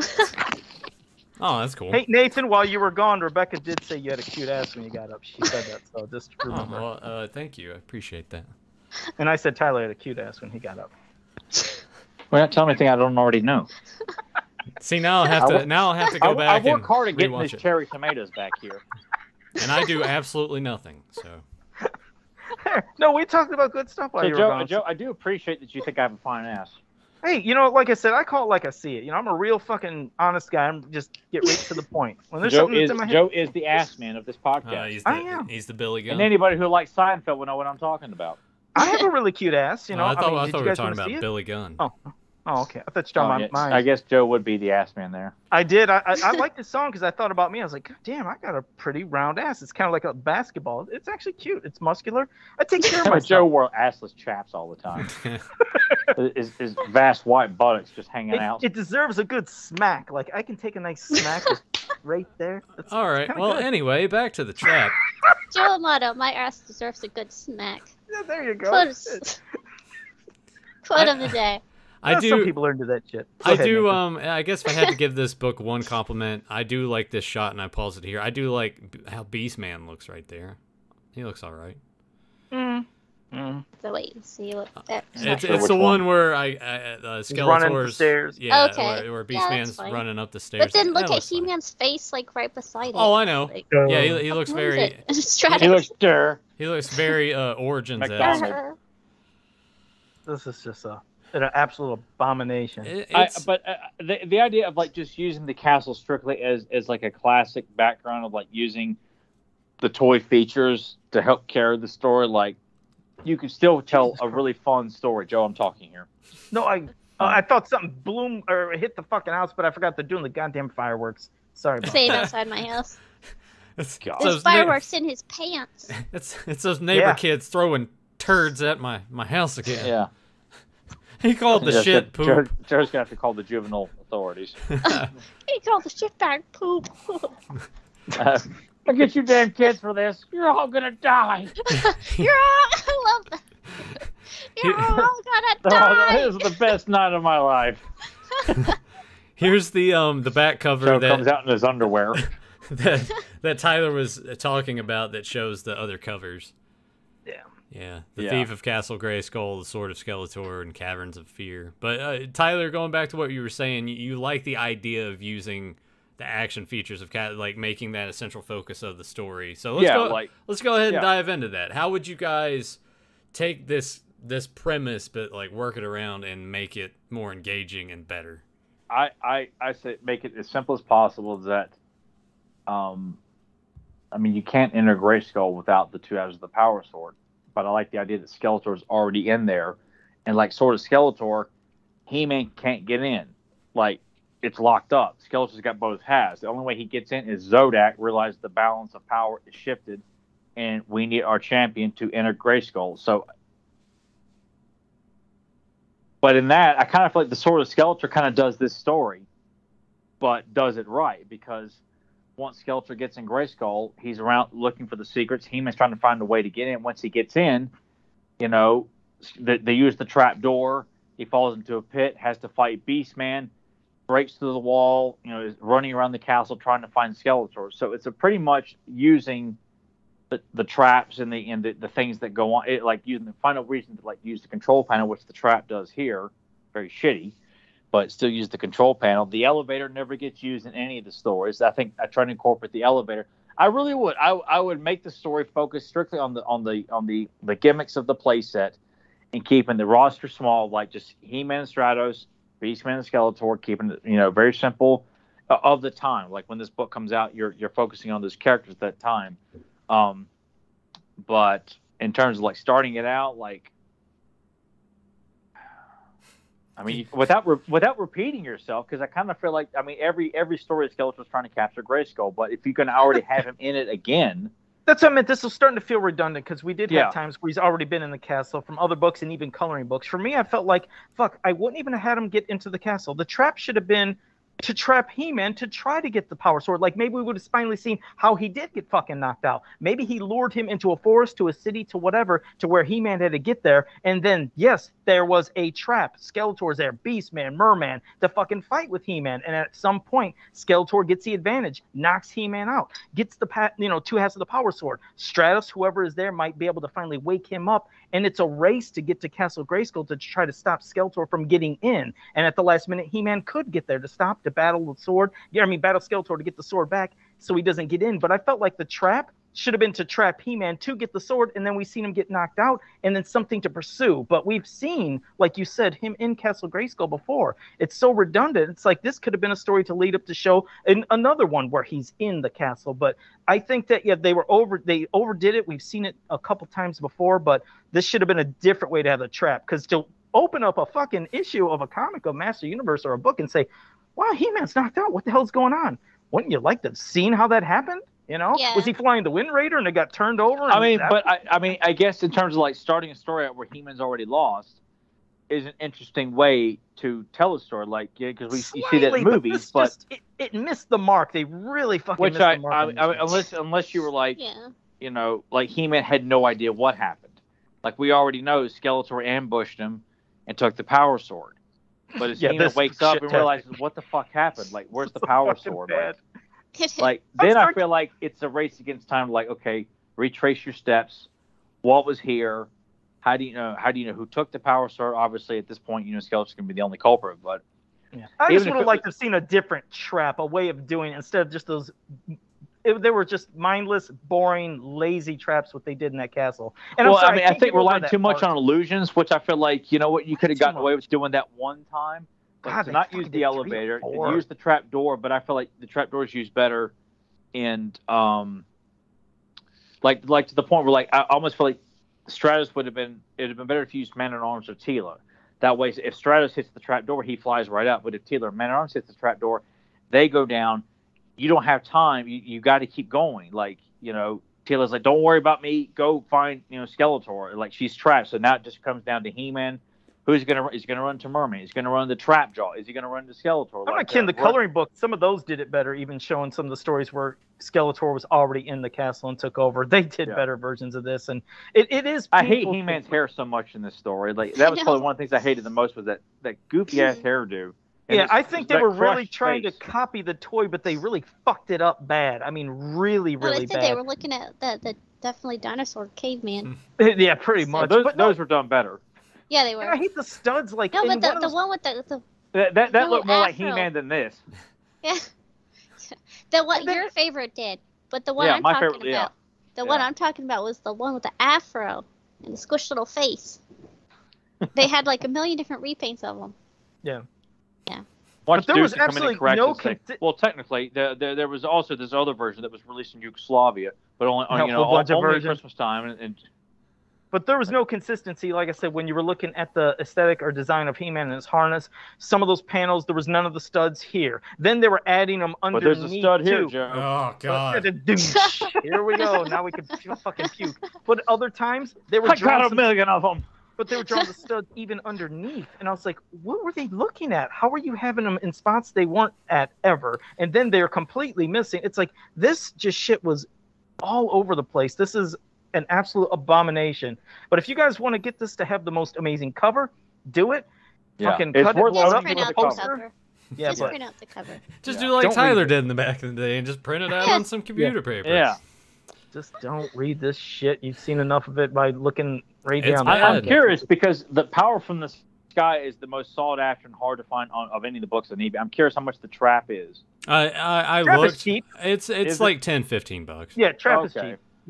A: Oh, that's cool.
C: Hey, Nathan, while you were gone, Rebecca did say you had a cute ass when you got up. She said that, so just
A: Oh,
C: remember.
A: well, uh, thank you. I appreciate that.
C: And I said Tyler had a cute ass when he got up.
B: Well, don't tell me anything I don't already know.
A: See, now I'll have
B: I
A: to
B: wo-
A: now I'll have to
B: I,
A: go back
B: I work
A: and
B: hard at getting
A: rewatch
B: these
A: it,
B: cherry tomatoes back here.
A: and I do absolutely nothing. So
C: No, we talked about good stuff while
B: So
C: you were
B: Joe,
C: gone.
B: Joe, I do appreciate that you think I have a fine ass.
C: Hey, you know, like I said, I call it like I see it. You know, I'm a real fucking honest guy. I'm just get right to the point. When there's
B: Joe
C: something
B: is
C: that's in my head,
B: Joe is the ass man of this
A: uh,
B: podcast,
A: he's the
C: I am.
A: he's the Billy Gunn.
B: and anybody who likes Seinfeld will know what I'm talking about.
C: I have a really cute ass. You know,
A: Oh, I thought
C: mean,
A: I,
C: did
A: thought
C: you
A: we were
C: guys
A: talking
C: wanna see
A: about
C: it?
A: Billy Gunn.
C: Oh. Oh, okay. I thought you were
B: Oh,
C: talking
B: yeah,
C: about mine.
B: I guess Joe would be the ass man there.
C: I did. I I, I liked the song because I thought about me. I was like, God damn, I got a pretty round ass. It's kind of like a basketball. It's actually cute. It's muscular. I take care of
B: But
C: myself.
B: Joe wore assless chaps all the time. his, his vast white buttocks just hanging
C: It,
B: out.
C: it deserves a good smack. Like I can take a nice smack with- right there. That's,
A: All right.
C: kinda
A: Well,
C: good.
A: anyway, back to the trap.
D: Joe Amato, my ass deserves a good smack.
C: Yeah, there you go.
D: Quote,
C: It-
D: quote
A: I-
D: of the day.
A: I
C: Well, Some
A: do.
C: people are into that shit. Go
A: I
C: ahead,
A: do.
C: Nathan.
A: Um, I guess if I had to give this book one compliment, I do like this shot, and I pause it here. I do like b- how Beastman looks right there. He looks all right.
C: Mm. Mm.
D: So wait and see what that.
A: It's,
B: sure
A: it's
B: which
A: the one
B: one.
A: where I, I uh,
C: running up the
A: Skeletor's
C: stairs.
A: Yeah,
D: Okay.
A: where, where
D: Yeah, that's
A: Beastman's
D: fine.
A: running up the stairs.
D: But then
A: That
D: look at
A: looks fine.
D: He-Man's face, like right beside it.
A: Oh, I know.
D: Like,
A: Yeah, he, he looks
D: what is
A: very.
D: it? Stratus.
B: He looks der.
A: He looks very uh, Origins
B: McDonald's.
A: esque.
C: This is just a an absolute abomination.
A: It,
B: I,
A: it's,
B: but uh, the the idea of like just using the castle strictly as as like a classic background of like using the toy features to help carry the story, like you could still tell
C: Jesus
B: a really fun story. Joe, I'm talking here.
C: No, I uh, I thought something blew or hit the fucking house, but I forgot they're doing the goddamn fireworks. Sorry about
D: Same
C: that.
D: outside my house.
A: it's,
B: God.
A: it's
D: There's
A: those na-
D: fireworks in his pants.
A: It's it's those neighbor
C: Yeah.
A: kids throwing turds at my, my house again.
B: Yeah.
A: He called the
B: Yeah,
A: shit
B: Joe-
A: poop.
B: Joe, Joe's gonna have to call the juvenile authorities.
D: He called the shit bag poop.
B: Uh, I'll get you damn kids for this. You're all gonna die.
D: You're all, I love that. You're all gonna
B: Oh,
D: die.
B: this is the best night of my life.
A: Here's the um the back cover
B: Joe
A: that,
B: comes out in his underwear.
A: that that Tyler was talking about that shows the other covers.
C: Yeah.
A: Yeah, the
B: Yeah.
A: Thief of Castle Grayskull, the Sword of Skeletor, and Caverns of Fear. But uh, Tyler, going back to what you were saying, you, you like the idea of using the action features of Cat, like making that a central focus of the story. So let's
B: Yeah,
A: go.
B: like-
A: let's go ahead and
B: yeah.
A: dive into that. How would you guys take this this premise, but like work it around and make it more engaging and better?
B: I, I, I say make it as simple as possible. That, um, I mean, you can't enter Grayskull without the two halves of the Power Sword. But I like the idea that Skeletor's already in there, and like Sword of Skeletor, He-Man can't get in. Like it's locked up. Skeletor's got both halves. The only way he gets in is Zodak realizes the balance of power is shifted, and we need our champion to enter Grayskull. So. But in that, I kind of feel like the Sword of Skeletor kind of does this story, but does it right, because once Skeletor gets in Grayskull, he's around looking for the secrets. He-Man's trying to find a way to get in. Once he gets in, you know, they, they use the trap door. He falls into a pit, has to fight Beastman, breaks through the wall, you know, is running around the castle trying to find Skeletor. So it's a pretty much using the, the traps and the and the, the things that go on. It, like using the final reason to like use the control panel, which the trap does here, very shitty, but still use the control panel. The elevator never gets used in any of the stories. I think I try to incorporate the elevator. I really would. I I would make the story focus strictly on the on the on the the gimmicks of the playset, and keeping the roster small, like just He-Man and Stratos, Beastman and Skeletor, keeping it, you know, very simple uh, of the time. Like when this book comes out, you're you're focusing on those characters at that time. Um, but in terms of like starting it out, like, I mean, without re- without repeating yourself, because I kind of feel like, I mean, every every story of Skeletor's trying to capture Grayskull, but if you're going to already have him in it again.
C: That's what I meant. This was starting to feel redundant because we did have
B: Yeah.
C: times where he's already been in the castle from other books and even coloring books. For me, I felt like, fuck, I wouldn't even have had him get into the castle. The trap should have been to trap He-Man to try to get the power sword. Like maybe we would have finally seen how he did get fucking knocked out. Maybe he lured him into a forest, to a city, to whatever, to where He-Man had to get there. And then, yes, there was a trap. Skeletor's there, Beastman, Merman, to fucking fight with He-Man. And at some point, Skeletor gets the advantage, knocks He-Man out, gets the pa- you know two halves of the power sword. Stratos, whoever is there, might be able to finally wake him up. And it's a race to get to Castle Grayskull to try to stop Skeletor from getting in. And at the last minute, He-Man could get there to stop, to battle the sword. Yeah, I mean, battle Skeletor to get the sword back so he doesn't get in. But I felt like the trap should have been to trap He-Man to get the sword, and then we seen him get knocked out, and then something to pursue. But we've seen, like you said, him in Castle Grayskull before. It's so redundant. It's like this could have been a story to lead up to show an, another one where he's in the castle. But I think that, yeah, they were over, they overdid it. We've seen it a couple times before, but this should have been a different way to have the trap. Because to open up a fucking issue of a comic of Master Universe or a book and say, wow, He-Man's knocked out. What the hell's going on? Wouldn't you like to have seen how that happened? You know,
D: Yeah.
C: was he flying the Wind Raider and it got turned over?
B: I mean,
C: that-
B: but I, I mean, I guess in terms of like starting a story out where He-Man's already lost is an interesting way to tell a story. Like, yeah, because we you see that
C: Slightly,
B: in
C: but
B: movies,
C: this
B: but,
C: just, it, it missed the mark. They really fucking
B: which
C: missed
B: I,
C: the mark.
B: I,
C: on
B: I,
C: this one.
B: unless unless you were like,
D: Yeah.
B: you know, like He-Man had no idea what happened. Like we already know, Skeletor ambushed him and took the power sword. But as
C: Yeah,
B: He-Man
C: this
B: wakes up and
C: shit-tastic.
B: realizes what the fuck happened, like where's the
C: So
B: power
C: fucking
B: sword?
C: bad.
B: Like, like
C: I'm
B: then I
C: sorry.
B: feel like it's a race against time. Like, okay, retrace your steps. What was here? How do you know? How do you know who took the power sword? Obviously, at this point, you know Skeletor's gonna be the only culprit. But
C: Yeah. I
B: Even
C: just
B: if
C: would
B: it
C: have liked to
B: was-
C: have seen a different trap, a way of doing it instead of just those. It, they were just mindless, boring, lazy traps. What they did in that castle. And
B: well,
C: I'm sorry,
B: I mean, I
C: can't
B: think
C: get
B: we're
C: over
B: relying
C: that
B: too much
C: part.
B: on illusions, which I feel like you know what you could have
C: Too
B: gotten away
C: much.
B: with doing that one time. But
C: God,
B: to
C: they
B: not use
C: fucking
B: the
C: did three or
B: elevator,
C: four.
B: and use the trap door. But I feel like the trap door is used better, and um, like like to the point where like I almost feel like Stratus would have been it'd have been better if you used Man at Arms or Teela. That way, if Stratus hits the trap door, he flies right up. But if Teela or Man at Arms hits the trap door, they go down. You don't have time. You you got to keep going. Like you know, Teela's like, don't worry about me. Go find you know Skeletor. Like she's trapped. So now it just comes down to He-Man. Who's gonna is gonna run to Merman? He's gonna run the Trap Jaw. Is he gonna run to Skeletor?
C: I'm
B: Like,
C: not kidding. The
B: uh, we're-
C: coloring book, some of those did it better, even showing some of the stories where Skeletor was already in the castle and took over. They did
B: Yeah.
C: better versions of this, and it, it is.
B: I hate
C: painful
B: He-Man's
C: to-
B: hair so much in this story. Like that was
D: I
B: probably
D: know.
B: one of the things I hated the most was that that goofy ass hairdo. And
C: Yeah,
B: this-
C: I think
B: this-
C: they
B: that
C: were really
B: crushed
C: trying
B: face.
C: to copy the toy, but they really fucked it up bad. I mean, really,
D: Well,
C: really
D: they said
C: bad.
D: they were looking at the, the definitely dinosaur caveman.
C: Yeah, pretty
D: So
C: much.
B: Those,
C: but no,
B: those were done better.
D: Yeah, they
C: and
D: were.
C: I hate the studs. Like
D: No,
C: in
D: but the,
C: one of
D: the
C: those-
D: one with the, the
B: That that, that
D: No,
B: looked more like
D: Afro.
B: He-Man than this.
D: yeah, the one
C: And then-
D: your favorite did, but the one
B: Yeah,
D: I'm
B: my
D: talking
B: favorite- yeah.
D: about, the one
B: Yeah.
D: I'm talking about was the one with the afro and the squished little face. They had like a million different repaints of them.
C: Yeah.
B: Watch
C: But there was
B: Deuce come in
C: absolutely
B: and correct
C: no
B: and say-
C: consi-
B: well, technically, there, there there was also this other version that was released in Yugoslavia, but only
C: A
B: you know
C: whole bunch of
B: only at
C: versions.
B: Christmas time. And, and
C: But there was no consistency, like I said, when you were looking at the aesthetic or design of He-Man and his harness. Some of those panels, there was none of the studs here. Then they were adding them
B: but
C: underneath
B: there's a stud here,
C: too.
B: Joe.
A: Oh God.
C: Here we go. Now we can fu- fucking puke. But other times they were
B: I got
C: drawing
B: a
C: some,
B: million of them.
C: but they were drawing the studs even underneath, and I was like, what were they looking at? How were you having them in spots they weren't at ever? And then they're completely missing. It's like this just shit was all over the place. This is an absolute abomination. But if you guys want to get this to have the most amazing cover, do it. Fucking
B: It's
C: cut it,
B: worth
C: blow
D: Just
C: it up
B: looking
D: print
C: with
B: at
C: a
D: out the
B: the cover.
C: poster.
D: cover.
C: Yeah,
D: Just
C: but
D: print out the cover.
A: Just
B: Yeah.
A: do like
C: Don't read
A: Tyler
C: it.
A: did in the back of the day and just print it out
D: Yeah.
A: on some computer paper.
B: Yeah,
C: just don't read this shit. You've seen enough of it by looking right
A: It's
C: down.
A: bad.
C: the
B: I'm
A: Bad.
B: curious because the Power from the Sky is the most sought after and hard to find on, of any of the books on eBay. I'm curious how much the Trap is.
A: I I, I
C: Trap is
A: looked.
C: cheap.
A: It's it's
B: Is it?
A: like ten, fifteen bucks.
C: Yeah, trap is
B: Okay.
C: cheap.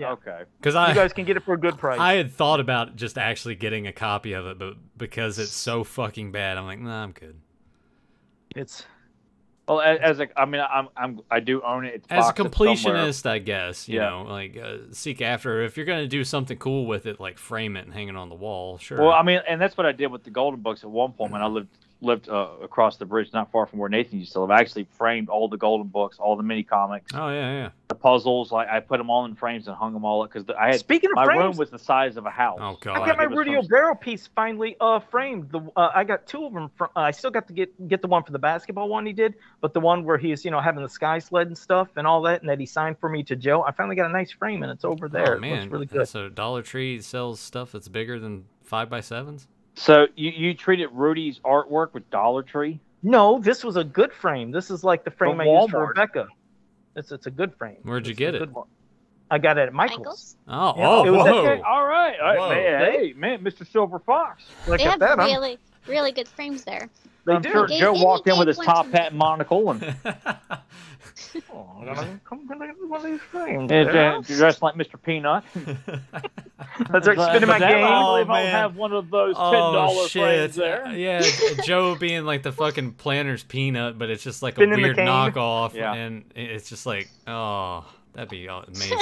C: Yeah.
B: Okay.
A: Because I
C: You guys can get it for a good price.
A: I had thought about just actually getting a copy of it, but because it's so fucking bad, I'm like, nah, I'm good.
C: It's
B: Well, as, as a, I mean, I'm, I'm, I do own it. It's
A: As a
B: boxed somewhere.
A: completionist, I guess, you
B: Yeah.
A: know, like uh, seek after. If you're gonna do something cool with it, like frame it and hang it on the wall, sure.
B: Well, I mean, and that's what I did with the Golden Books at one point when I lived lived uh, across the bridge, not far from where Nathan used to live. I actually framed all the Golden Books, all the mini comics,
A: oh yeah, yeah.
B: the puzzles. Like I put them all in frames and hung them all up because I had
C: Speaking of
B: my
C: frames,
B: room was the size of a house.
A: Oh
C: I
A: god.
C: got my
B: It was
C: Rudy
B: from-
C: O'Barrow piece finally uh framed. The uh, I got two of them. From, uh, I still got to get get the one for the basketball one he did, but the one where he's you know having the sky sled and stuff and all that, and that he signed for me to Joe. I finally got a nice frame and it's over there.
A: Oh
C: It
A: man,
C: looks really good.
A: So Dollar Tree sells stuff that's bigger than five by sevens.
B: So you, you treated Rudy's artwork with Dollar Tree?
C: No, this was a good frame. This is like the frame
B: From
C: I used for
B: Walmart.
C: Rebecca. It's it's a good frame.
A: Where'd you
C: It's
A: get
C: a
A: it?
C: good one. I got it at Michael's.
D: Michaels?
A: Oh,
C: Yeah,
A: oh,
C: it was-
A: whoa.
B: Okay, all right. All right,
A: Whoa.
B: man. Hey, man, Mister Silver Fox.
C: Look
D: They
C: at
D: have
C: that. I'm-
D: really, really good frames there.
C: They
B: I'm
C: do.
B: sure
D: Gave-
B: Joe
D: Amy
B: walked in
D: gave
B: with his
D: one
B: top
C: Mm.
D: to me.
B: hat and monocle and,
C: Oh, I'm gonna come look at one of these frames.
B: and
C: Yeah.
B: uh, dressed like Mister Peanut.
C: That's right, spinning my
B: But that-
C: game.
B: I
A: Oh,
B: believe I'll
A: man.
B: have one of those ten
A: Oh
B: dollar
A: shit!
B: frames there.
A: Yeah, Joe being like the fucking planner's peanut, but it's just like a
C: Spinning the
A: weird
C: cane.
A: knockoff,
B: Yeah.
A: and it's just like, oh, that'd be amazing.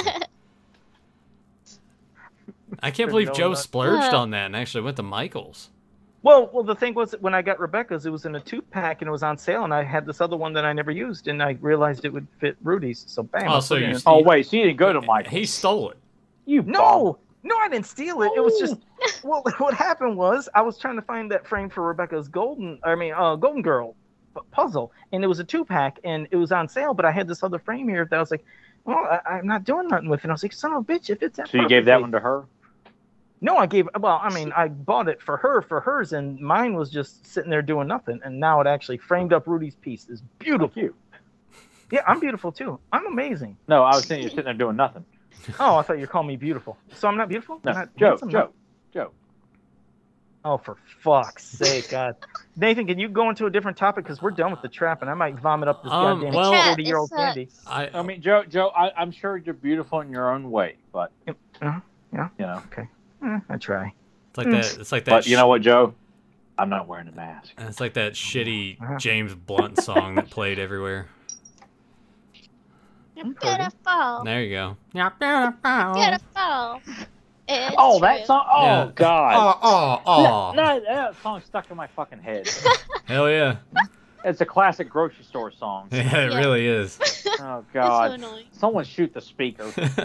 A: I can't believe
C: No,
A: Joe
C: not-
A: splurged
D: Uh.
A: on that and actually went to Michael's.
C: Well, well, the thing was that when I got Rebecca's, it was in a two pack and it was on sale, and I had this other one that I never used, and I realized it would fit Rudy's. So bam.
A: Oh,
C: I
A: so
C: put it
A: you-
C: in.
B: Oh wait, so you didn't go to Michael's?
A: He stole it.
B: You bum.
C: No, no, I didn't steal it. It was just well, what happened was I was trying to find that frame for Rebecca's golden, I mean, uh, Golden Girl pu- puzzle, and it was a two pack, and it was on sale. But I had this other frame here that I was like, well, I, I'm not doing nothing with it. And I was like, son of a bitch, if it's that.
B: So you gave that
C: perfectly-
B: one to her?
C: No, I gave. Well, I mean, I bought it for her for hers, and mine was just sitting there doing nothing. And now it actually framed up Rudy's piece. It's beautiful.
B: You.
C: Yeah, I'm beautiful too. I'm amazing.
B: No, I was saying you're sitting there doing nothing.
C: Oh, I thought you were calling me beautiful. So I'm not beautiful?
B: No,
C: I'm not
B: Joe,
C: handsome?
B: Joe, Joe.
C: Oh, for fuck's sake, God. Nathan, can you go into a different topic? Because we're done with the trap, and I might vomit up this
A: Um,
C: goddamn
A: well-
C: forty-year-old
D: It's, uh,
C: candy.
A: I,
B: I mean, Joe, Joe, I, I'm sure you're beautiful in your own way, but
C: Uh-huh, yeah.
B: you know.
C: Eh, I try.
A: it's like that. It's like that.
B: But you know
A: sh-
B: what, Joe? I'm not wearing a mask.
A: It's like that shitty
C: Uh-huh.
A: James Blunt song that played everywhere.
D: You're beautiful.
A: There you go.
D: Beautiful. It's
B: Oh, that
D: true.
B: song! Oh
A: Yeah.
B: God!
A: Oh, oh,
B: No, no, that song stuck in my fucking head.
A: Hell yeah.
B: It's a classic grocery store song.
A: Yeah, it
D: Yeah.
A: really is.
B: Oh
D: That's so
B: God!
D: annoying.
B: Someone shoot the speaker.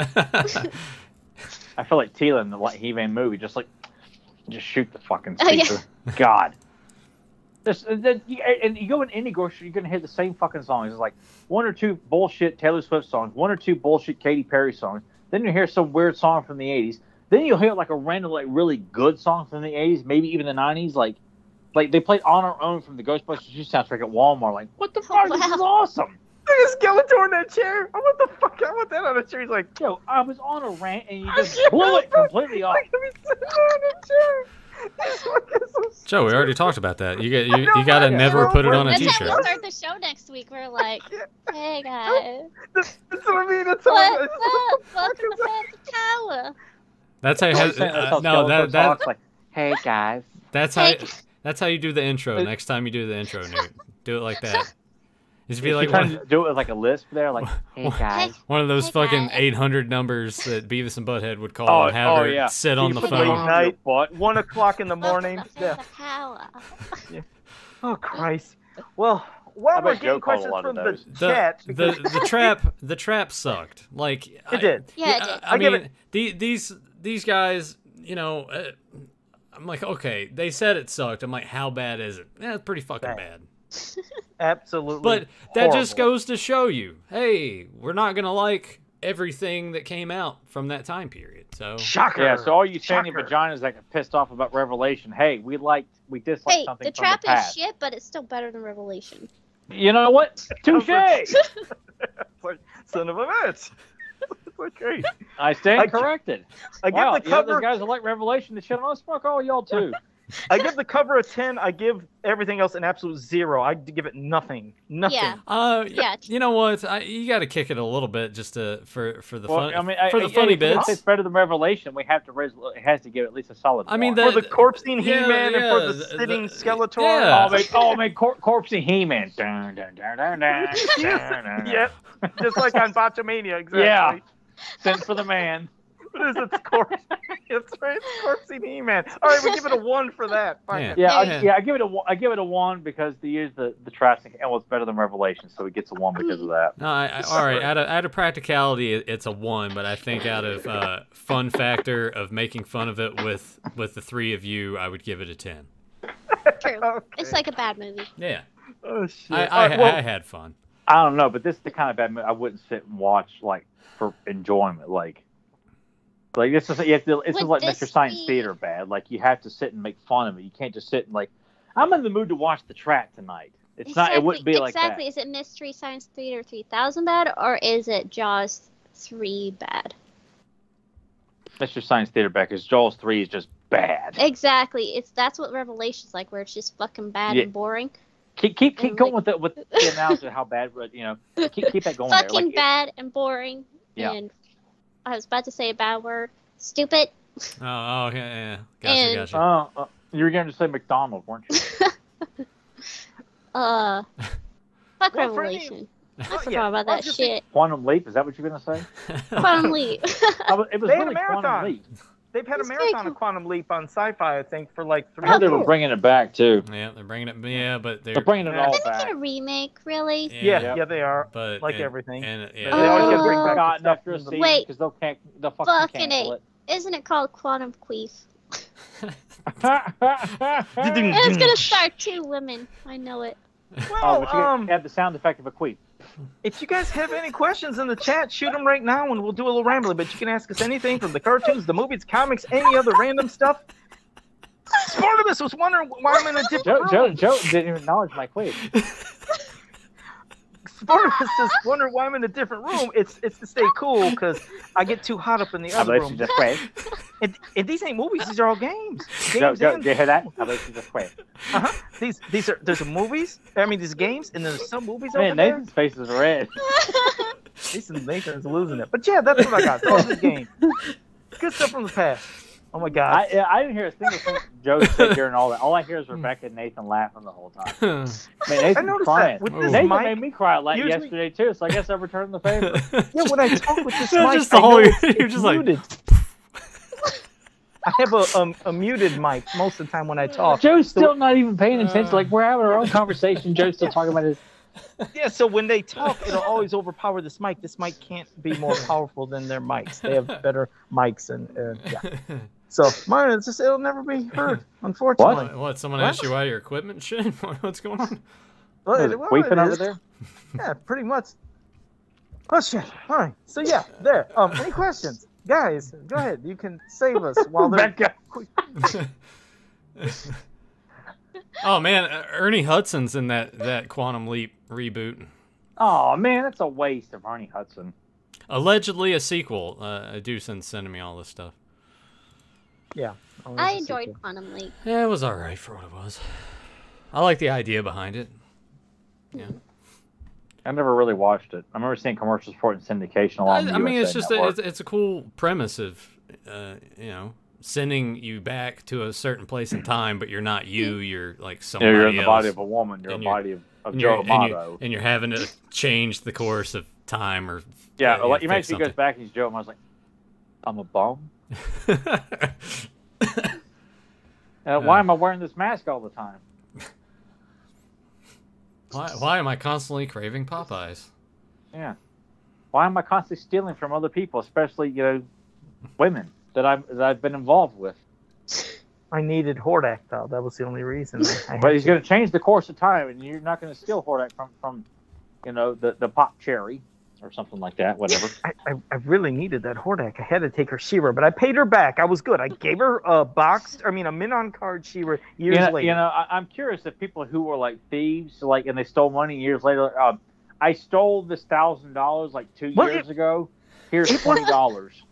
B: I feel like Tila in the like, He-Man movie, just like, just shoot the fucking
D: Oh, yeah.
B: speaker. God. This, the, you- and you go in any grocery, you're gonna hear the same fucking songs. It's like one or two bullshit Taylor Swift songs, one or two bullshit Katy Perry songs. Then you hear some weird song from the eighties. Then you'll hear like a random, like really good song from the eighties, maybe even the nineties. Like, like they played "On Our Own" from the Ghostbusters two soundtrack at Walmart. Like, what the fuck? This is
D: wow.
B: awesome.
C: Look at Skeletor in that chair. I want the fuck. I want that on a chair. He's like,
B: Yo, I was on a rant and you
C: I
B: just
C: can't
B: blew it
C: help it.
B: completely off.
C: Look at me sitting there in a chair. He's looking so
A: Joe, we already talked about that. You get you,
C: I know,
A: you gotta
C: right?
A: never
C: Well,
A: put it on a
D: That's how
A: t-shirt.
D: we start the show next week. We're like, hey guys,
C: That's, that's what I mean. That's how
D: what's
C: I,
D: up?
C: what the fuck
D: Welcome
C: is
D: to
C: that?
D: Phantom Tower.
A: That's how you
B: That's
A: have,
B: how
A: uh, no that
B: Skeletor
A: that
B: talks, like, hey guys.
A: that's how
D: Hey.
A: that's how you do the intro. Next time you do the intro, Newt, do it like that. Just be
B: Is
A: like
B: she trying
A: one,
B: to do it with like a lisp there, like, hey guys.
A: one of those
D: Hey,
A: fucking
D: guys.
A: eight hundred numbers that Beavis and Butthead would call
B: Oh,
A: and have
B: oh,
A: her
B: yeah.
A: sit
B: So
A: on
B: you
A: the
B: put
C: late
A: phone.
B: on your
C: night.
B: butt.
C: One o'clock in the
D: Welcome
C: morning.
D: to
C: Yeah.
D: Phantom Tower.
C: Oh Christ. Well, while
B: I
C: we're
B: bet
C: getting
B: Joe called a
C: questions
B: lot
C: from
B: of
C: the
B: those.
A: The,
C: chat,
A: the
C: because-
A: the trap the trap sucked. Like I-
C: did.
D: Yeah, it did.
A: I,
C: I give
A: mean,
C: it-
A: the, these these guys, you know, uh, I'm like, okay, they said it sucked. I'm like, how bad is it? Yeah, it's pretty fucking
C: Bad.
A: bad.
C: absolutely.
A: But that just
C: horrible.
A: goes to show you, hey, we're not gonna like everything that came out from that time period. So
C: Shocker.
B: Yeah, so all you sandy
C: Shocker.
B: vaginas that get pissed off about Revelation, hey, we liked, we disliked
D: Hey,
B: something
D: the
B: from
D: trap
B: the
D: is
B: past.
D: shit, but it's still better than Revelation.
B: You know what? Touche!
C: Like, son of a bitch. It's like great.
B: I stand
C: I-
B: corrected.
C: I give
B: Wow,
C: the
B: you know,
C: cover.
B: those guys that like Revelation to shit on us, fuck all y'all too.
C: I give the cover a ten. I give everything else an absolute zero. I give it nothing. Nothing.
D: Yeah.
A: Uh,
D: Yeah.
A: You know what? I, you got to kick it a little bit just to for for the
B: Well,
A: fun
B: I mean,
A: for
B: I,
A: the funny
B: I,
A: bits.
B: It's better than Revelation. We have to raise. It has to give at least a solid.
A: I mean,
B: one.
C: For the corpsing
A: yeah,
C: He-Man and for
A: yeah,
C: the
A: the-
C: sitting
A: the-
C: Skeletor.
A: yeah.
B: Oh, man, oh, man cor- corpsing He-Man. Dun, dun, dun, dun, dun, dun, dun, dun.
C: Yep. Just like on Botchamania, exactly.
B: Yeah. Sent for the man.
C: What is it? It's corpse. It's right. It's corpsing He-Man. All right, we give it a one for that. Fine.
A: Yeah.
B: Yeah, I,
A: Yeah.
B: yeah. I give it a one. I give it a one because they use the the trash and well, it's better than Revelation, so it gets a one because of that.
A: No, I, I, all right. Out of, out of practicality, it- it's a one, but I think out of uh, fun factor of making fun of it with with the three of you, I would give it a ten.
D: True.
C: Okay.
D: It's like a bad movie.
A: Yeah,
C: Oh shit.
A: I I,
C: All right, well,
A: I had fun.
B: I don't know, but this is the kind of bad movie I wouldn't sit and watch like for enjoyment. Like, like this is you have to, this is
D: Would
B: like
D: this
B: Mister Science
D: be-
B: Theater bad. Like you have to sit and make fun of it. You can't just sit and like, I'm in the mood to watch The Trap tonight. It's not. It wouldn't be like
D: exactly.
B: that.
D: Is it Mystery Science Theater three thousand bad, or is it Jaws three bad?
B: Mister Science Theater back because Jaws three is just bad.
D: Exactly. It's that's what Revelation's like, where it's just fucking bad
B: Yeah.
D: and boring.
B: Keep keep keep
D: And,
B: going
D: like-
B: with the with the analogy of how bad you know. Keep keep that going there.
D: Fucking
B: Like, it-
D: bad and boring.
B: Yeah.
D: And I was about to say a bad word. Stupid.
A: Oh, oh yeah, yeah. Gotcha,
D: And-
A: gotcha.
B: Uh, uh, you were going to say McDonald's, weren't you?
D: Uh. Fuck
C: Well, for any-
D: Revelation. I
C: Well,
D: forgot
C: yeah,
D: about
C: I was
D: that
C: just thinking-
D: shit.
B: Quantum Leap. Is that what you're going to say?
D: Quantum Leap.
B: I was, it was
C: They had a
B: really Quantum
C: marathon.
B: Leap.
C: They've had a
D: It's very
C: marathon
D: cool.
C: of Quantum Leap on Sci-Fi, I think, for like three.
B: I heard they were
C: years.
B: bringing it back too.
A: Yeah, they're bringing it. Yeah, but they're,
B: They're bringing it all
D: Didn't
B: back.
D: get a remake, really?
C: Yeah,
B: Yep.
C: yeah, they are.
A: but
C: like
A: and-
C: everything.
A: And,
C: They
A: yeah,
C: always
D: Oh.
C: gotta bring back the
B: Forgotten
C: stuff
B: after a
C: from the-
B: season
D: Wait.
B: because they'll can't they'll fucking,
D: Fucking
B: cancel
D: it. Isn't it called Quantum Queef?
B: it.
D: And it's gonna star two women. I know it.
B: Oh,
C: Well,
B: but you
C: um,
B: have the sound effect of a queef.
C: if you guys have any questions in the chat, shoot them right now, and we'll do a little rambling. But you can ask us anything from the cartoons, the movies, comics, any other random stuff. Spartacus was wondering why I'm in a different
B: Joe,
C: room.
B: Joe, Joe didn't even acknowledge my queef.
C: Spartacus just wondering why I'm in a different room. It's it's to stay cool because I get too hot up in the
B: I
C: other
B: bet
C: room.
B: you just quit.
C: And, and these ain't movies; these are all games.
B: Joe,
C: Games
B: Joe,
C: and
B: do you hear that? I bet you just quit.
C: uh-huh. These these are there's some movies. I mean, these games, and there's some movies
B: Man,
C: over there.
B: Nathan's face is red.
C: Nathan, Nathan's losing it. But yeah, that's what I got. Those are games. Good stuff from the past. Oh my god.
B: I I didn't hear a single thing Joe said during all that. All I hear is Rebecca and Nathan laughing the whole time. Man, Nathan's
C: I noticed
B: crying.
C: that with
A: Ooh.
C: this
B: Nathan
C: mic.
B: made me cry like
C: usually-
B: yesterday too, so I guess I returned the favor.
C: Yeah, when I talk with this
A: Yeah,
C: mic,
A: just the
C: I
A: whole-
C: know it's,
A: you're
C: it's
A: just like-
C: muted. I have a, um, a muted mic most of the time when I talk.
B: Joe's still not even paying attention. Like we're having our own conversation. Joe's still talking about his.
C: Yeah, so when they talk, it'll always overpower this mic. This mic can't be more powerful than their mics. They have better mics, and uh, yeah. So mine, it's just it'll never be heard, unfortunately.
A: What? What? Someone
C: What?
A: asked you why your equipment shit? What's going on?
C: Well,
B: Is
C: it-
B: it
C: well,
B: queefing
C: it
B: over
C: is.
B: there?
C: Yeah, pretty much. Oh shit! All right. So yeah, there. Um, any questions, guys? Go ahead. You can save us while they're.
B: Rebecca.
A: Oh man, uh, Ernie Hudson's in that that Quantum Leap reboot.
B: Oh man, that's a waste of Ernie Hudson.
A: Allegedly a sequel. Uh, Dewson's sending me all this stuff.
C: Yeah.
D: I enjoyed Quantum Leap.
A: Yeah, it was all right for what it was. I like the idea behind it. Yeah.
B: I never really watched it. I remember seeing commercials for it in syndication
A: I,
B: along the
A: I mean,
B: U S A
A: it's just a,
B: Network.
A: it's, it's a cool premise of, uh, you know, sending you back to a certain place in time, but you're not you. You're like
B: Yeah,
A: somebody
B: you're in the
A: else.
B: body of a woman. You're
A: And
B: a
A: you're-
B: body of, of
A: and you're,
B: Joe
A: and, you,
B: Amato.
A: and you're having to change the course of time or
B: Yeah,
A: uh,
B: like,
A: you know,
B: imagine
A: fix
B: he goes back and he's Joe Amato. I was like, I'm a bum.
A: something.
B: Uh, why am I wearing this mask all the time?
A: why, why am I constantly craving Popeyes?
B: Yeah. Why am I constantly stealing from other people, especially you know, women that I've that I've been involved with?
C: I needed Hordak though. That was the only reason. I
B: But he's going to change the course of time, and you're not going to steal Hordak from from, you know, the the pop cherry or something like that. Whatever.
C: I, I, I really needed that Hordak. I had to take her She-Ra, but I paid her back. I was good. I gave her a boxed, I mean, a min-on card She-Ra years
B: you know,
C: later.
B: you know I, I'm curious if people who were like thieves, like, and they stole money years later. Um, I stole this thousand dollars like two
C: Well,
B: years
C: it-
B: ago. Here's
C: it was-
B: twenty dollars.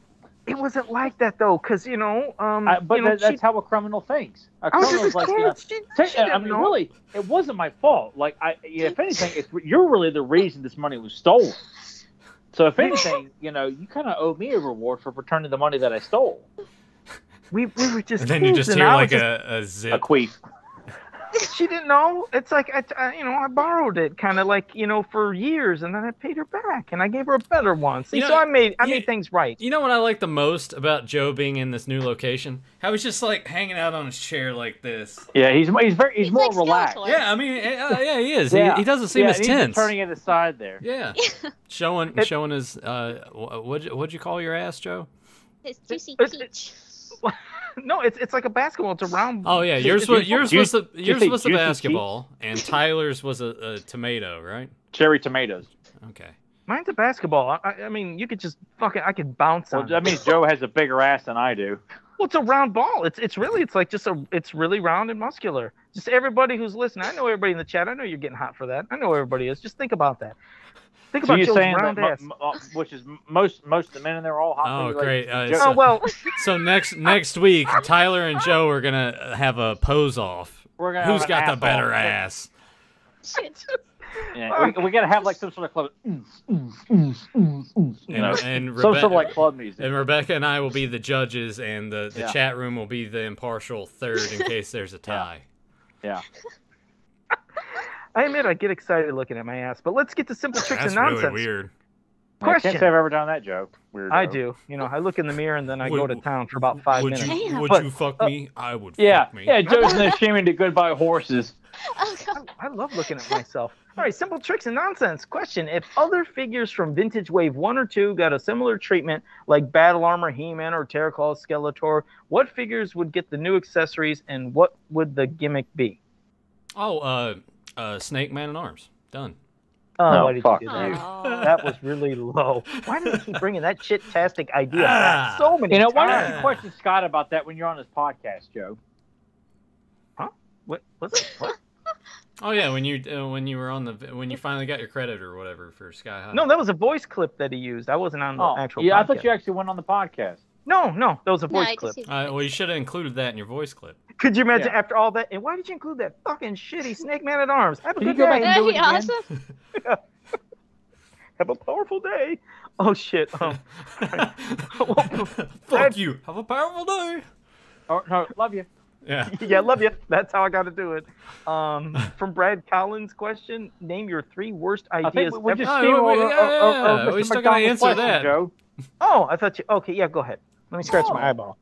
C: it wasn't like that though, because you know, um,
B: I, but
C: you know,
B: that, that's
C: she,
B: how a criminal thinks. A
C: I was
B: criminal's
C: just a
B: like,
C: kid.
B: you know,
C: She,
B: take-
C: she
B: I
C: didn't
B: mean,
C: know.
B: really, it wasn't my fault. Like, I, yeah, if anything, it's, you're really the reason this money was stolen. So, if anything, you know, you kind of owe me a reward for returning the money that I stole.
C: We we were just.
A: And then you
C: kids,
A: just
C: and
A: hear
C: I
A: like
C: was
A: a, a
B: A
A: zip.
B: queef.
C: just- She didn't know. It's like I, I you know, I borrowed it, kind of like you know, for years, and then I paid her back, and I gave her a better one. See,
A: You know,
C: so I made I
A: you-
C: made things right.
A: You know what I like the most about Joe being in this new location? How he's just like hanging out on his chair like this.
B: Yeah, he's he's very he's,
D: He's
B: more
D: like
B: relaxed.
D: Skeletor.
A: Yeah, I mean, uh, yeah, he is.
B: Yeah.
A: He, he doesn't seem
B: yeah,
A: as
B: he's
A: tense.
B: turning it aside there.
A: Yeah, showing
C: It-
A: showing his uh, wh- what'd you, what'd you call your ass, Joe?
D: His juicy
C: It- it-
D: peach.
C: No, it's it's like a basketball. It's a round.
A: Oh yeah,
C: it's-
A: yours
C: it's-
A: was yours
B: Ju-
A: was the
B: did you
A: yours
B: say
A: was the
B: juicy
A: basketball, and Tyler's was a, a tomato, right?
B: Cherry tomatoes.
A: Okay.
C: Mine's a basketball. I, I mean, you could just fucking. I could bounce
B: Well,
C: on.
B: that
C: it.
B: means Joe has a bigger ass than I do.
C: Well, it's a round ball. It's it's really it's like just a it's really round and muscular. Just everybody who's listening. I know everybody in the chat. I know you're getting hot for that. I know everybody is. Just think about that. Think
B: So
C: about
B: you're
C: Joe's
B: saying that,
C: round
B: mo-
C: ass.
B: mo- uh, which is m- most most of the men in there are all hot.
A: Oh,
B: for you, like,
A: great. Uh,
B: Joe-
A: so-
C: Oh well.
A: So next next week, Tyler and Joe are gonna have a pose off.
B: We're gonna
A: Who's
B: have an
A: got the
B: ass
A: better
B: off.
A: ass?
D: Shit.
B: Yeah, we, we gotta have like some sort of club, mm, mm, mm, mm, mm, you know,
A: And, and
B: some sort of
A: Rebecca,
B: like club music.
A: and Rebecca and I will be the judges, and the, the
B: Yeah.
A: chat room will be the impartial third in case there's a tie.
B: Yeah,
C: I admit I get excited looking at my ass, but let's get to simple tricks
A: That's
C: and
A: really
C: nonsense.
A: weird.
B: I can't
C: Question.
B: say I've ever done that joke. Weirdo.
C: I do. You know, I look in the mirror and then I
A: Would-
C: go to town for about five
A: would
C: minutes.
A: you
D: Damn.
A: would
C: But,
A: you fuck
C: uh,
A: me? I would
B: Yeah,
A: fuck me.
B: yeah. Joe's in there shaming to goodbye horses.
D: Oh, God.
C: I love looking at myself. All right, simple tricks and nonsense. Question: if other figures from Vintage Wave one or two got a similar treatment, like Battle Armor, He-Man, or Terraclaw, Skeletor, what figures would get the new accessories, and what would the gimmick be?
A: Oh, uh, uh, Snake Man in Arms. Done.
C: Oh,
B: No,
C: why did
B: fuck
C: you do that?
D: Aw.
C: That was really low. Why do you keep bringing that shit-tastic idea
A: Ah.
C: back so many
B: You know, why
C: times?
B: don't you question Scott about that when you're on his podcast, Joe?
C: What was it? What?
A: Oh yeah, when you uh, when you were on the when you finally got your credit or whatever for Sky High.
C: No, that was a voice clip that he used. I wasn't on the
B: Oh,
C: actual
B: yeah. I
C: podcast.
B: thought you actually went on the podcast.
C: No, no, that was a
D: No,
C: voice
D: I
C: clip.
D: just
A: Uh, well, you should have included that in your voice clip.
C: Could you imagine
B: Yeah.
C: after all that? And why did you include that fucking shitty Snake Man at Arms? Have a
B: Can you
C: good
B: go back
C: day.
B: and do
D: That'd
B: it
D: be
B: again?
D: awesome.
C: Have a powerful day. Oh shit. Um,
A: Fuck you. Have a powerful day.
B: Oh, no, love you.
A: Yeah.
C: yeah, love you. That's how I got to do it. Um, from Brad Collins' question: name your three worst
B: I
C: ideas.
B: think we, we
C: ever-
B: just
A: Oh,
B: steamrolled
A: we-
B: over-
A: yeah,
B: over- over
A: yeah,
B: Mister
A: we still gotta
B: McDonald's
A: answer
B: question,
A: that.
B: Joe.
C: Oh, I thought you. Okay, yeah, go ahead. Let me scratch
B: Oh.
C: my eyeball.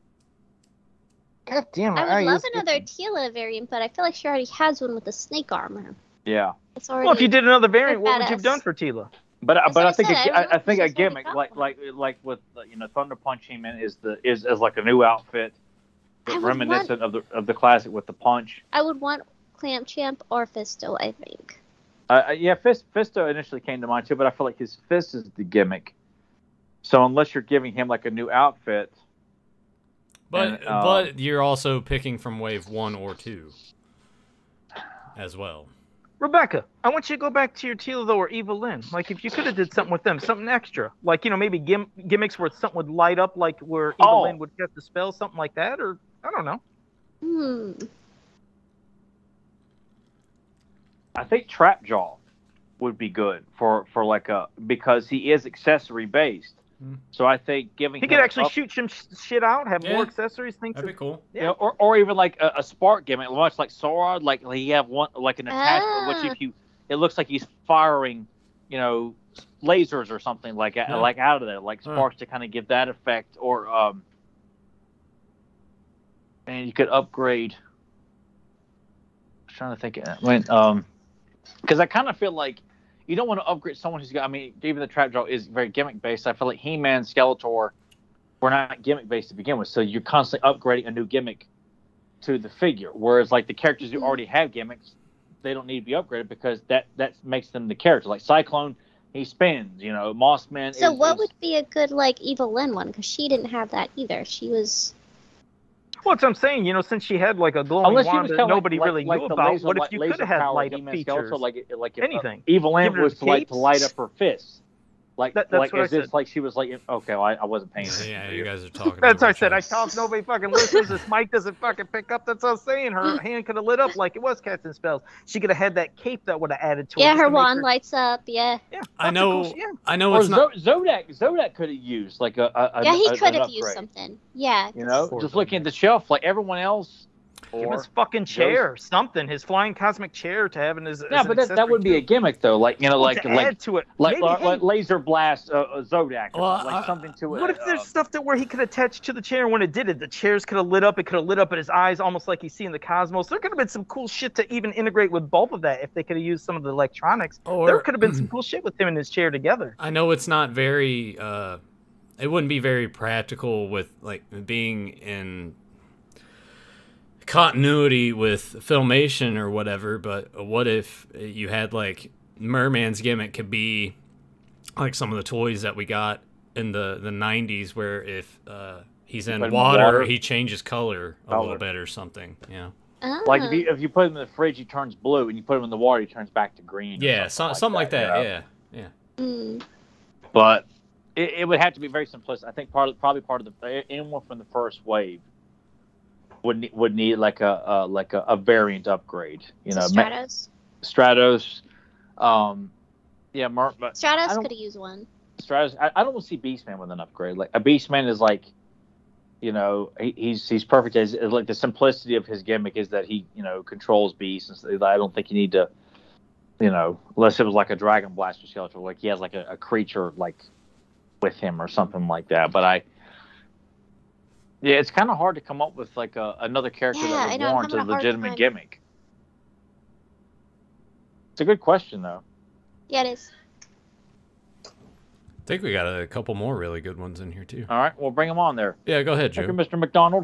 C: God damn it!
D: I would love
C: used-
D: another Tila variant, but I feel like she already has one with the snake armor.
B: Yeah,
D: It's already.
C: Well, if you did another variant, what would you have
D: badass.
C: done for Tila?
B: but
D: That's
B: but
D: what
B: I
D: I
B: think
D: said,
B: a,
D: I don't
B: I,
D: know
B: I
D: if
B: think a
D: she's already
B: gimmick
D: got
B: like
D: one.
B: like like with uh, you know Thunder Punch He-Man is the is, is like a new outfit,
D: I would
B: reminiscent of the of the classic with the punch.
D: I would want Clamp Champ or Fisto, I think.
B: Uh, uh, yeah, Fist, Fisto initially came to mind too, but I feel like his fist is the gimmick. So unless you're giving him like a new outfit,
A: But
B: And, um,
A: but you're also picking from wave one or two as well.
C: Rebecca, I want you to go back to your Tila though or Eva Lynn. Like if you could have did something with them, something extra. Like, you know, maybe gim- gimmicks where something would light up like where Eva
B: Oh.
C: Lynn would cast the spell, something like that, or I don't know.
D: Hmm.
B: I think Trapjaw would be good for for like a because he is accessory based.
A: Hmm.
B: So I think giving
C: He
B: him
C: could actually
B: up-
C: shoot some sh- shit out, have
A: Yeah.
C: more accessories, things.
A: That'd be cool.
B: you know, or, or even like a, a spark gimmick, much like Sword, like he have one like an attachment,
D: Ah.
B: which if you, it looks like he's firing, you know, lasers or something like
A: Yeah.
B: like out of there, like
A: Huh.
B: sparks to kind of give that effect, or um, and you could upgrade. I'm trying to think, when um, because I kind of feel like you don't want to upgrade someone who's got. I mean, even the Trapjaw is very gimmick based. I feel like He-Man, Skeletor were not gimmick based to begin with, so you're constantly upgrading a new gimmick to the figure. Whereas like the characters who already have gimmicks, they don't need to be upgraded because that that makes them the character. Like Cyclone, he spins. You know, Mossman.
D: So
B: is,
D: what
B: is-
D: would be a good like Eva Lynn one? Because she didn't have that either. She was.
C: Well, that's what I'm saying. You know, since she had like a glowing
B: Unless she
C: wand
B: was
C: that
B: kind of
C: nobody
B: like,
C: really
B: like,
C: knew
B: like the
C: about,
B: laser,
C: what if
B: like,
C: you
B: laser
C: could have had
B: powered
C: light up
B: He-Man
C: features?
B: Skeletor, like like if,
C: Anything.
B: Uh, Evil Lynn
C: Give her
B: was to like
C: capes?
B: to light up her fists. Like,
C: That- that's
B: like
C: what I
B: as if
C: said.
B: like she was like, okay, well, I, I wasn't paying attention.
A: Yeah,
B: to
A: you
B: you.
A: guys are talking.
C: That's
A: over
C: what I
A: each
C: said. I
A: other.
C: talk, nobody fucking listens. This mic doesn't fucking pick up. That's what I was saying. Her hand could have lit up like it was casting spells. She could have had that cape that would have added to it.
D: Yeah,
C: just
D: her
C: to make
D: wand lights up. Yeah.
C: Yeah,
A: I
C: lots of
A: know.
C: cool shit. Yeah.
A: I know
B: Or
A: it's not.
B: Zo- Zodak, Zodak could have used like a, a, a
D: Yeah, he
B: a-
D: could
B: an
D: have used
B: upgrade,
D: something. Yeah.
B: You know,
C: Poor
B: just
C: Zodak.
B: looking at the shelf, like everyone else.
C: Give him
B: Or,
C: his fucking chair, something. His flying cosmic chair to have in his.
B: yeah,
C: as an
B: but that, that
C: accessory
B: would be a
C: too.
B: gimmick though, like you know,
C: Well,
B: like
C: to
B: like
C: add to it.
B: like,
C: Maybe,
B: like,
C: hey,
B: like laser blast uh, uh, Zodak, or
A: Well,
B: something, like
A: I-
B: something to it.
C: What if there's
B: uh,
C: stuff that where he could attach to the chair and when it did it, the chairs could have lit up. It could have lit up at his eyes, almost like he's seeing the cosmos. There could have been some cool shit to even integrate with both of that if they could have used some of the electronics.
A: Or-
C: there could have been some cool shit with him and his chair together.
A: I know it's not very. Uh, it wouldn't be very practical with like being in continuity with filmation or whatever. But what if you had like Merman's gimmick could be like some of the toys that we got in the the nineties, where if uh, he's in
B: Put him in
A: water,
B: water.
A: he changes color a
B: Color.
A: little bit or something. Yeah.
D: Ah.
B: like if you if you put him in the fridge, he turns blue, and you put him in the water, he turns back to green. or
A: Yeah. Something, something like that.
B: you know?
A: Yeah. Yeah.
D: Mm.
B: But it, it would have to be very simplistic. I think part of, probably part of the anyone from the first wave would need, would need like a uh, like a, a variant upgrade. You know,
D: So
B: Ma-
D: Stratos.
B: Stratos. Um, yeah, Mer- but I
D: Stratos
B: don't-
D: could have used one.
B: Stratos. I, I don't want to see Beastman with an upgrade. Like a Beastman is like, you know, he, he's he's perfect. As like the simplicity of his gimmick is that he you know controls beasts. And so I don't think you need to, you know, unless it was like a Dragon Blaster Skeletor, like he has like a, a creature like with him or something like that. But I. Yeah, it's kind of hard to come up with like a, another character
D: Yeah, I
B: that would
D: know, I'm
B: warrant a
D: having a hard
B: legitimate
D: time.
B: gimmick. It's a good question, though.
D: Yeah, it is.
A: I think we got a couple more really good ones in here too.
B: All right, we'll bring him on there.
A: Yeah. Go ahead,
B: Thank you,
A: Joe.
B: Mister McDonald.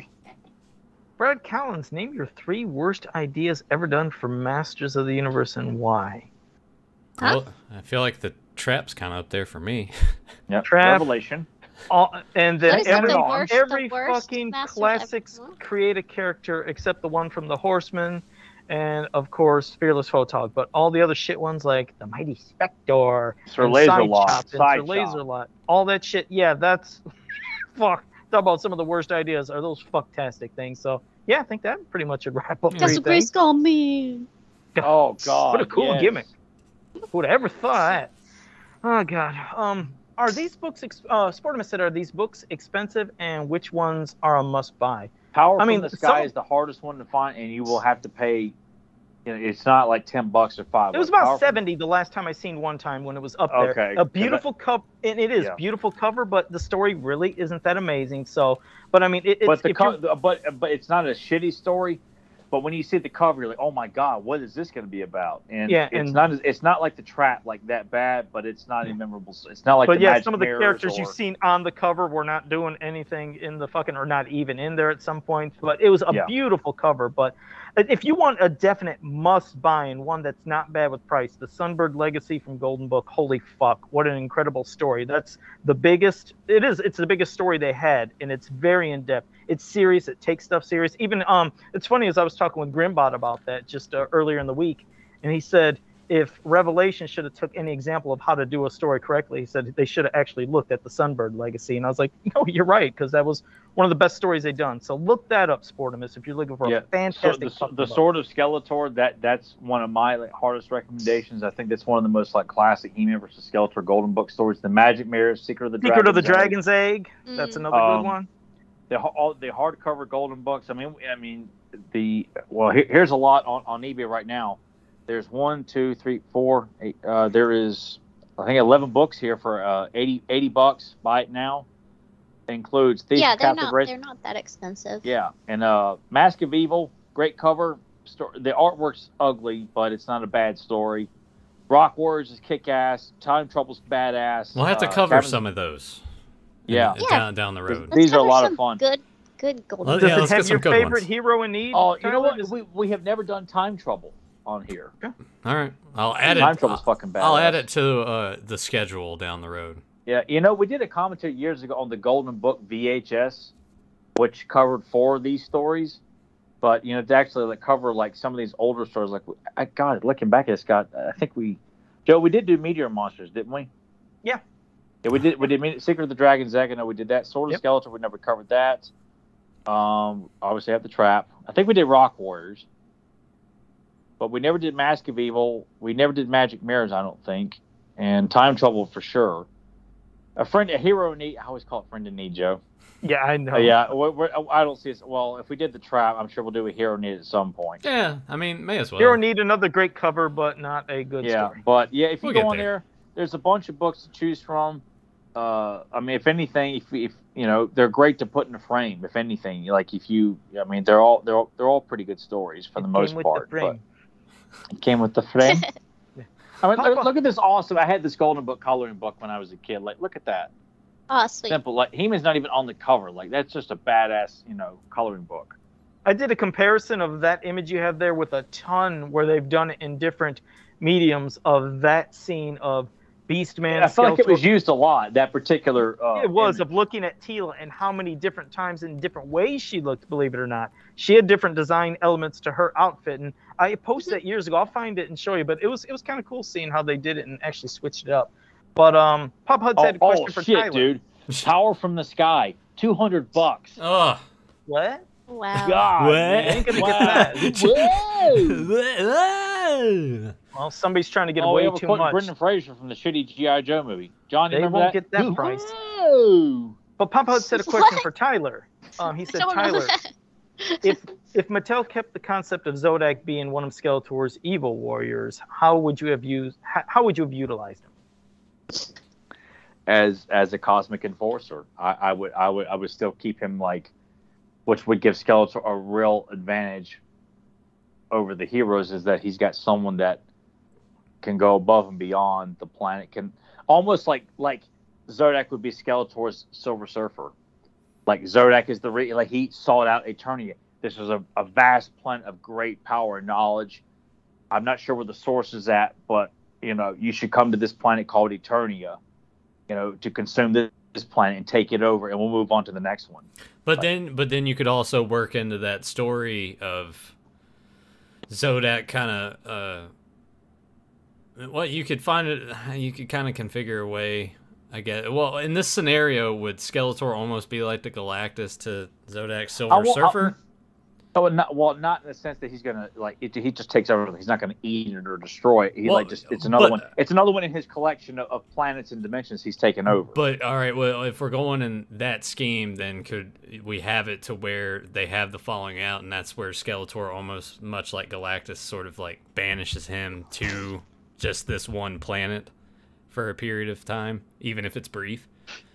C: Brad Collins, name your three worst ideas ever done for Masters of the Universe and why.
D: Huh?
A: Well, I feel like the trap's kind of up there for me.
B: Yep.
C: Trap.
B: Revelation.
C: All, and then
D: What is
C: every,
D: the worst-
C: every
D: the worst
C: fucking
D: Masters
C: classics
D: ever-
C: create a character except the one from the Horseman, and of course Fearless Photog. But all the other shit ones like the Mighty Spector,
B: Sir
C: and
B: Laserlot,
C: Side Chop, and Sir
B: Side Chop.
C: Laserlot, all that shit. Yeah, that's fuck. Talk about some of the worst ideas are those fucktastic things. So yeah, I think that pretty much would wrap up
A: Yeah.
D: That's
C: three
D: a great
C: things.
D: skull man.
B: Oh God!
C: What a cool
B: yes.
C: gimmick. Who would have ever thought that? Oh God. Um, are these books? Ex- uh, Sportimus said, "Are these books expensive, and which ones are a must-buy?"
B: Power
C: I mean,
B: from the Sky
C: some-
B: is the hardest one to find, and you will have to pay. You know, it's not like ten bucks or five.
C: It was
B: bucks.
C: about
B: Power from-
C: seventy the last time I seen one time when it was up there.
B: Okay.
C: A beautiful cover, and it is
B: Yeah.
C: beautiful cover, but the story really isn't that amazing. So, but I mean, it, it's
B: But the
C: if
B: co-
C: you-
B: but but it's not a shitty story. But when you see the cover, you're like, oh my God, what is this going to be about? And
C: Yeah,
B: it's
C: and-
B: not as- it's not like the trap like that bad, but it's not a memorable. It's not like.
C: but
B: the
C: yeah,
B: Magic
C: some of the
B: Mirrors
C: characters
B: or-
C: you've seen on the cover were not doing anything in the fucking, or not even in there at some points. But it was a
B: Yeah.
C: beautiful cover. But if you want a definite must-buy and one that's not bad with price, the Sunbird Legacy from Golden Book. Holy fuck, what an incredible story! That's the biggest. It is. It's the biggest story they had, and it's very in depth. It's serious. It takes stuff serious. Even um, it's funny as I was talking with Grimbot about that just uh, earlier in the week, and he said if Revelation should have took any example of how to do a story correctly, he said they should have actually looked at the Sunbird Legacy. And I was like, no, you're right, because that was one of the best stories they've done. So look that up, Sportimus, if you're looking for
B: Yeah.
C: a fantastic.
B: So the,
C: fucking
B: the
C: book.
B: Sword of Skeletor, that that's one of my like, hardest recommendations. I think that's one of the most like classic He-Man versus Skeletor Golden Book stories. The Magic Mirror, Secret of the
C: Secret of the
B: Dragon's Egg.
C: Dragon's Egg. That's
D: Mm.
C: another
B: Um,
C: good one.
B: The all the hardcover Golden Books. I mean, I mean the well. Here, here's a lot on, on eBay right now. There's one, two, three, four. Eight, uh, there is I think eleven books here for uh, eighty, eighty bucks. Buy it now. It includes Thief
D: Yeah,
B: of
D: they're
B: Captive
D: not.
B: Red.
D: They're not that expensive.
B: Yeah, and uh, Mask of Evil, great cover. Story, the artwork's ugly, but it's not a bad story. Rock Warriors is kick ass. Time Trouble's badass.
A: We'll have to
B: Uh,
A: cover
B: Cabin-
A: some of those.
B: Yeah.
A: in-
D: Yeah.
A: Down down the road.
D: Let's
B: These are a
D: cover
B: lot of
D: some
B: fun.
D: Good, good golden.
A: Well,
C: Does
A: yeah,
C: it
A: let's
C: have
A: get some
C: your
A: good
C: favorite
A: ones.
C: hero in need?
B: Oh, you know
C: Tyler?
B: what?
C: Does-
B: We, we have never done Time Trouble on here.
A: All right, I'll add
B: Time
A: it.
B: Trouble's fucking badass.
A: I'll add it to uh, the schedule down the road.
B: Yeah, you know, we did a commentary years ago on the Golden Book V H S, which covered four of these stories. But you know, to actually like cover like some of these older stories, like I got it. Looking back at it, Scott, I think we, Joe, we did do Meteor Monsters, didn't we?
C: Yeah.
B: Yeah, we did. We did Secret of the Dragon's Egg. I know we did that. Sword of
C: Yep.
B: Skeletor. We never covered that. Um, obviously, have the Trap. I think we did Rock Warriors, but we never did Mask of Evil. We never did Magic Mirrors. I don't think, and Time Trouble for sure. A friend, a hero in need. I always call it friend in need, Joe.
C: Yeah, I know.
B: Uh, yeah, we're, we're, I don't see it. Well, if we did the Trap, I'm sure we'll do a hero in need at some point.
A: Yeah, I mean, may as well.
C: Hero Need, another great cover, but not a good
B: Yeah,
C: story.
B: but yeah, if you
A: We'll
B: go
A: get
B: on
A: there.
B: there, there's a bunch of books to choose from. Uh, I mean, if anything, if, if you know, they're great to put in a frame. If anything, like if you, I mean, they're all they're all, they're all pretty good stories for
C: It
B: the
C: came
B: most
C: with
B: part.
C: the frame.
B: But it came with the frame. I mean, look,
C: Papa-
B: look at this awesome. I had this Golden Book coloring book when I was a kid. Like, look at that.
D: Oh, sweet.
B: Simple. Like, He-Man's not even on the cover. Like, that's just a badass, you know, coloring book.
C: I did a comparison of that image you have there with a ton where they've done it in different mediums of that scene of Beastman.
B: I feel like it
C: Skeletor.
B: was used a lot. That particular. Uh,
C: It was
B: image.
C: of looking at Tila and how many different times and different ways she looked, believe it or not. She had different design elements to her outfit, and I posted that years ago. I'll find it and show you, but it was it was kind of cool seeing how they did it and actually switched it up. But um, Pop Huds
B: Oh,
C: had a question
B: oh
C: for
B: shit,
C: Tyler.
B: dude! Power from the Sky, two hundred bucks.
A: Oh.
C: What?
D: Wow.
B: God,
A: What?
B: man.
C: Ain't gonna
B: Wow.
C: get that.
B: Whoa.
C: Well, somebody's trying to get
B: Oh,
C: away
B: yeah, we're
C: too
B: quoting
C: much.
B: Brendan Fraser from the shitty G I. Joe movie. John, you
C: They
B: remember
C: won't
B: that?
C: get that price.
B: Whoa.
C: But Pop Huds said a question
D: What?
C: for Tyler. Um, he
D: I
C: said,
D: don't know
C: Tyler,
D: that.
C: if if Mattel kept the concept of Zodak being one of Skeletor's evil warriors, how would you have used? How, how would you have utilized him?
B: As as a cosmic enforcer, I, I would I would I would still keep him like, which would give Skeletor a real advantage over the heroes, is that he's got someone that can go above and beyond the planet, can almost like like Zodak would be Skeletor's Silver Surfer. Like Zodak is the re- like he sought out Eternia. This was a, a vast planet of great power and knowledge. I'm not sure where the source is at, but you know, you should come to this planet called Eternia, you know, to consume this, this planet and take it over, and we'll move on to the next one.
A: But then, but then you could also work into that story of Zodak kind of. Uh, well, you could find it. You could kind of configure a way. I guess. Well, in this scenario, would Skeletor almost be like the Galactus to Zodak's Silver
B: I will-
A: Surfer?
B: Oh, not well, not in the sense that he's gonna like it, he just takes over. He's not gonna eat it or destroy it. He
A: Well,
B: like just it's another
A: but-
B: one. It's another one in his collection of, of planets and dimensions he's taken over.
A: But all right, well, if we're going in that scheme, then could we have it to where they have the falling out, and that's where Skeletor, almost much like Galactus, sort of like banishes him to just this one planet for a period of time, even if it's brief.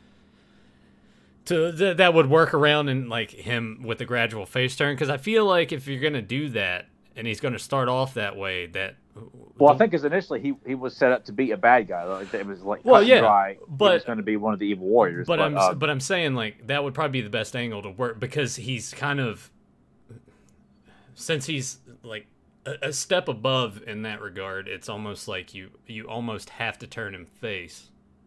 A: To th- that would work around in like him with a gradual face turn, because I feel like if you're gonna do that, and he's gonna start off that way, that
B: well, I
A: the-
B: think because initially he, he was set up to be a bad guy. Like, it was like
A: Well,
B: cut and
A: yeah,
B: dry.
A: but-
B: he was going to be one of the evil warriors.
A: But,
B: But,
A: I'm
B: uh,
A: but I'm saying like that would probably be the best angle to work, because he's kind of, since he's like a, a step above in that regard, it's almost like you you almost have to turn him face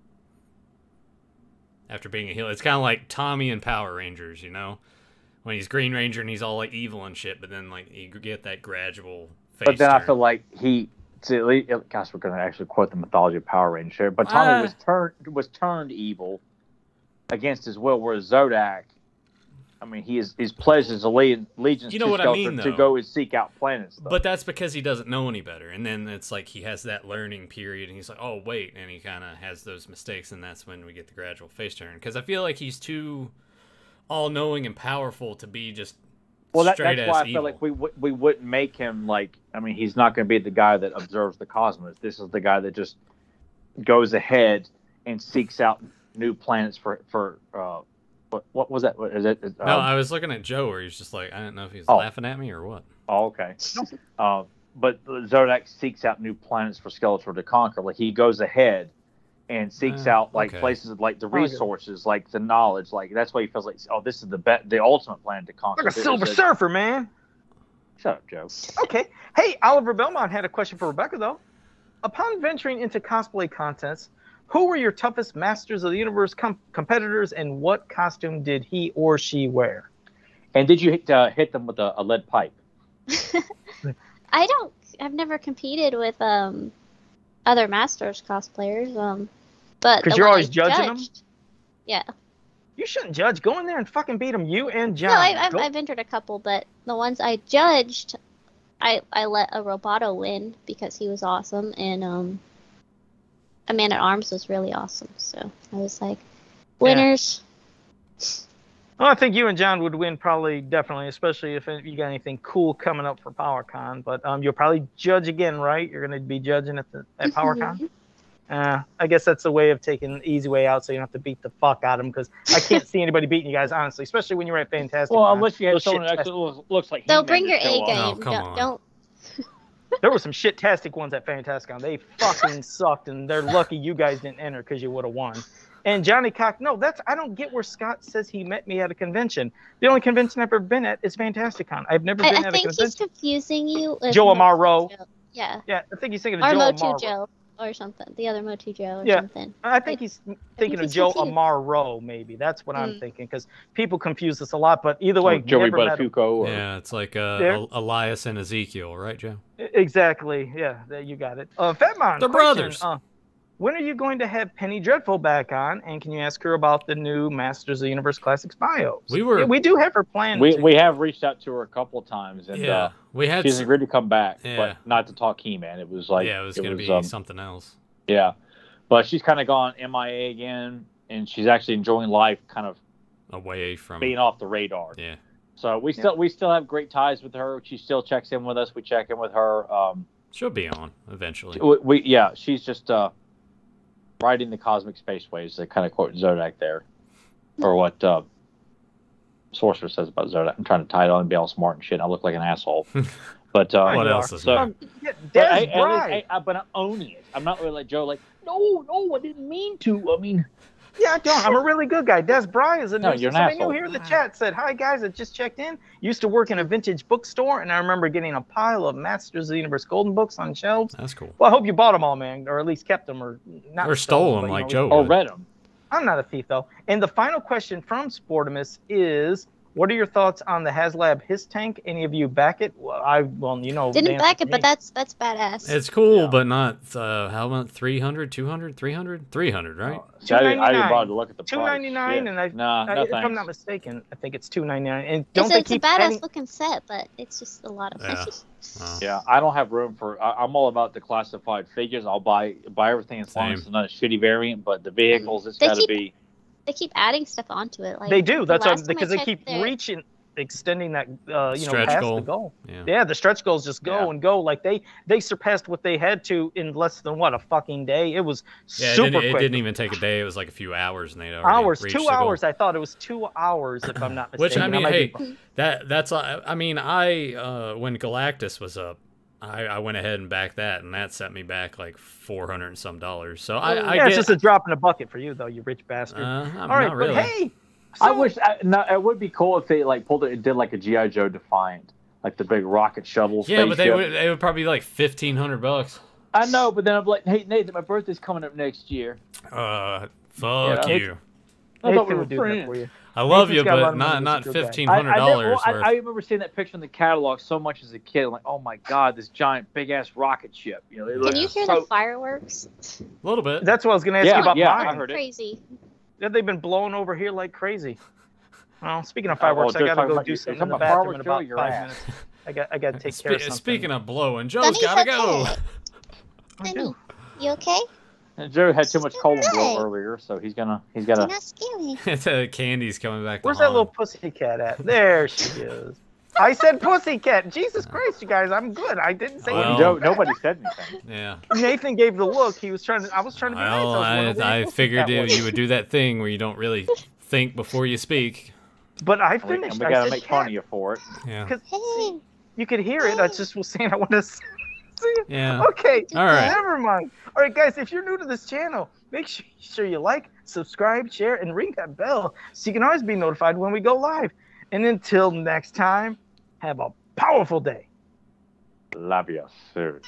A: after being a heel. It's kind of like Tommy in Power Rangers, you know, when he's Green Ranger and he's all like evil and shit, but then like you get that gradual face
B: but then I
A: turn.
B: feel like he. To, at least- gosh, we're going to actually quote the mythology of Power Rangers here. But Tommy
A: Ah.
B: was turned was turned evil against his will, whereas Zodak, I mean, he is he's pledged his alle- allegiance
A: You know
B: to
A: what I
B: Skeletor
A: mean,
B: to
A: though.
B: go and seek out planets. Though.
A: But that's because he doesn't know any better. And then it's like he has that learning period and he's like, oh, wait. And he kind of has those mistakes. And that's when we get the gradual face turn. Because I feel like he's too all knowing and powerful to be just
B: Well, that,
A: straight
B: that's
A: ass
B: why I
A: evil.
B: feel like we w- we wouldn't make him like. I mean, he's not going to be the guy that observes the cosmos. This is the guy that just goes ahead and seeks out new planets for for. Uh, what what was that? What is it? Um,
A: No, I was looking at Joe where he's just like, I didn't know if he was
B: Oh.
A: laughing at me or what.
B: oh, okay. uh, but Zodak seeks out new planets for Skeletor to conquer. Like he goes ahead and seeks
A: Uh,
B: out like
A: okay.
B: places like the
C: I like it.
B: resources, like the knowledge. Like that's why he feels like, oh, this is the be- the ultimate planet to conquer.
C: Like a
B: This
C: Silver
B: is a-
C: Surfer, man.
B: Shut up, Joe.
C: Okay. Hey, Oliver Belmont had a question for Rebecca, though. Upon venturing into cosplay contests, who were your toughest Masters of the Universe com- competitors, and what costume did he or she wear?
B: And did you hit, uh, hit them with a, a lead pipe?
D: I don't. I've never competed with um other Masters cosplayers. Um, But
C: 'Cause
D: the
C: you're
D: one
C: always
D: I
C: judging 'em?
D: judged- Yeah.
C: You shouldn't judge. Go in there and fucking beat them. You and John.
D: No, I, I've,
C: Go-
D: I've entered a couple, but the ones I judged, I I let a Roboto win because he was awesome, and um, a Man at Arms was really awesome. So I was like, winners.
C: Well, I think you and John would win probably, definitely, especially if you got anything cool coming up for PowerCon. But um, you'll probably judge again, right? You're going to be judging at the at PowerCon. Uh, I guess that's a way of taking the easy way out, so you don't have to beat the fuck out of them. Because I can't see anybody beating you guys, honestly, especially when you're at Fantastic.
B: Well,
C: Con.
B: unless you have
C: Those
B: someone that
C: shit-tastic-
B: actually looks, looks like
D: So
B: He-Man
D: bring
B: to
D: your
B: show
D: A
B: up.
D: game.
A: Oh, come
D: don't,
A: on.
D: don't.
C: There were some shit-tastic ones at Fantasticon. They fucking sucked, and they're lucky you guys didn't enter because you would have won. And Johnny Cock, no, that's I don't get where Scott says he met me at a convention. The only convention I've ever been at is Fantasticon. I've never
D: I,
C: been
D: I
C: at a
D: think he's
C: convention.
D: confusing you with
C: Joe
D: Motu
C: Amaro.
D: Joe. Yeah.
C: Yeah, I think he's thinking of
D: Or
C: Joe
D: Motu
C: Amaro.
D: Joe or something. The other Motu Joe or
C: Yeah.
D: something.
C: I think he's thinking of
D: he's
C: Joe
D: confused.
C: Amaro, maybe. That's what I'm
D: Mm.
C: thinking, because people confuse this a lot. But either way,
B: Or Joey
C: never met him.
B: Buttafuoco. Or,
A: Yeah, it's like uh,
C: There-
A: El- Elias and Ezekiel, right, Joe?
C: Exactly. Yeah, there you got it. Uh, Fatmon,
A: They're
C: question,
A: brothers.
C: Uh, when are you going to have Penny Dreadful back on? And can you ask her about the new Masters of the Universe Classics bios?
A: We were-
C: Yeah, we do have her planned.
B: we
C: to.
B: we have reached out to her a couple of times, and
A: Yeah,
B: uh,
A: we had.
B: she's
A: s-
B: agreed to come back,
A: Yeah.
B: but not to talk He-Man. It was like
A: yeah, it was gonna be
B: um,
A: something else.
B: yeah, but she's kind of gone M I A again, and she's actually enjoying life, kind of
A: Away from.
B: being off the radar.
A: Yeah.
B: So we still we still have great ties with her. She still checks in with us. We check in with her. Um,
A: She'll be on eventually.
B: we, we yeah, she's just uh, riding the cosmic spaceways. To kind of quote Zodak there, or what uh, Sorcerer says about Zodak. I'm trying to tie it on and be all smart and shit. I look like an asshole, but uh,
A: What
C: you
A: else
C: are.
A: is
B: so-
A: there?
C: Um, yeah,
B: But,
C: Des
B: I, at least
C: Bry.
B: I, I, but I'm owning it. I'm not really like Joe. Like no, no, I didn't mean to. I mean,
C: Yeah, I don't. I'm a really good guy. Des Bry is a
B: No,
C: new.
B: you're an
C: Somebody
B: asshole.
C: new here in the chat said, "Hi guys, I just checked in. Used to work in a vintage bookstore, and I remember getting a pile of Masters of the Universe Golden books on shelves.
A: That's cool.
C: Well, I hope you bought them all, man, or at least kept them, or not.
A: Or stole them
C: but, you
A: like
C: know,
A: Joe
B: or
A: would.
B: read them.
C: I'm not a thief though. And the final question from Sportimus is, what are your thoughts on the HasLab His Tank? Any of you back it? Well, I well, you know, the
D: Didn't
C: answer
D: back
C: to
D: it, but
C: me.
D: that's that's badass.
A: It's cool,
C: Yeah.
A: but not. Uh, how about three hundred, two hundred, three hundred, three hundred, right?
B: See, I, didn't, I didn't
C: $2.99.
B: bother to look at the
C: two
B: price.
C: ninety-nine,
B: Shit.
C: and I,
B: nah,
C: I
B: no
C: if I'm
B: thanks.
C: not mistaken, I think it's two ninety-nine. And don't
D: It's,
C: they
D: it's a
C: keep
D: badass
C: adding?
D: looking set, but it's just a lot of
A: Yeah.
D: money.
A: Oh.
B: Yeah, I don't have room for. I, I'm all about the classified figures. I'll buy buy everything as long
A: Same.
B: as it's not a shitty variant. But the vehicles, it's
D: They
B: got to
D: keep-
B: be.
D: They keep adding stuff onto it. Like
C: They do.
D: the
C: That's
D: last
C: what,
D: time I
C: because they
D: checked
C: keep
D: their-
C: reaching, extending that, uh, you know,
A: Stretch
C: past
A: goal.
C: the goal.
A: Yeah.
C: Yeah, the stretch goals just go
B: Yeah.
C: and go. Like they they surpassed what they had to in less than what a fucking day. It was
A: Yeah, it
C: super
A: didn't, it
C: quick.
A: didn't even take a day. It was like a few hours, and they'd already
C: hours,
A: reached
C: two
A: the goal.
C: hours. I thought it was two hours, if I'm not
A: Which
C: mistaken.
A: I mean,
C: might be
A: hey,
C: wrong.
A: that that's uh, I mean, I uh, when Galactus was up, I, I went ahead and backed that, and that set me back like four hundred and some dollars. So I, I
C: yeah,
A: get.
C: it's just a drop in the bucket for you, though, you rich bastard.
A: uh, I'm
C: All right,
A: not really.
C: but hey,
B: I
C: so-
B: wish. I, no, it would be cool if they like pulled it and did like a G I Joe Defiant, like the big rocket shuttle.
A: yeah, but they
B: spaceship.
A: would. It would probably be like fifteen hundred bucks.
B: I know, but then I'm like, hey Nathan, my birthday's coming up next year.
A: Uh, fuck
C: Yeah.
A: you.
B: I thought we
C: Nathan
B: were
C: would do that
B: friends.
C: for you.
A: I love
C: Nathan's
A: you,
C: got a lot
A: but
C: of money,
A: not
C: he's a
A: not
C: good guy.
A: fifteen
B: I,
A: hundred
B: I,
A: dollars
B: never- I,
A: worth.
B: I remember seeing that picture in the catalog so much as a kid. Like, oh my god, this giant big ass rocket ship. You know, it
D: Can
B: looks
D: you hear
B: so.
D: the fireworks?
A: A little bit.
C: That's what I was going to ask
B: Yeah,
C: you about
B: yeah, I
C: mine.
B: heard it.
D: Crazy.
C: Yeah, they've been blowing over here like crazy. Well, speaking of
B: Oh, well,
C: fireworks, I
B: just
C: got to
B: talking
C: go
B: about-
C: do
B: you're
C: something in
B: talking
C: the
B: about
C: bathroom
B: fireworks,
C: in
B: Joe,
C: about
B: your
C: five
B: ass.
C: minutes. I got I got to take
A: Spe-
C: care of something.
A: speaking of blowing, Joe's
D: Sunny's
A: gotta
D: okay.
A: go.
C: I
D: Sunny,
C: do.
D: you okay?
B: And Joe had too much colon
D: Hey.
B: blow earlier, so he's gonna he's
D: You're
B: gotta.
D: not scary.
A: The candy's coming back. to
C: Where's that
A: haunt.
C: little pussycat at? There she is. I said pussycat. Jesus Christ, you guys, I'm good. I didn't say
A: Well-
C: anything.
B: Joe,
C: bad.
B: nobody said anything.
A: Yeah.
C: Nathan gave the look. He was trying to. I was trying to be nice.
A: Well,
C: I, was
A: I,
C: wondering where
A: I
C: your
A: figured
C: pussycat
A: you,
C: was.
A: you would do that thing where you don't really think before you speak.
C: But I
B: And we,
C: finished.
B: and we
C: I
B: gotta
C: said
B: make
C: cat.
B: fun of you for it.
A: Yeah.
C: Because
D: Hey,
C: you could hear it. I just was saying I want to see it.
A: Yeah.
C: Okay.
A: All right.
C: Never mind. All right, guys. If you're new to this channel, make sure, sure you like, subscribe, share, and ring that bell so you can always be notified when we go live. And until next time, have a powerful day.
B: Love you, suit.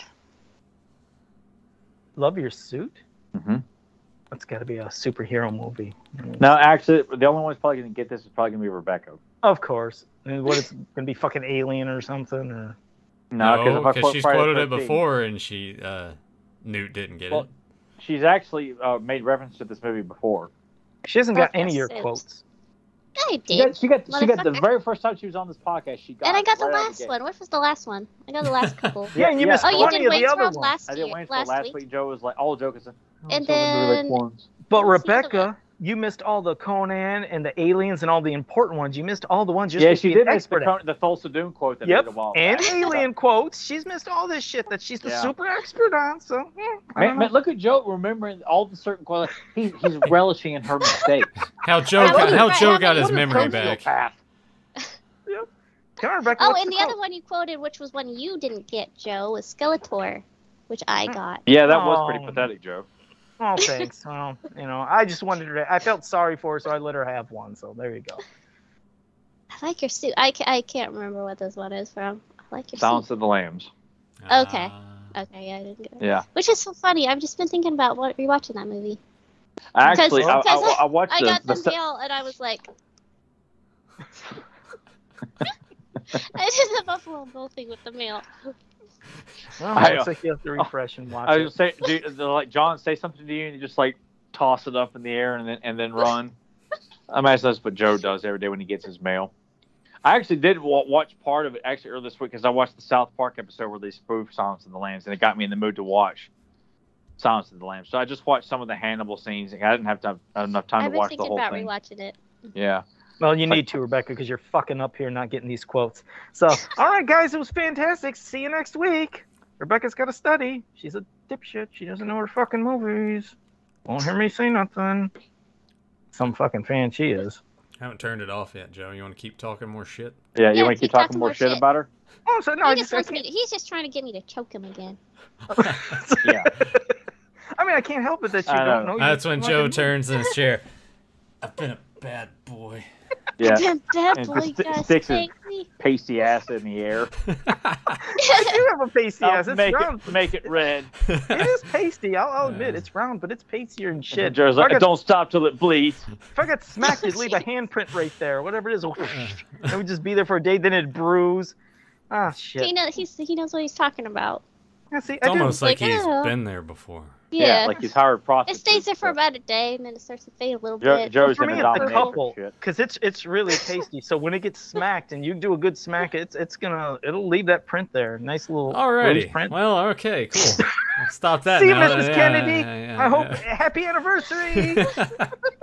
C: Love your suit.
B: Mm-hmm.
C: That's got to be a superhero movie.
B: No, actually, the only one who's probably gonna get this is probably gonna be Rebecca.
C: Of course. And what it's gonna be fucking Alien or something or
B: No,
A: No,
B: if I
A: because
B: quote
A: she's
B: Friday the
A: quoted it
B: thirteenth
A: before, and she uh, Newt didn't get
B: Well,
A: it.
B: she's actually uh, made reference to this movie before.
C: She hasn't got
D: Oh,
C: any of your
D: yes,
C: quotes.
D: I
B: She
D: did.
B: got, she got, she got the
D: Motherfucker.
B: very first time she was on this podcast. She got
D: And I
B: it
D: got the
B: right out
D: last
B: gate.
D: one. What was the last one? I got the last couple.
C: Yeah, and you
B: yeah.
C: missed
D: Oh, you
C: plenty
D: did
C: of the
D: Wayne's
C: other
D: World
C: ones.
D: last
B: I did
D: year,
B: Wayne's
D: last
B: World last
D: week.
B: week. Joe was like, all joking. Oh,
D: And
B: some of the
D: then-
B: like ones.
C: But
D: What was the other
C: Rebecca, you missed all the Conan and the aliens and all the important ones. You missed all the ones you're
B: Yeah,
C: supposed
B: she
C: to be
B: did
C: an
B: miss the,
C: expert at.
B: Con- the Thulsa Doom quote that
C: Yep,
B: did a while
C: and
B: back.
C: alien quotes. She's missed all this shit that she's the
B: Yeah.
C: super expert on. So, yeah, I
B: Man,
C: don't
B: man,
C: know.
B: look at Joe remembering all the certain qualities. He, he's relishing in her mistakes.
A: How Joe
D: Yeah,
A: got,
D: what
A: how
D: is-
A: Joe
D: what
A: got
D: is
A: his memory back.
B: Sociopath.
C: Come on, Rebecca.
D: Oh,
C: what's
D: and the
C: quote?
D: other one you quoted, which was one you didn't get, Joe, was Skeletor, which I got.
B: Yeah, that was pretty
C: Oh.
B: pathetic, Joe.
C: Oh, thanks. Well, you know, I just wanted her. I felt sorry for her, so I let her have one. So there you go.
D: I like your suit. I, ca- I can't remember what this one is from. I like your
B: Silence of the Lambs.
D: Okay.
A: Ah.
D: suit. Okay, yeah, I didn't get it.
B: Yeah.
D: Which is so funny. I've just been thinking about what rewatching that movie.
B: Actually, I,
D: Because
B: I, I watched
D: I
B: the,
D: got
B: the,
D: the
B: se-
D: mail and I was like, I did the Buffalo Bill thing with the mail.
C: Well,
B: I-
C: looks like you have to refresh and watch
B: I
C: it.
B: was say, do, do, like John say something to you and you just like toss it up in the air and then and then run. I imagine that's what Joe does every day when he gets his mail. I actually did wa- watch part of it actually earlier this week because I watched the South Park episode where they spoof Silence of the Lambs and it got me in the mood to watch Silence of the Lambs. So I just watched some of the Hannibal scenes. I didn't have time, enough time
D: I've
B: to
D: been
B: watch the
D: thinking
B: whole
D: about
B: thing.
D: rewatching it.
B: Yeah.
C: Well, you need to, Rebecca, because you're fucking up here not getting these quotes. So, all right, guys, it was fantastic. See you next week. Rebecca's got to study. She's a dipshit. She doesn't know her fucking movies. Won't hear me say nothing. Some fucking fan she is.
A: I haven't turned it off yet, Joe. You want to keep talking more shit?
B: Yeah, you
D: Yeah,
B: want to
D: keep
B: keep talking
D: talking
B: more
D: more
B: shit
D: shit.
B: about her?
C: Oh, so no, I
D: he just
C: just I
D: wants me
C: can't.
D: to, he's just trying to get me to choke him again.
B: Yeah.
C: I mean, I can't help it that you
B: I
C: don't
B: know.
C: know.
A: That's
C: your
A: when
C: fucking
A: Joe
C: movies.
A: turns in his chair. I've been a bad boy.
B: Yeah.
D: Damn, that
B: And
D: boy
B: just sti-
D: got
B: sticks his-
D: spank me.
B: Pasty ass in the air.
C: I do have a pasty ass.
B: I'll
C: It's
B: make
C: round.
B: it make it red.
C: It is pasty. I'll, I'll admit it's round, but it's pastier and shit.
B: Joe's
C: If I
B: like,
C: got-
B: don't stop till it bleeds.
C: If I got smacked, it'd leave a handprint right there, whatever it is. It would just be there for a day, then it'd bruise. Ah, shit.
D: He knows, he's, he knows what he's talking about.
C: Yeah, see,
A: It's
C: I do.
A: almost like,
D: Like,
A: he's
D: oh.
A: been there before.
D: Yeah.
B: like he's hired
D: it
B: prostitutes.
D: stays there for
B: so-
D: about a day, and then it starts to fade a little
B: Joe,
D: bit.
B: Joe's
C: For
B: in
C: me,
B: a
C: it's the
B: domination
C: couple,
B: shit.
C: because it's it's really pasty. So when it gets smacked and you do a good smack, it's it's gonna it'll leave that print there, nice little loose
A: Alrighty.
C: print.
A: Well, okay, cool. I'll stop that
C: See you,
A: now.
C: Missus
A: Yeah,
C: Kennedy.
A: yeah, yeah,
C: I hope
A: yeah.
C: happy anniversary.